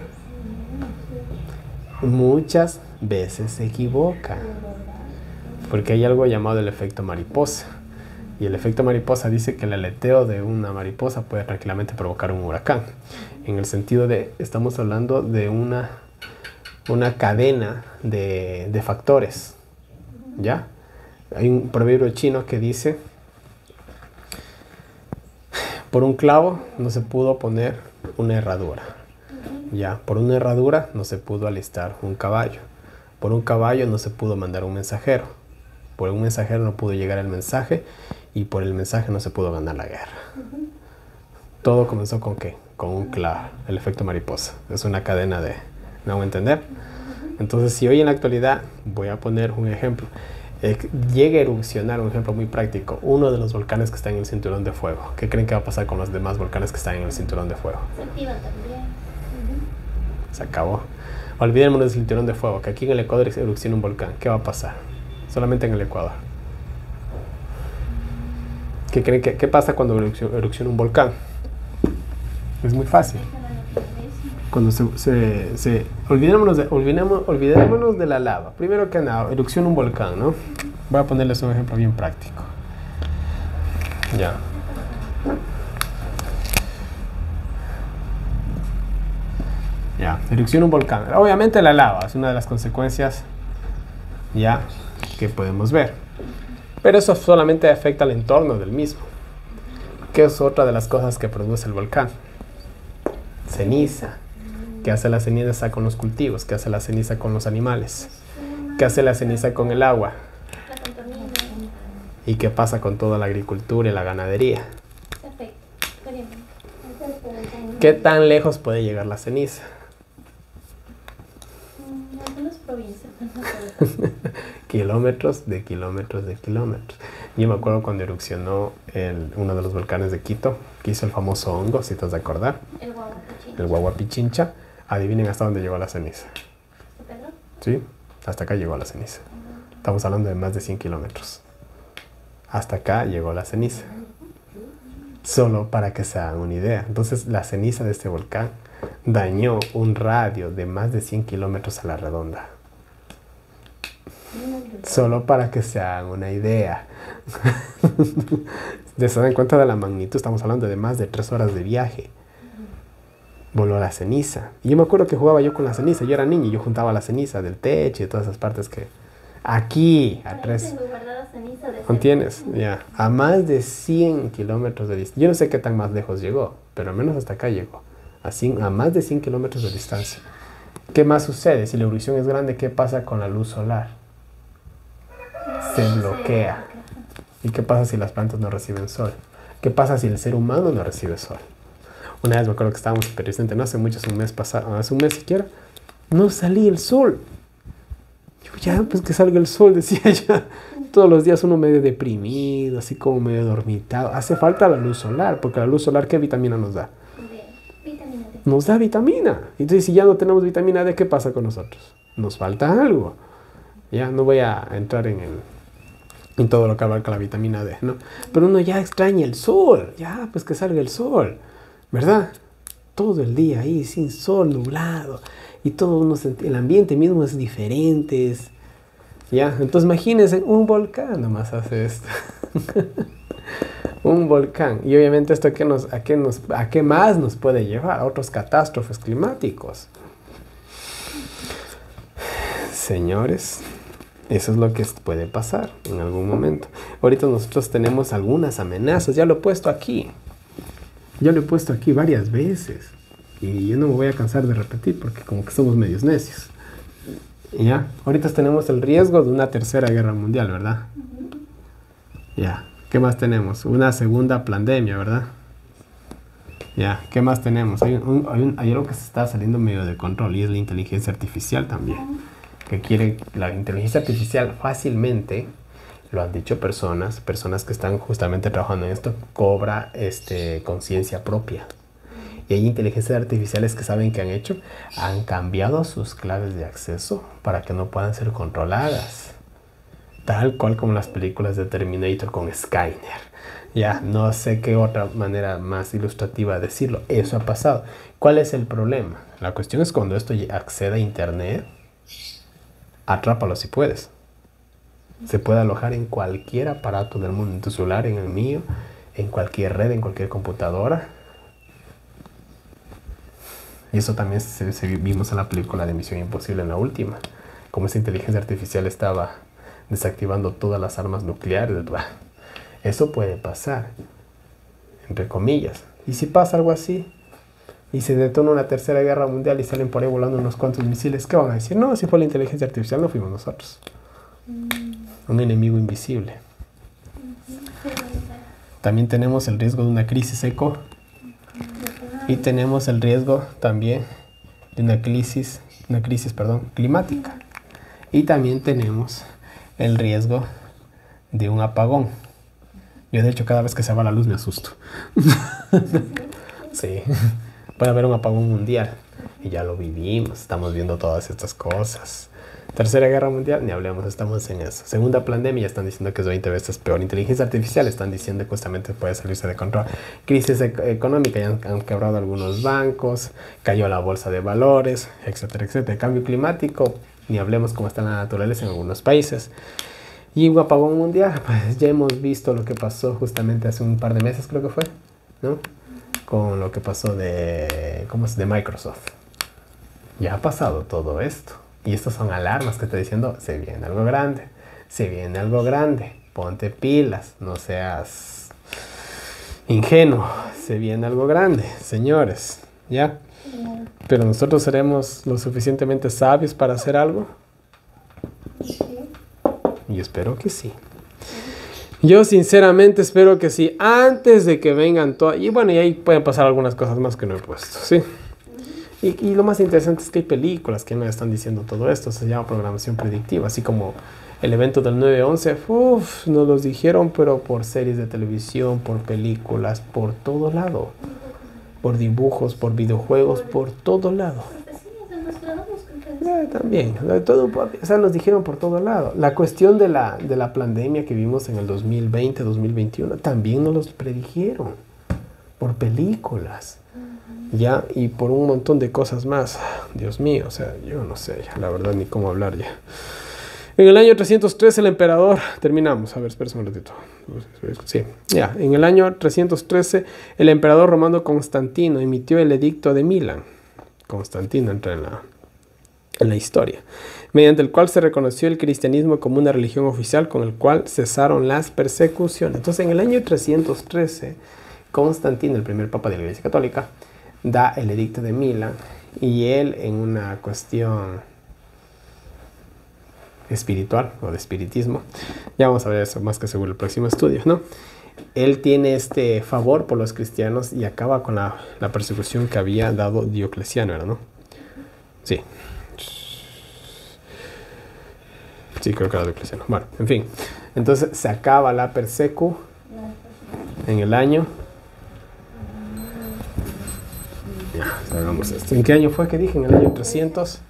Speaker 1: Muchas veces se equivocan. Porque hay algo llamado el efecto mariposa. Y el efecto mariposa dice que el aleteo de una mariposa puede tranquilamente provocar un huracán. En el sentido de, estamos hablando de una, una cadena de, de factores. ¿Ya? Hay un proverbio chino que dice, por un clavo no se pudo poner una herradura. Ya, por una herradura no se pudo alistar un caballo. Por un caballo no se pudo mandar un mensajero. Por un mensajero no pudo llegar el mensaje. Y por el mensaje no se pudo ganar la guerra. Uh-huh. Todo comenzó con ¿qué? Con un clavo, el efecto mariposa. Es una cadena de... ¿me hago entender? Uh-huh. Entonces, si hoy en la actualidad, voy a poner un ejemplo, eh, llega a erupcionar, un ejemplo muy práctico, uno de los volcanes que está en el cinturón de fuego. ¿Qué creen que va a pasar con los demás volcanes que están en el cinturón de fuego?
Speaker 3: Se activan también. Uh-huh.
Speaker 1: Se acabó. Olvidémonos del cinturón de fuego, que aquí en el Ecuador erupciona un volcán. ¿Qué va a pasar? Solamente en el Ecuador. ¿Qué creen que, qué pasa cuando erupciona un volcán? Es muy fácil. Cuando se... se, se olvidémonos, de, olvidémonos, olvidémonos de la lava. Primero que nada, erupciona un volcán, ¿no? Voy a ponerles un ejemplo bien práctico. Ya. Ya, erupciona un volcán. Obviamente la lava es una de las consecuencias ya que podemos ver. Pero eso solamente afecta al entorno del mismo. ¿Qué es otra de las cosas que produce el volcán? Ceniza. ¿Qué hace la ceniza con los cultivos? ¿Qué hace la ceniza con los animales? ¿Qué hace la ceniza con el agua? ¿Y qué pasa con toda la agricultura y la ganadería? ¿Qué tan lejos puede llegar la ceniza? Kilómetros de kilómetros de kilómetros. Yo me acuerdo cuando erupcionó el, uno de los volcanes de Quito, que hizo el famoso hongo, si te has de acordar.
Speaker 3: El Huahuapichincha.
Speaker 1: El Huahuapichincha. Adivinen hasta dónde llegó la ceniza.
Speaker 3: ¿Pedro?
Speaker 1: ¿Sí? Hasta acá llegó la ceniza. Estamos hablando de más de cien kilómetros. Hasta acá llegó la ceniza. Solo para que se hagan una idea. Entonces, la ceniza de este volcán dañó un radio de más de cien kilómetros a la redonda. Solo para que se hagan una idea. ¿Se dan cuenta de la magnitud? Estamos hablando de más de tres horas de viaje. Voló la ceniza. Y yo me acuerdo que jugaba yo con la ceniza. Yo era niño y yo juntaba la ceniza del techo y de todas esas partes que... Aquí, a tres... ¿Contienes? Ya. A más de cien kilómetros de distancia. Yo no sé qué tan más lejos llegó, pero al menos hasta acá llegó. A, cien, a más de cien kilómetros de distancia. ¿Qué más sucede? Si la erupción es grande, ¿qué pasa con la luz solar? Se bloquea. ¿Y qué pasa si las plantas no reciben sol? ¿Qué pasa si el ser humano no recibe sol? Una vez me acuerdo que estábamos en Pericente, no hace mucho, hace un mes pasado, hace un mes siquiera, no salía el sol. Yo, ya, pues que salga el sol, decía ya. Todos los días uno medio deprimido, así como medio dormitado. Hace falta la luz solar, porque la luz solar, ¿qué vitamina nos da?
Speaker 3: Vitamina D.
Speaker 1: Nos da vitamina. Entonces, si ya no tenemos vitamina D, ¿qué pasa con nosotros? Nos falta algo. Ya no voy a entrar en el, en todo lo que abarca la vitamina D, ¿no? Pero uno ya extraña el sol. Ya, pues que salga el sol, ¿verdad? Todo el día ahí, sin sol, nublado. Y todo uno, el ambiente mismo es diferente. Es, ya, entonces imagínense, un volcán nomás hace esto. Un volcán. Y obviamente esto ¿qué nos, a, qué nos, ¿a qué más nos puede llevar? A otros catástrofes climáticos. Señores, eso es lo que puede pasar en algún momento. Ahorita nosotros tenemos algunas amenazas. Ya lo he puesto aquí. Ya lo he puesto aquí varias veces. Y yo no me voy a cansar de repetir porque como que somos medios necios. Ya, ahorita tenemos el riesgo de una tercera guerra mundial, ¿verdad? Ya, ¿qué más tenemos? Una segunda pandemia, ¿verdad? Ya, ¿qué más tenemos? Hay, un, hay, un, hay algo que se está saliendo medio de control y es la inteligencia artificial también. Que quiere, la inteligencia artificial fácilmente, lo han dicho personas, personas que están justamente trabajando en esto, cobra este, conciencia propia. Y hay inteligencias artificiales que saben qué han hecho, han cambiado sus claves de acceso para que no puedan ser controladas. Tal cual como las películas de Terminator con Skynet. Ya, no sé qué otra manera más ilustrativa de decirlo. Eso ha pasado. ¿Cuál es el problema? La cuestión es cuando esto accede a internet, atrápalo si puedes. Se puede alojar en cualquier aparato del mundo, en tu celular, en el mío, en cualquier red, en cualquier computadora. Y eso también se, se vimos en la película de Misión Imposible, en la última. Como esa inteligencia artificial estaba desactivando todas las armas nucleares. Eso puede pasar, entre comillas. ¿Y si pasa algo así? Y se detona una tercera guerra mundial y salen por ahí volando unos cuantos misiles, ¿qué van a decir? No, si fue la inteligencia artificial, no fuimos nosotros. Un enemigo invisible. También tenemos el riesgo de una crisis eco. Y tenemos el riesgo también de una crisis, una crisis, perdón, climática. Y también tenemos el riesgo de un apagón. Yo de hecho cada vez que se va la luz me asusto. Sí, puede haber un apagón mundial. Y ya lo vivimos, estamos viendo todas estas cosas. Tercera guerra mundial, ni hablemos, estamos en eso. Segunda pandemia, ya están diciendo que es veinte veces peor. Inteligencia artificial, están diciendo que justamente puede salirse de control. Crisis ec económica, ya han, han quebrado algunos bancos, cayó la bolsa de valores, etcétera, etcétera. Cambio climático, ni hablemos cómo está la naturaleza en algunos países. Y un apagón mundial, pues ya hemos visto lo que pasó justamente hace un par de meses, creo que fue, ¿no? Con lo que pasó de, ¿cómo es? De Microsoft. Ya ha pasado todo esto. Y estas son alarmas que estoy diciendo, se viene algo grande, se viene algo grande, ponte pilas, no seas ingenuo. Se viene algo grande, señores, ¿ya? Pero nosotros seremos lo suficientemente sabios para hacer algo. Y espero que sí. Yo sinceramente espero que sí, antes de que vengan todas. Y bueno, y ahí pueden pasar algunas cosas más que no he puesto, ¿sí? Y, y lo más interesante es que hay películas que nos están diciendo todo esto. Se llama programación predictiva, así como el evento del nueve once. Uff, nos los dijeron, pero por series de televisión, por películas, por todo lado. Por dibujos, por videojuegos, por todo lado. Eh, también, todo, o sea, nos dijeron por todo lado. La cuestión de la, de la pandemia que vimos en el dos mil veinte, dos mil veintiuno, también nos los predijeron por películas, ya, y por un montón de cosas más. Dios mío, o sea, yo no sé, ya, la verdad, ni cómo hablar ya. En el año trescientos trece el emperador, terminamos, a ver, espera un ratito. Sí, ya, en el año trescientos trece el emperador romano Constantino emitió el edicto de Milán. Constantino entra en la, en la historia, mediante el cual se reconoció el cristianismo como una religión oficial, con el cual cesaron las persecuciones. Entonces, en el año trescientos trece, Constantino, el primer papa de la Iglesia Católica, da el edicto de Milán, y él, en una cuestión espiritual o de espiritismo, ya vamos a ver eso más que seguro el próximo estudio, ¿no? Él tiene este favor por los cristianos y acaba con la, la persecución que había dado Diocleciano, ¿era, no? Sí. Sí, creo que era Diocleciano. Bueno, en fin. Entonces se acaba la persecu en el año... Ya, hagamos esto. ¿En qué año fue que dije? En el año trescientos...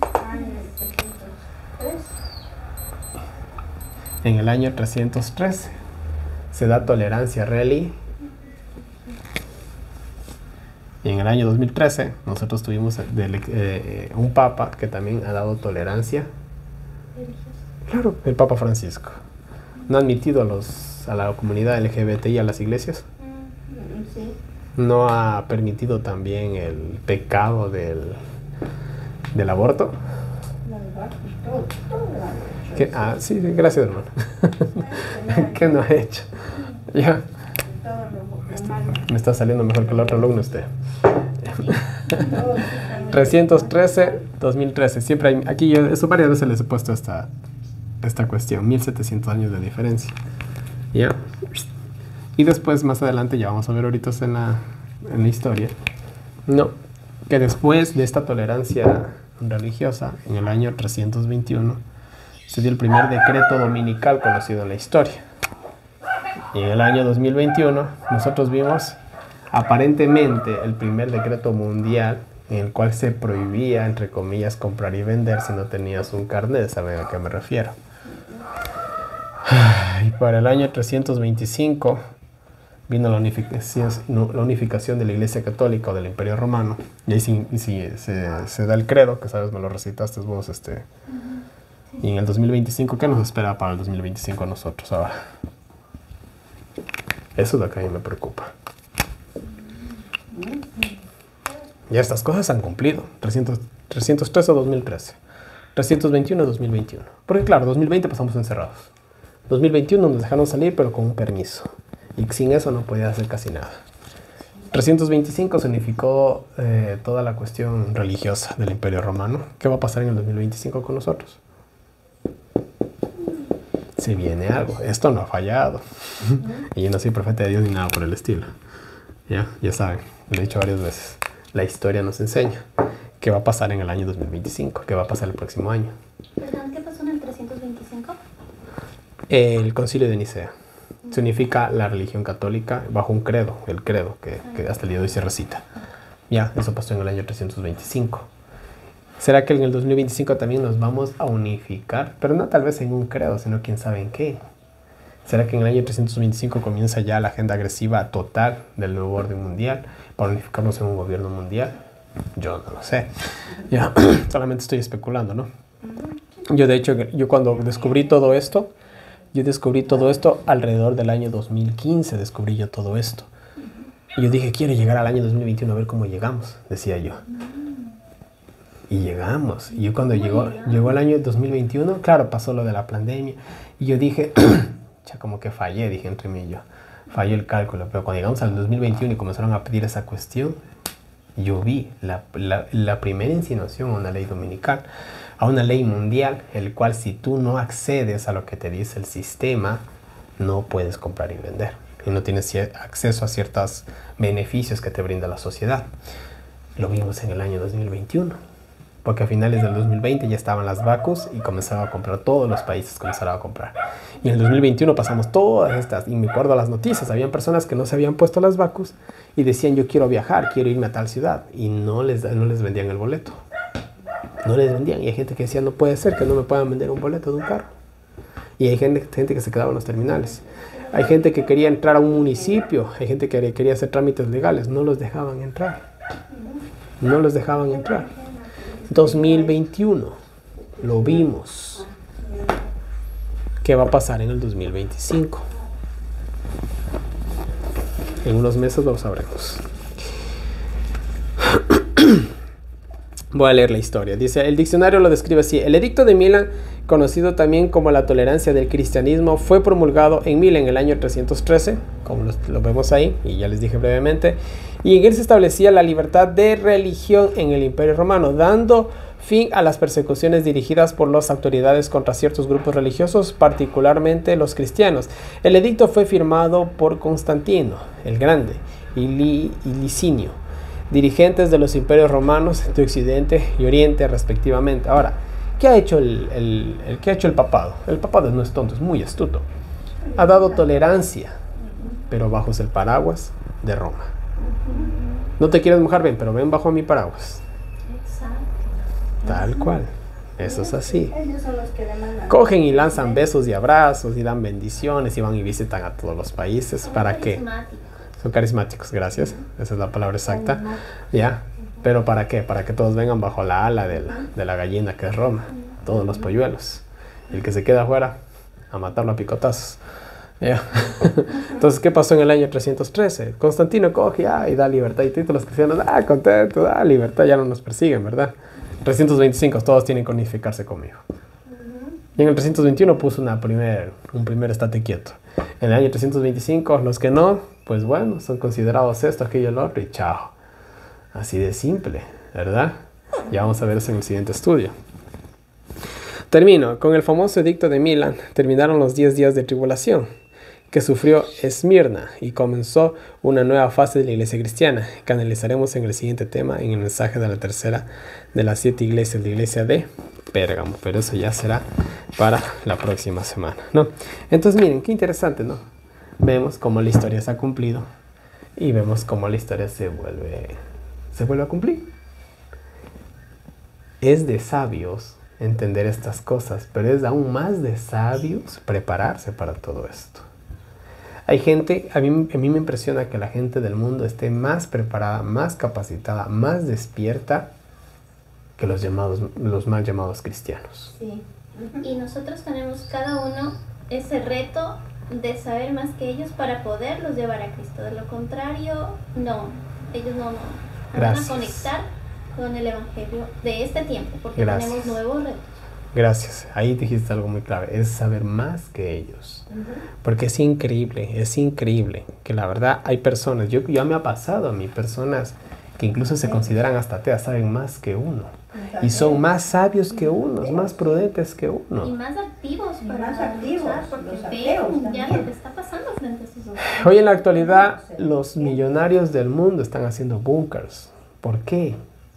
Speaker 1: En el año trescientos trece se da tolerancia reli. Y en el año dos mil trece nosotros tuvimos de, eh, un papa que también ha dado tolerancia. Claro, el Papa Francisco. No ha admitido a, los, a la comunidad L G B T I a las iglesias. No ha permitido también el pecado del, del aborto. ¿Qué? Ah, sí, gracias, hermano. ¿Qué no ha hecho? Ya. Me está, me está saliendo mejor que el otro alumno usted. trescientos trece, dos mil trece. Siempre hay, aquí yo, eso varias veces les he puesto esta, esta cuestión. mil setecientos años de diferencia. Ya. Y después, más adelante, ya vamos a ver ahorita en la, en la historia, no, que después de esta tolerancia religiosa, en el año trescientos veintiuno, se dio el primer decreto dominical conocido en la historia. Y en el año dos mil veintiuno, nosotros vimos aparentemente el primer decreto mundial en el cual se prohibía, entre comillas, comprar y vender si no tenías un carnet. ¿Saben a qué me refiero? Y para el año trescientos veinticinco vino la unificación, la unificación de la Iglesia Católica o del Imperio Romano. Y ahí sí, sí, se, se da el credo, que sabes, me lo recitaste vos. Este. Y en el dos mil veinticinco, ¿qué nos espera para el dos mil veinticinco a nosotros ahora? Eso es lo que a mí me preocupa. Ya estas cosas se han cumplido. trescientos, trescientos trece a dos mil trece. trescientos veintiuno a dos mil veintiuno. Porque claro, dos mil veinte pasamos encerrados. dos mil veintiuno nos dejaron salir, pero con un permiso. Y sin eso no podía hacer casi nada. trescientos veinticinco se unificó eh, toda la cuestión religiosa del Imperio Romano. ¿Qué va a pasar en el dos mil veinticinco con nosotros? Se viene algo. Esto no ha fallado. Y yo no soy profeta de Dios ni nada por el estilo. Ya, ya saben, lo he dicho varias veces. La historia nos enseña qué va a pasar en el año dos mil veinticinco, qué va a pasar el próximo año.
Speaker 3: Perdón, ¿qué pasó en el trescientos veinticinco?
Speaker 1: El Concilio de Nicea. Se unifica la religión católica bajo un credo, el credo, que, que hasta el día de hoy se recita. Ya, eso pasó en el año trescientos veinticinco. ¿Será que en el dos mil veinticinco también nos vamos a unificar? Pero no tal vez en un credo, sino quién sabe en qué. ¿Será que en el año trescientos veinticinco comienza ya la agenda agresiva total del nuevo orden mundial para unificarnos en un gobierno mundial? Yo no lo sé. Ya, solamente estoy especulando, ¿no? Yo de hecho, yo cuando descubrí todo esto, yo descubrí todo esto alrededor del año dos mil quince, descubrí yo todo esto. Y yo dije, quiero llegar al año dos mil veintiuno a ver cómo llegamos, decía yo. Y llegamos. Y yo cuando llegó, llegó el año dos mil veintiuno, claro, pasó lo de la pandemia. Y yo dije, ya como que fallé, dije entre mí y yo. falló el cálculo, pero cuando llegamos al dos mil veintiuno y comenzaron a pedir esa cuestión, yo vi la, la, la primera insinuación a una ley dominical, a una ley mundial, el cual si tú no accedes a lo que te dice el sistema, no puedes comprar y vender. Y no tienes acceso a ciertos beneficios que te brinda la sociedad. Lo vimos en el año dos mil veintiuno. Porque a finales del dos mil veinte ya estaban las vacus y comenzaron a comprar, todos los países comenzaron a comprar. Y en el dos mil veintiuno pasamos todas estas, y me acuerdo las noticias, habían personas que no se habían puesto las vacus y decían yo quiero viajar, quiero irme a tal ciudad, y no les, no les vendían el boleto. No les vendían, y hay gente que decía no puede ser que no me puedan vender un boleto de un carro. Y hay gente, gente que se quedaba en los terminales. Hay gente que quería entrar a un municipio, hay gente que quería hacer trámites legales, no los dejaban entrar. No los dejaban entrar. dos mil veintiuno, lo vimos. ¿Qué va a pasar en el dos mil veinticinco? En unos meses lo sabremos. Voy a leer la historia. Dice, el diccionario lo describe así. El edicto de Milán, conocido también como la tolerancia del cristianismo, fue promulgado en Milán en el año trescientos trece, como lo, lo vemos ahí, y ya les dije brevemente, y en él se establecía la libertad de religión en el Imperio Romano, dando fin a las persecuciones dirigidas por las autoridades contra ciertos grupos religiosos, particularmente los cristianos. El edicto fue firmado por Constantino el Grande y, Li, y Licinio, dirigentes de los imperios romanos de Occidente y Oriente respectivamente. Ahora, ¿qué ha hecho el, el, el, ¿qué ha hecho el papado? El papado no es tonto, es muy astuto. Ha dado tolerancia, pero bajo el paraguas de Roma. No te quieres mojar, ven, pero ven bajo mi paraguas. Tal cual. Eso es así.
Speaker 2: Ellos son los que demandan.
Speaker 1: Cogen y lanzan besos y abrazos y dan bendiciones y van y visitan a todos los países. ¿Para qué? Son carismáticos, gracias. Esa es la palabra exacta. Ya. ¿Pero para qué? Para que todos vengan bajo la ala de la, de la gallina que es Roma. Todos los polluelos. Y el que se queda afuera, a matarlo a picotazos. Yeah. Entonces, ¿qué pasó en el año trescientos trece? Constantino coge ah, y da libertad. Y todos los cristianos, ah, contento, da libertad, ya no nos persiguen, ¿verdad? trescientos veinticinco, todos tienen que unificarse conmigo. Uh-huh. Y en el trescientos veintiuno puso una primer, un primer estate quieto. En el año trescientos veinticinco, los que no, pues bueno, son considerados esto, aquello, el otro y chao. Así de simple, ¿verdad? Ya vamos a ver eso en el siguiente estudio. Termino con el famoso edicto de Milán. Terminaron los diez días de tribulación que sufrió Esmirna y comenzó una nueva fase de la iglesia cristiana que analizaremos en el siguiente tema, en el mensaje de la tercera de las siete iglesias, de la iglesia de Pérgamo, pero eso ya será para la próxima semana, ¿no? Entonces miren, qué interesante, ¿no? Vemos cómo la historia se ha cumplido y vemos cómo la historia se vuelve, se vuelve a cumplir. Es de sabios entender estas cosas, pero es aún más de sabios prepararse para todo esto. Hay gente, a mí, a mí me impresiona que la gente del mundo esté más preparada, más capacitada, más despierta que los llamados, los mal llamados cristianos.
Speaker 3: Sí. Y nosotros tenemos cada uno ese reto de saber más que ellos para poderlos llevar a Cristo. De lo contrario, no. Ellos no, no, no van a conectar con el Evangelio de este tiempo, porque Gracias. Tenemos nuevos retos.
Speaker 1: Gracias. Ahí dijiste algo muy clave. Es saber más que ellos. Uh-huh. Porque es increíble, es increíble que la verdad hay personas, yo ya me ha pasado a mí, personas que incluso se consideran hasta ateas, saben más que uno. Y son más sabios que uno, más prudentes que uno.
Speaker 3: Y más activos para
Speaker 2: más activos,
Speaker 3: luchar, porque ven ya lo que está pasando frente a sus ojos.
Speaker 1: Hoy en la actualidad, los millonarios del mundo están haciendo búnkers. ¿Por qué?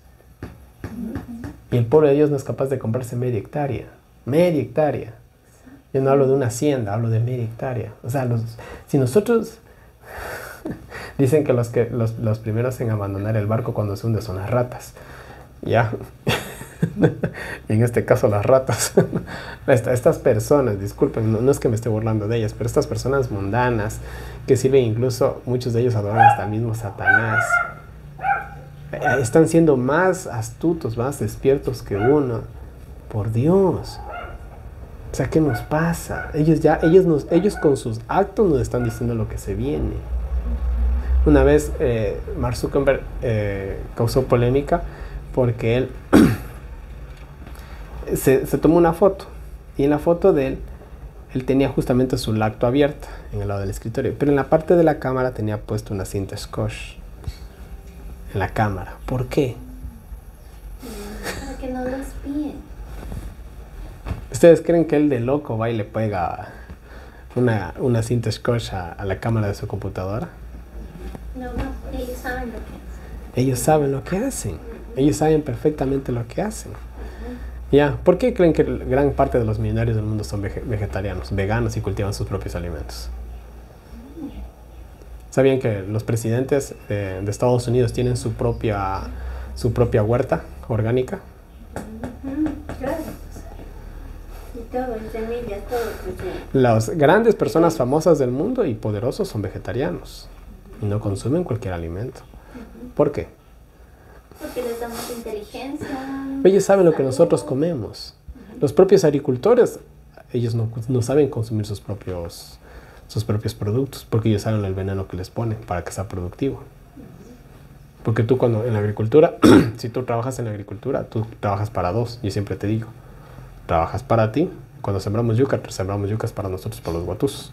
Speaker 1: Y el pueblo de Dios no es capaz de comprarse media hectárea. Media hectárea. Yo no hablo de una hacienda, hablo de media hectárea. O sea, los, si nosotros... Dicen que, los, que los, los primeros en abandonar el barco cuando se hunde son las ratas. ¿Ya? Y en este caso las ratas. Esta, estas personas, disculpen, no, no es que me esté burlando de ellas, pero estas personas mundanas que sirven incluso, muchos de ellos adoran hasta el mismo Satanás. Están siendo más astutos, más despiertos que uno. Por Dios. O sea, ¿qué nos pasa? Ellos ya, ellos, nos, ellos con sus actos nos están diciendo lo que se viene. Una vez eh, Mark Zuckerberg eh, causó polémica porque él se, se tomó una foto. Y en la foto de él él tenía justamente su lacto abierta en el lado del escritorio, pero en la parte de la cámara tenía puesto una cinta scotch en la cámara. ¿Por qué?
Speaker 3: Para que no lo espíen.
Speaker 1: ¿Ustedes creen que él de loco va y le pega una, una cinta scotch a, a la cámara de su computadora?
Speaker 3: No, no, ellos saben lo que hacen.
Speaker 1: Ellos saben lo que hacen. Ellos saben perfectamente lo que hacen. Ya, ¿por qué creen que gran parte de los millonarios del mundo son vege vegetarianos, veganos y cultivan sus propios alimentos? ¿Sabían que los presidentes de, de Estados Unidos tienen su propia, su propia huerta orgánica?
Speaker 3: Claro. Y todo, en semillas, todo.
Speaker 1: Las grandes personas famosas del mundo y poderosos son vegetarianos y no consumen cualquier alimento. ¿Por qué?
Speaker 3: Porque les damos inteligencia.
Speaker 1: Ellos saben lo que nosotros comemos. Los propios agricultores, ellos no, no saben consumir sus propios, sus propios productos, porque ellos saben el veneno que les ponen para que sea productivo. Porque tú cuando en la agricultura, si tú trabajas en la agricultura, tú trabajas para dos. Yo siempre te digo, trabajas para ti. Cuando sembramos yuca, sembramos yucas para nosotros, para los guatuzos.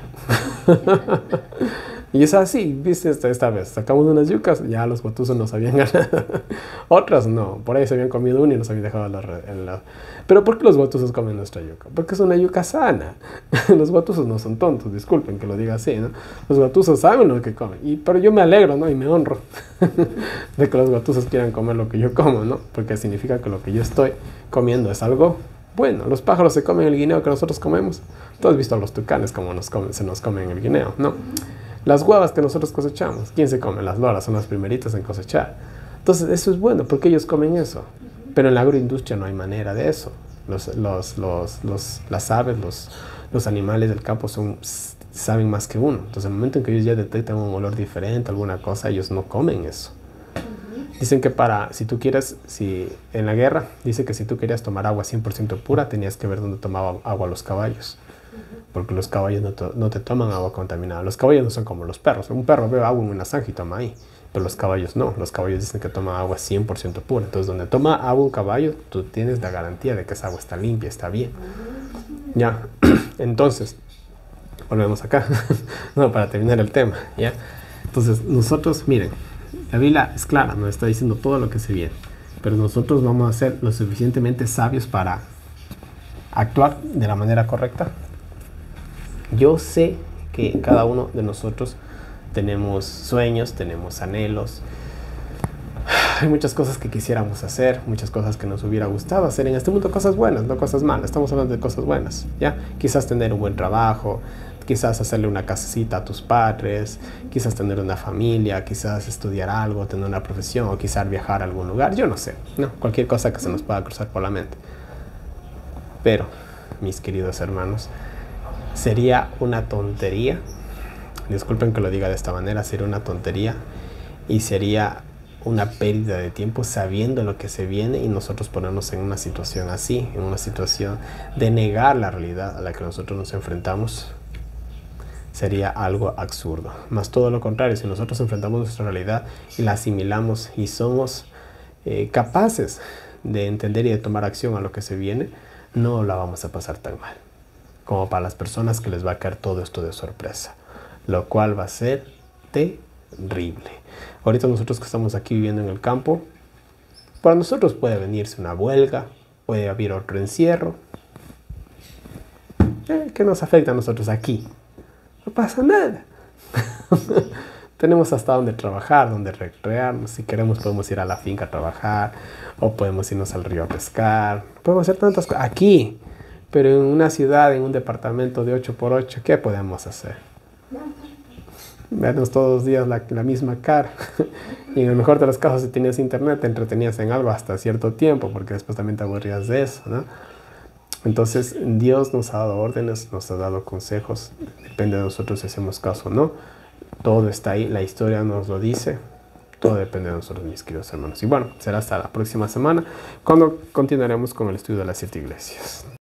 Speaker 1: Y es así, viste, esta, esta vez sacamos unas yucas, ya los guatuzos nos habían ganado. Otras no, por ahí se habían comido una y nos habían dejado en la, en la... Pero ¿por qué los guatuzos comen nuestra yuca? Porque es una yuca sana. Los guatuzos no son tontos, disculpen que lo diga así, ¿no? Los guatuzos saben lo que comen, y, pero yo me alegro, ¿no? Y me honro de que los guatuzos quieran comer lo que yo como, ¿no? Porque significa que lo que yo estoy comiendo es algo bueno. Los pájaros se comen el guineo que nosotros comemos. Tú has visto a los tucanes como nos comen, se nos comen el guineo, ¿no? Las huevas que nosotros cosechamos, ¿quién se come? Las loras son las primeritas en cosechar. Entonces, eso es bueno, porque ellos comen eso. Pero en la agroindustria no hay manera de eso. Los, los, los, los, las aves, los, los animales del campo son, saben más que uno. Entonces, en el momento en que ellos ya detectan un olor diferente, alguna cosa, ellos no comen eso. Dicen que para, si tú quieres, si en la guerra, dice que si tú querías tomar agua cien por ciento pura, tenías que ver dónde tomaban agua los caballos. Porque los caballos no te, no te toman agua contaminada. Los caballos no son como los perros. Un perro bebe agua en una zanja y toma ahí. Pero los caballos no. Los caballos dicen que toman agua cien por ciento pura. Entonces, donde toma agua un caballo, tú tienes la garantía de que esa agua está limpia, está bien. Ya. Entonces, volvemos acá. No, para terminar el tema. ¿Ya? Entonces, nosotros, miren, la Biblia es clara, nos está diciendo todo lo que se viene. Pero nosotros vamos a ser lo suficientemente sabios para actuar de la manera correcta. Yo sé que cada uno de nosotros tenemos sueños, tenemos anhelos. Hay muchas cosas que quisiéramos hacer, muchas cosas que nos hubiera gustado hacer en este mundo, cosas buenas, no cosas malas. Estamos hablando de cosas buenas, ¿ya? Quizás tener un buen trabajo, quizás hacerle una casita a tus padres, quizás tener una familia, quizás estudiar algo, tener una profesión, o quizás viajar a algún lugar, yo no sé, no, cualquier cosa que se nos pueda cruzar por la mente. Pero, mis queridos hermanos, sería una tontería, disculpen que lo diga de esta manera, sería una tontería y sería una pérdida de tiempo sabiendo lo que se viene y nosotros ponernos en una situación así, en una situación de negar la realidad a la que nosotros nos enfrentamos. Sería algo absurdo. Más todo lo contrario, si nosotros enfrentamos nuestra realidad y la asimilamos y somos eh, capaces de entender y de tomar acción a lo que se viene, no la vamos a pasar tan mal como para las personas que les va a caer todo esto de sorpresa, lo cual va a ser terrible. Ahorita nosotros que estamos aquí viviendo en el campo, para nosotros puede venirse una huelga, puede haber otro encierro, eh, que nos afecta a nosotros aquí. No pasa nada. Tenemos hasta donde trabajar, donde recrearnos. Si queremos podemos ir a la finca a trabajar, o podemos irnos al río a pescar, podemos hacer tantas cosas aquí. Pero en una ciudad, en un departamento de ocho por ocho, ¿qué podemos hacer? Vernos todos los días la, la misma cara. Y en el mejor de los casos, si tenías internet, te entretenías en algo hasta cierto tiempo, porque después también te aburrías de eso, ¿no? Entonces, Dios nos ha dado órdenes, nos ha dado consejos. Depende de nosotros si hacemos caso o no. Todo está ahí, la historia nos lo dice. Todo depende de nosotros, mis queridos hermanos. Y bueno, será hasta la próxima semana, cuando continuaremos con el estudio de las siete iglesias.